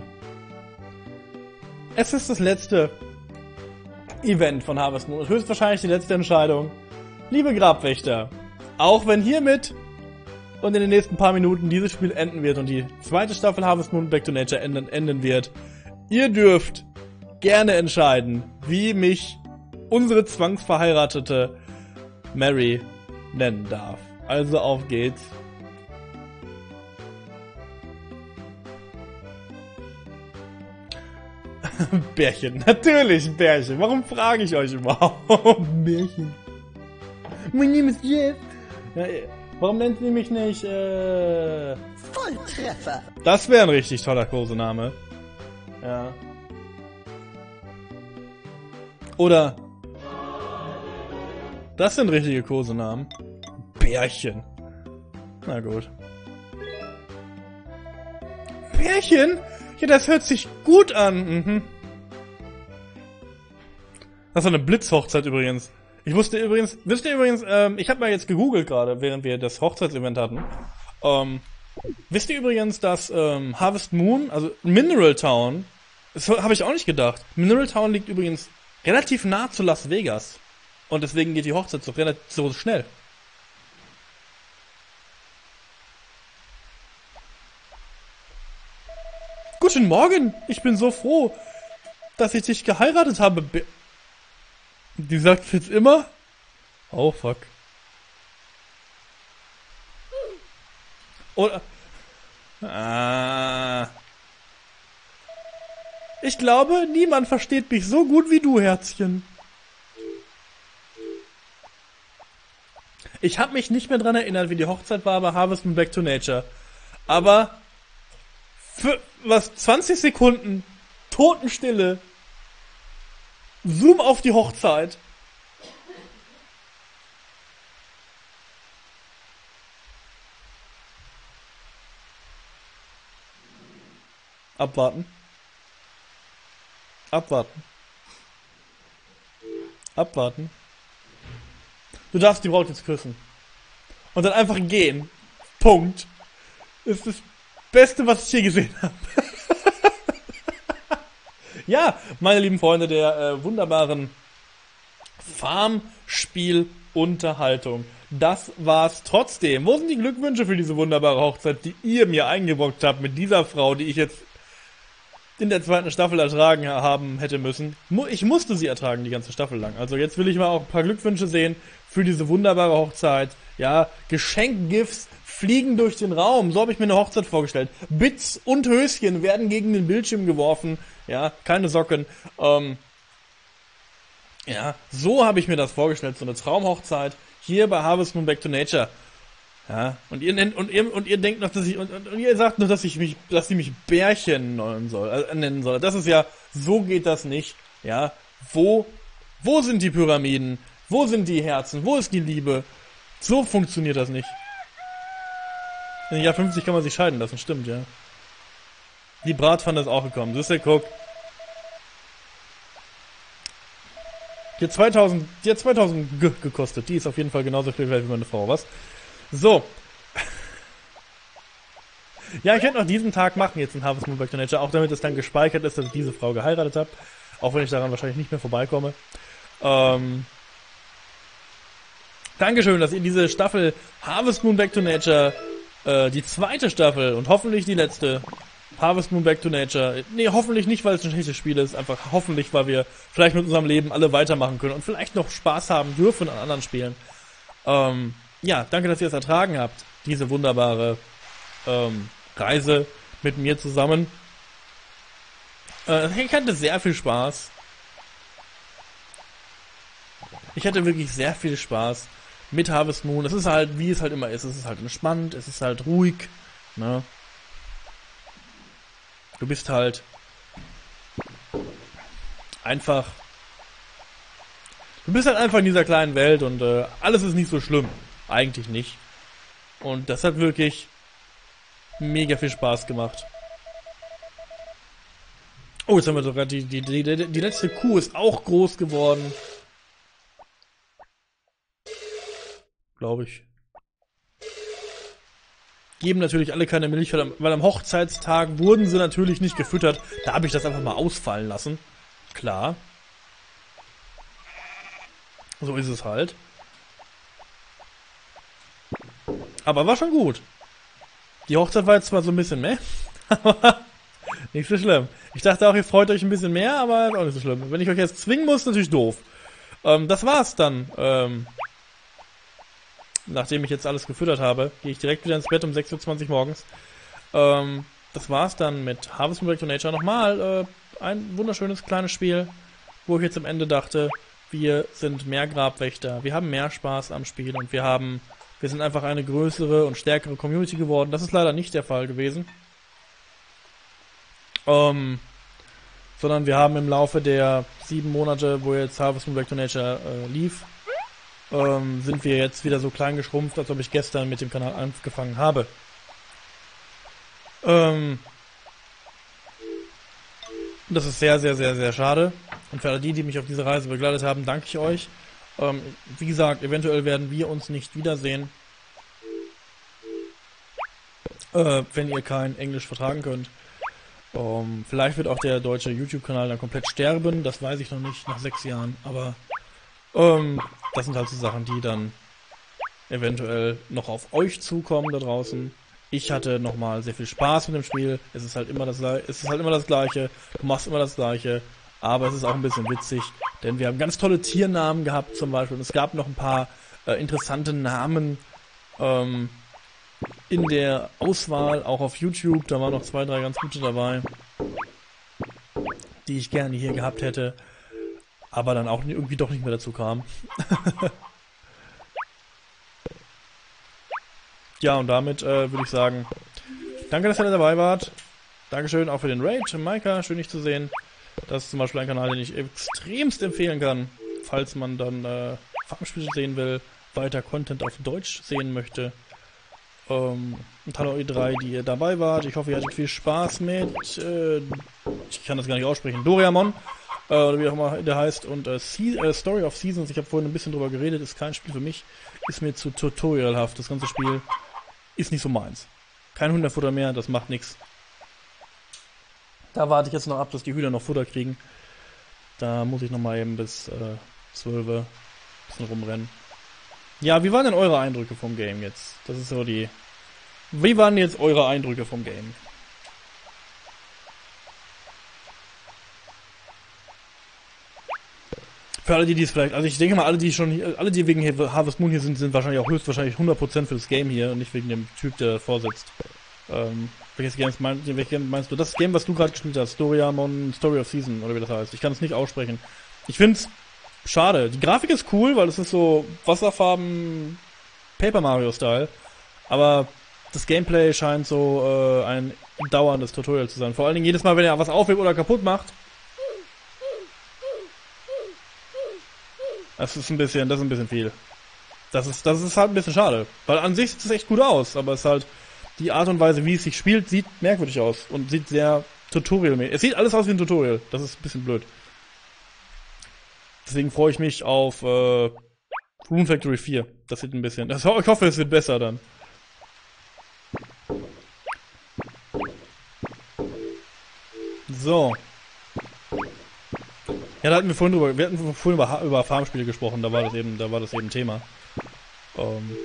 Es ist das letzte Event von Harvest Moon. Höchstwahrscheinlich die letzte Entscheidung. Liebe Grabwächter, auch wenn hiermit und in den nächsten paar Minuten dieses Spiel enden wird und die zweite Staffel Harvest Moon Back to Nature enden, enden wird, ihr dürft gerne entscheiden, wie mich unsere zwangsverheiratete Mary nennen darf. Also auf geht's. Bärchen, natürlich Bärchen. Warum frage ich euch überhaupt? Bärchen. Mein Name ist Jeff. Ja, warum nennt sie mich nicht, äh... Volltreffer. Das wäre ein richtig toller Kosename. Ja. Oder... Das sind richtige Kosenamen. Bärchen. Na gut. Bärchen? Ja, das hört sich gut an. Mhm. Das war eine Blitzhochzeit übrigens. Ich wusste übrigens, wisst ihr übrigens, ähm, ich habe mal jetzt gegoogelt gerade, während wir das Hochzeitsevent hatten. Ähm, wisst ihr übrigens, dass ähm, Harvest Moon, also Mineral Town, das habe ich auch nicht gedacht. Mineral Town liegt übrigens relativ nah zu Las Vegas. Und deswegen geht die Hochzeit so relativ so schnell. Guten Morgen, ich bin so froh, dass ich dich geheiratet habe. Be Die sagt jetzt immer? Oh fuck. Oder... Ah. Ich glaube, niemand versteht mich so gut wie du, Herzchen. Ich habe mich nicht mehr dran erinnert, wie die Hochzeit war bei Harvest Moon Back to Nature. Aber für was zwanzig Sekunden Totenstille. Zoom auf die Hochzeit. Abwarten. Abwarten. Abwarten. Du darfst die Braut jetzt küssen. Und dann einfach gehen. Punkt. Das ist das Beste, was ich je gesehen habe. Ja, meine lieben Freunde der äh, wunderbaren Farmspielunterhaltung. Das war's trotzdem. Wo sind die Glückwünsche für diese wunderbare Hochzeit, die ihr mir eingebrockt habt mit dieser Frau, die ich jetzt in der zweiten Staffel ertragen haben hätte müssen? Ich musste sie ertragen die ganze Staffel lang. Also jetzt will ich mal auch ein paar Glückwünsche sehen für diese wunderbare Hochzeit. Ja, Geschenkgifts fliegen durch den Raum. So habe ich mir eine Hochzeit vorgestellt. Bits und Höschen werden gegen den Bildschirm geworfen. Ja, keine Socken. Ähm, ja, so habe ich mir das vorgestellt. So eine Traumhochzeit hier bei Harvest Moon Back to Nature. Ja, und ihr nennt und ihr und ihr denkt noch, dass ich und, und, und ihr sagt noch, dass ich mich, dass sie mich Bärchen nennen soll, äh, nennen soll. Das ist ja, so geht das nicht. Ja, wo, wo sind die Pyramiden? Wo sind die Herzen? Wo ist die Liebe? So funktioniert das nicht. In Jahr fünfzig kann man sich scheiden lassen, stimmt, ja. Die Bratpfanne ist auch gekommen. Das ist der Guck. Die hat zweitausend, die hat zweitausend G gekostet. Die ist auf jeden Fall genauso viel wert wie meine Frau, was? So. Ja, ich werde noch diesen Tag machen jetzt in Harvest Moon Back to Nature, auch damit es dann gespeichert ist, dass ich diese Frau geheiratet habe. Auch wenn ich daran wahrscheinlich nicht mehr vorbeikomme. Ähm... Dankeschön, dass ihr diese Staffel Harvest Moon Back to Nature, äh, die zweite Staffel und hoffentlich die letzte, Harvest Moon Back to Nature, nee, hoffentlich nicht, weil es ein schlechtes Spiel ist, einfach hoffentlich, weil wir vielleicht mit unserem Leben alle weitermachen können und vielleicht noch Spaß haben dürfen an anderen Spielen. Ähm, ja, danke, dass ihr es ertragen habt, diese wunderbare ähm, Reise mit mir zusammen. Äh, ich hatte sehr viel Spaß. Ich hatte wirklich sehr viel Spaß mit Harvest Moon. Es ist halt, wie es halt immer ist. Es ist halt entspannt, es ist halt ruhig. Ne? Du bist halt einfach... Du bist halt einfach in dieser kleinen Welt und äh, alles ist nicht so schlimm. Eigentlich nicht. Und das hat wirklich mega viel Spaß gemacht. Oh, jetzt haben wir sogar die, die, die, die, die letzte Kuh ist auch groß geworden. Glaube ich. Geben natürlich alle keine Milch, weil am, weil am Hochzeitstag wurden sie natürlich nicht gefüttert. Da habe ich das einfach mal ausfallen lassen. Klar. So ist es halt. Aber war schon gut. Die Hochzeit war jetzt zwar so ein bisschen meh, aber nicht so schlimm. Ich dachte auch, ihr freut euch ein bisschen mehr, aber ist auch nicht so schlimm. Wenn ich euch jetzt zwingen muss, natürlich doof. Ähm, das war's dann. Ähm... Nachdem ich jetzt alles gefüttert habe, gehe ich direkt wieder ins Bett um sechs Uhr zwanzig morgens. Ähm, das war's dann mit Harvest Moon Back to Nature nochmal. Äh, ein wunderschönes kleines Spiel, wo ich jetzt am Ende dachte, wir sind mehr Grabwächter, wir haben mehr Spaß am Spiel und wir haben, wir sind einfach eine größere und stärkere Community geworden. Das ist leider nicht der Fall gewesen. Ähm, sondern wir haben im Laufe der sieben Monate, wo jetzt Harvest Moon Back to Nature äh, lief, ähm, sind wir jetzt wieder so klein geschrumpft, als ob ich gestern mit dem Kanal angefangen habe. Ähm, das ist sehr, sehr, sehr, sehr schade. Und für alle die, die mich auf diese Reise begleitet haben, danke ich euch. Ähm, wie gesagt, eventuell werden wir uns nicht wiedersehen, äh, wenn ihr kein Englisch vertragen könnt. Um, vielleicht wird auch der deutsche YouTube-Kanal dann komplett sterben, das weiß ich noch nicht, nach sechs Jahren, aber um, das sind halt so Sachen, die dann eventuell noch auf euch zukommen da draußen. Ich hatte nochmal sehr viel Spaß mit dem Spiel, es ist halt immer das, es ist halt immer das Gleiche, du machst immer das Gleiche, aber es ist auch ein bisschen witzig, denn wir haben ganz tolle Tiernamen gehabt zum Beispiel und es gab noch ein paar äh, interessante Namen, ähm, in der Auswahl, auch auf YouTube, da waren noch zwei, drei ganz gute dabei, die ich gerne hier gehabt hätte, aber dann auch irgendwie doch nicht mehr dazu kam. Ja, und damit äh, würde ich sagen, danke, dass ihr dabei wart. Dankeschön auch für den Raid, Maika, schön dich zu sehen. Das ist zum Beispiel ein Kanal, den ich extremst empfehlen kann, falls man dann äh, Farmspiele sehen will, weiter Content auf Deutsch sehen möchte. Um, und hallo ihr drei, die ihr dabei wart. Ich hoffe, ihr hattet viel Spaß mit, äh, ich kann das gar nicht aussprechen, Doriamon, äh, oder wie auch immer der heißt, und äh, Se äh, Story of Seasons, ich habe vorhin ein bisschen drüber geredet, ist kein Spiel für mich, ist mir zu tutorialhaft. Das ganze Spiel ist nicht so meins. Kein Hundefutter mehr, das macht nichts. Da warte ich jetzt noch ab, dass die Hühner noch Futter kriegen. Da muss ich noch mal eben bis äh, zwölf ein bisschen rumrennen. Ja, wie waren denn eure Eindrücke vom Game jetzt? Das ist so die... Wie waren jetzt eure Eindrücke vom Game? Für alle, die dies vielleicht... Also ich denke mal, alle, die schon... Alle, die wegen Harvest Moon hier sind, sind wahrscheinlich auch höchstwahrscheinlich hundert Prozent für das Game hier und nicht wegen dem Typ, der vorsitzt. Ähm, welches Game meinst, welches Game meinst du? Das Game, was du gerade gespielt hast, Doriamon Story of Season, oder wie das heißt. Ich kann es nicht aussprechen. Ich find's schade. Die Grafik ist cool, weil es ist so Wasserfarben Paper Mario Style, aber das Gameplay scheint so äh, ein dauerndes Tutorial zu sein. Vor allen Dingen jedes Mal, wenn er was aufhebt oder kaputt macht. Das ist ein bisschen, das ist ein bisschen viel. Das ist, das ist halt ein bisschen schade, weil an sich sieht es echt gut aus, aber es ist halt die Art und Weise, wie es sich spielt, sieht merkwürdig aus und sieht sehr Tutorial-mäßig. Es sieht alles aus wie ein Tutorial. Das ist ein bisschen blöd. Deswegen freue ich mich auf äh, Rune Factory vier. Das sieht ein bisschen... Das, ich hoffe, es wird besser dann. So. Ja, da hatten wir vorhin drüber, wir hatten vorhin über, über Farmspiele gesprochen, da war das eben, da war das eben Thema. Um.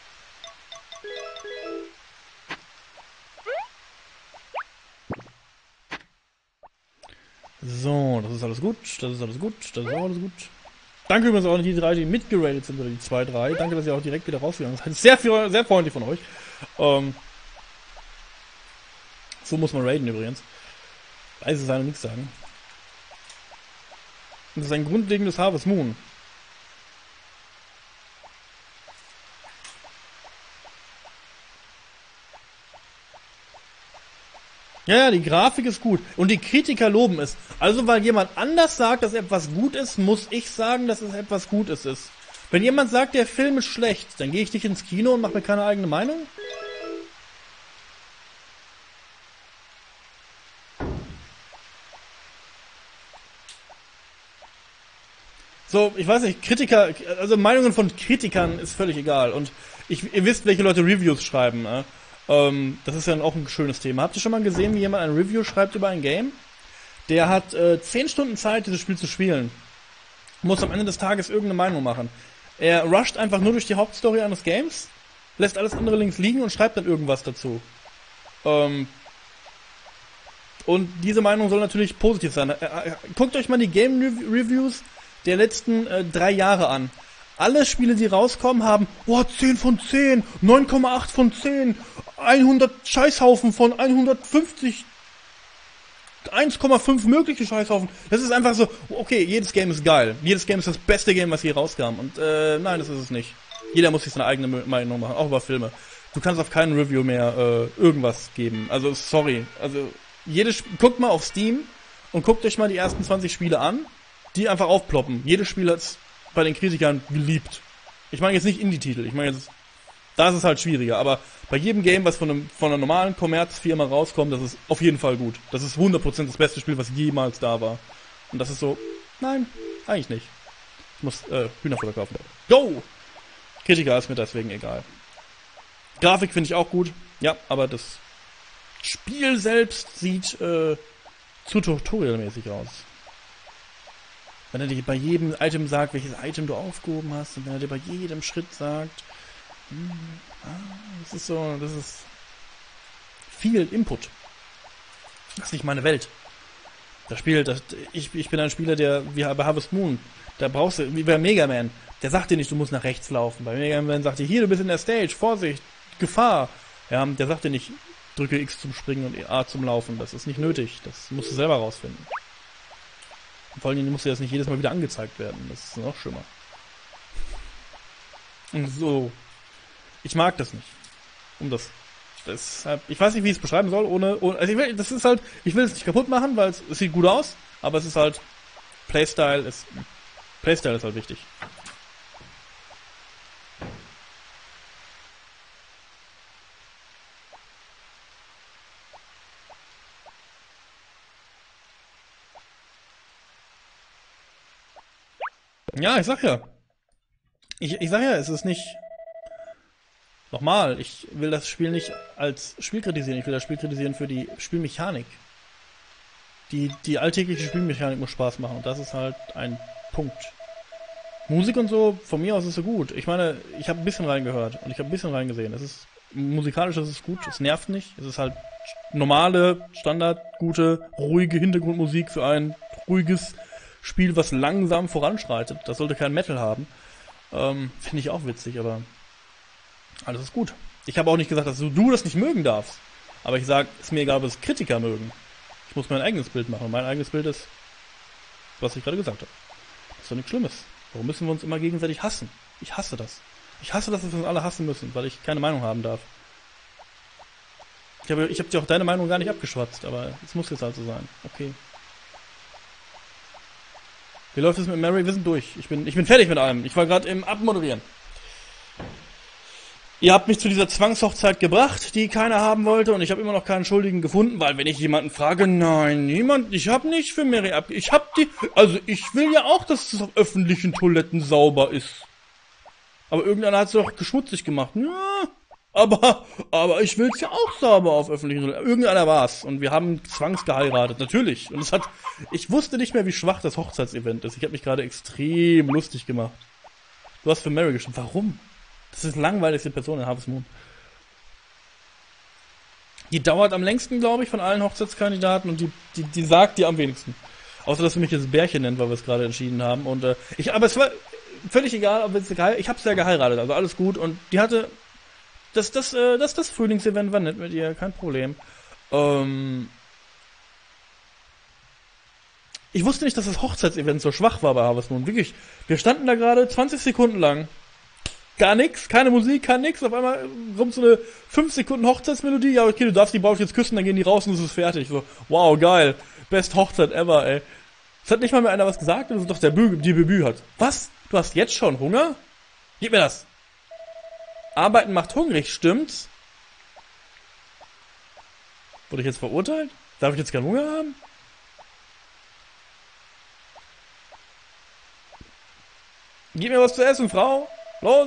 So, das ist alles gut, das ist alles gut, das ist auch alles gut. Danke übrigens auch an die drei, die mitgeradet sind, oder die zwei, drei. Danke, dass ihr auch direkt wieder rausgegangen seid. Sehr, viel, sehr freundlich von euch. Um. So muss man raiden übrigens. Leise sein und nichts sagen. Das ist ein grundlegendes Harvest Moon. Ja, ja, die Grafik ist gut. Und die Kritiker loben es. Also, weil jemand anders sagt, dass etwas gut ist, muss ich sagen, dass es etwas Gutes ist. Wenn jemand sagt, der Film ist schlecht, dann gehe ich nicht ins Kino und mache mir keine eigene Meinung? So, ich weiß nicht, Kritiker, also Meinungen von Kritikern ist völlig egal. Und ich, ihr wisst, welche Leute Reviews schreiben, ne? Ähm, das ist ja auch ein schönes Thema. Habt ihr schon mal gesehen, wie jemand ein Review schreibt über ein Game? Der hat äh, zehn Stunden Zeit, dieses Spiel zu spielen. Muss am Ende des Tages irgendeine Meinung machen. Er rusht einfach nur durch die Hauptstory eines Games, lässt alles andere links liegen und schreibt dann irgendwas dazu. Ähm, und diese Meinung soll natürlich positiv sein. Äh, äh, guckt euch mal die Game Reviews der letzten äh, drei Jahre an. Alle Spiele, die rauskommen, haben oh, zehn von zehn, neun Komma acht von zehn, hundert Scheißhaufen von hundertfünfzig. eins Komma fünf mögliche Scheißhaufen. Das ist einfach so, okay, jedes Game ist geil. Jedes Game ist das beste Game, was hier rauskam. Und äh, nein, das ist es nicht. Jeder muss sich seine eigene Meinung machen, auch über Filme. Du kannst auf keinen Review mehr äh, irgendwas geben. Also, sorry. Also, jedes, guckt mal auf Steam und guckt euch mal die ersten zwanzig Spiele an, die einfach aufploppen. Jedes Spiel hat's bei den Kritikern geliebt. Ich meine jetzt nicht Indie-Titel. Ich meine jetzt, da ist es halt schwieriger. Aber bei jedem Game, was von, einem, von einer normalen Kommerzfirma rauskommt, das ist auf jeden Fall gut. Das ist hundert Prozent das beste Spiel, was jemals da war. Und das ist so, nein, eigentlich nicht. Ich muss äh, Hühnerfutter kaufen. Go! Kritiker ist mir deswegen egal. Grafik finde ich auch gut. Ja, aber das Spiel selbst sieht äh, zu tutorialmäßig aus. Wenn er dir bei jedem Item sagt, welches Item du aufgehoben hast, und wenn er dir bei jedem Schritt sagt, hm, ah, das ist so, das ist viel Input. Das ist nicht meine Welt. Das Spiel, das, ich, ich bin ein Spieler, der, wie bei Harvest Moon, da brauchst du, wie bei Mega Man, der sagt dir nicht, du musst nach rechts laufen. Bei Mega Man sagt dir, hier, du bist in der Stage, Vorsicht, Gefahr. Ja, der sagt dir nicht, drücke X zum Springen und A zum Laufen. Das ist nicht nötig. Das musst du selber rausfinden. Und vor allen Dingen muss dir das nicht jedes Mal wieder angezeigt werden. Das ist noch schlimmer. Und so. Ich mag das nicht. Um das. Deshalb, ich weiß nicht, wie ich es beschreiben soll, ohne, ohne also ich will, das ist halt, ich will es nicht kaputt machen, weil es, es sieht gut aus, aber es ist halt, Playstyle ist, Playstyle ist halt wichtig. Ja, ich sag ja. Ich, ich sag ja, es ist nicht... Nochmal, ich will das Spiel nicht als Spiel kritisieren, ich will das Spiel kritisieren für die Spielmechanik. Die, die alltägliche Spielmechanik muss Spaß machen und das ist halt ein Punkt. Musik und so, von mir aus ist so gut. Ich meine, ich habe ein bisschen reingehört und ich habe ein bisschen reingesehen. Es ist musikalisch, es ist gut, es nervt nicht. Es ist halt normale, Standard, gute, ruhige Hintergrundmusik für ein ruhiges Spiel, was langsam voranschreitet. Das sollte kein Metal haben. Ähm, finde ich auch witzig, aber alles ist gut. Ich habe auch nicht gesagt, dass du, du das nicht mögen darfst. Aber ich sage, ist mir egal, ob es Kritiker mögen. Ich muss mein eigenes Bild machen. Und mein eigenes Bild ist, was ich gerade gesagt habe. Das ist doch nichts Schlimmes. Warum müssen wir uns immer gegenseitig hassen? Ich hasse das. Ich hasse das, dass wir uns alle hassen müssen, weil ich keine Meinung haben darf. Ich habe ich hab dir auch deine Meinung gar nicht abgeschwatzt, aber es muss jetzt halt so sein. Okay. Wie läuft es mit Mary? Wir sind durch. Ich bin, ich bin fertig mit allem. Ich war gerade im Abmoderieren. Ihr habt mich zu dieser Zwangshochzeit gebracht, die keiner haben wollte, und ich habe immer noch keinen Schuldigen gefunden, weil wenn ich jemanden frage, nein, niemand, ich habe nicht für Mary ab, ich habe die, also ich will ja auch, dass es auf öffentlichen Toiletten sauber ist. Aber irgendeiner hat es doch geschmutzig gemacht. Ja, aber, aber ich will es ja auch sauber auf öffentlichen Toiletten. Irgendeiner war's und wir haben zwangsgeheiratet, natürlich. Und es hat, ich wusste nicht mehr, wie schwach das Hochzeitsevent ist. Ich habe mich gerade extrem lustig gemacht. Du hast für Mary gestimmt. Warum? Das ist die langweiligste Person in Harvest Moon. Die dauert am längsten, glaube ich, von allen Hochzeitskandidaten und die, die, die sagt dir am wenigsten. Außer, dass sie mich jetzt Bärchen nennt, weil wir es gerade entschieden haben. Und äh, ich, aber es war völlig egal, ob es geheiratet. Ich habe es ja geheiratet, also alles gut. Und die hatte das, das, äh, das, das Frühlingsevent war nett mit ihr, kein Problem. Ähm, ich wusste nicht, dass das Hochzeitsevent so schwach war bei Harvest Moon. Wirklich, wir standen da gerade zwanzig Sekunden lang. Gar nix, keine Musik, kein nix. Auf einmal kommt so eine fünf Sekunden Hochzeitsmelodie. Ja, okay, du darfst die Braut jetzt küssen, dann gehen die raus und es ist fertig. So, wow, geil. Best Hochzeit ever, ey. Es hat nicht mal mehr einer was gesagt und es ist doch der Bü die Debüt hat. Was? Du hast jetzt schon Hunger? Gib mir das. Arbeiten macht hungrig, stimmt's? Wurde ich jetzt verurteilt? Darf ich jetzt keinen Hunger haben? Gib mir was zu essen, Frau. Los.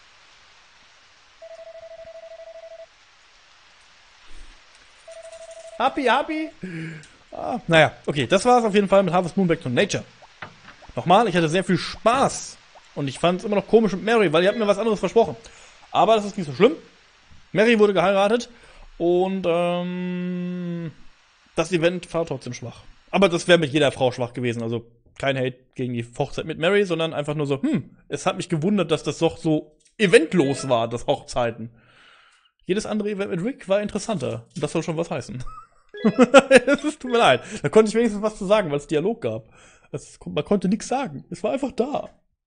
Happy, happy. Ah, naja, okay, das war es auf jeden Fall mit Harvest Moon Back to Nature. Nochmal, ich hatte sehr viel Spaß. Und ich fand es immer noch komisch mit Mary, weil ihr habt mir was anderes versprochen. Aber das ist nicht so schlimm. Mary wurde geheiratet. Und ähm, das Event war trotzdem schwach. Aber das wäre mit jeder Frau schwach gewesen. Also kein Hate gegen die Hochzeit mit Mary, sondern einfach nur so, hm, es hat mich gewundert, dass das doch so eventlos war, das Hochzeiten. Jedes andere Event mit Rick war interessanter. Das soll schon was heißen. Es tut mir leid. Da konnte ich wenigstens was zu sagen, weil es Dialog gab. Es, man konnte nichts sagen. Es war einfach da.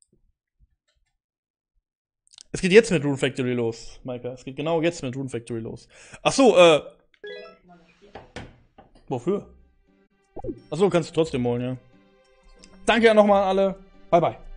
Es geht jetzt mit Rune Factory los, Maika. Es geht genau jetzt mit Rune Factory los. Ach so, äh. Wofür? Ach so, kannst du trotzdem holen, ja. Danke ja nochmal an alle. Bye, bye.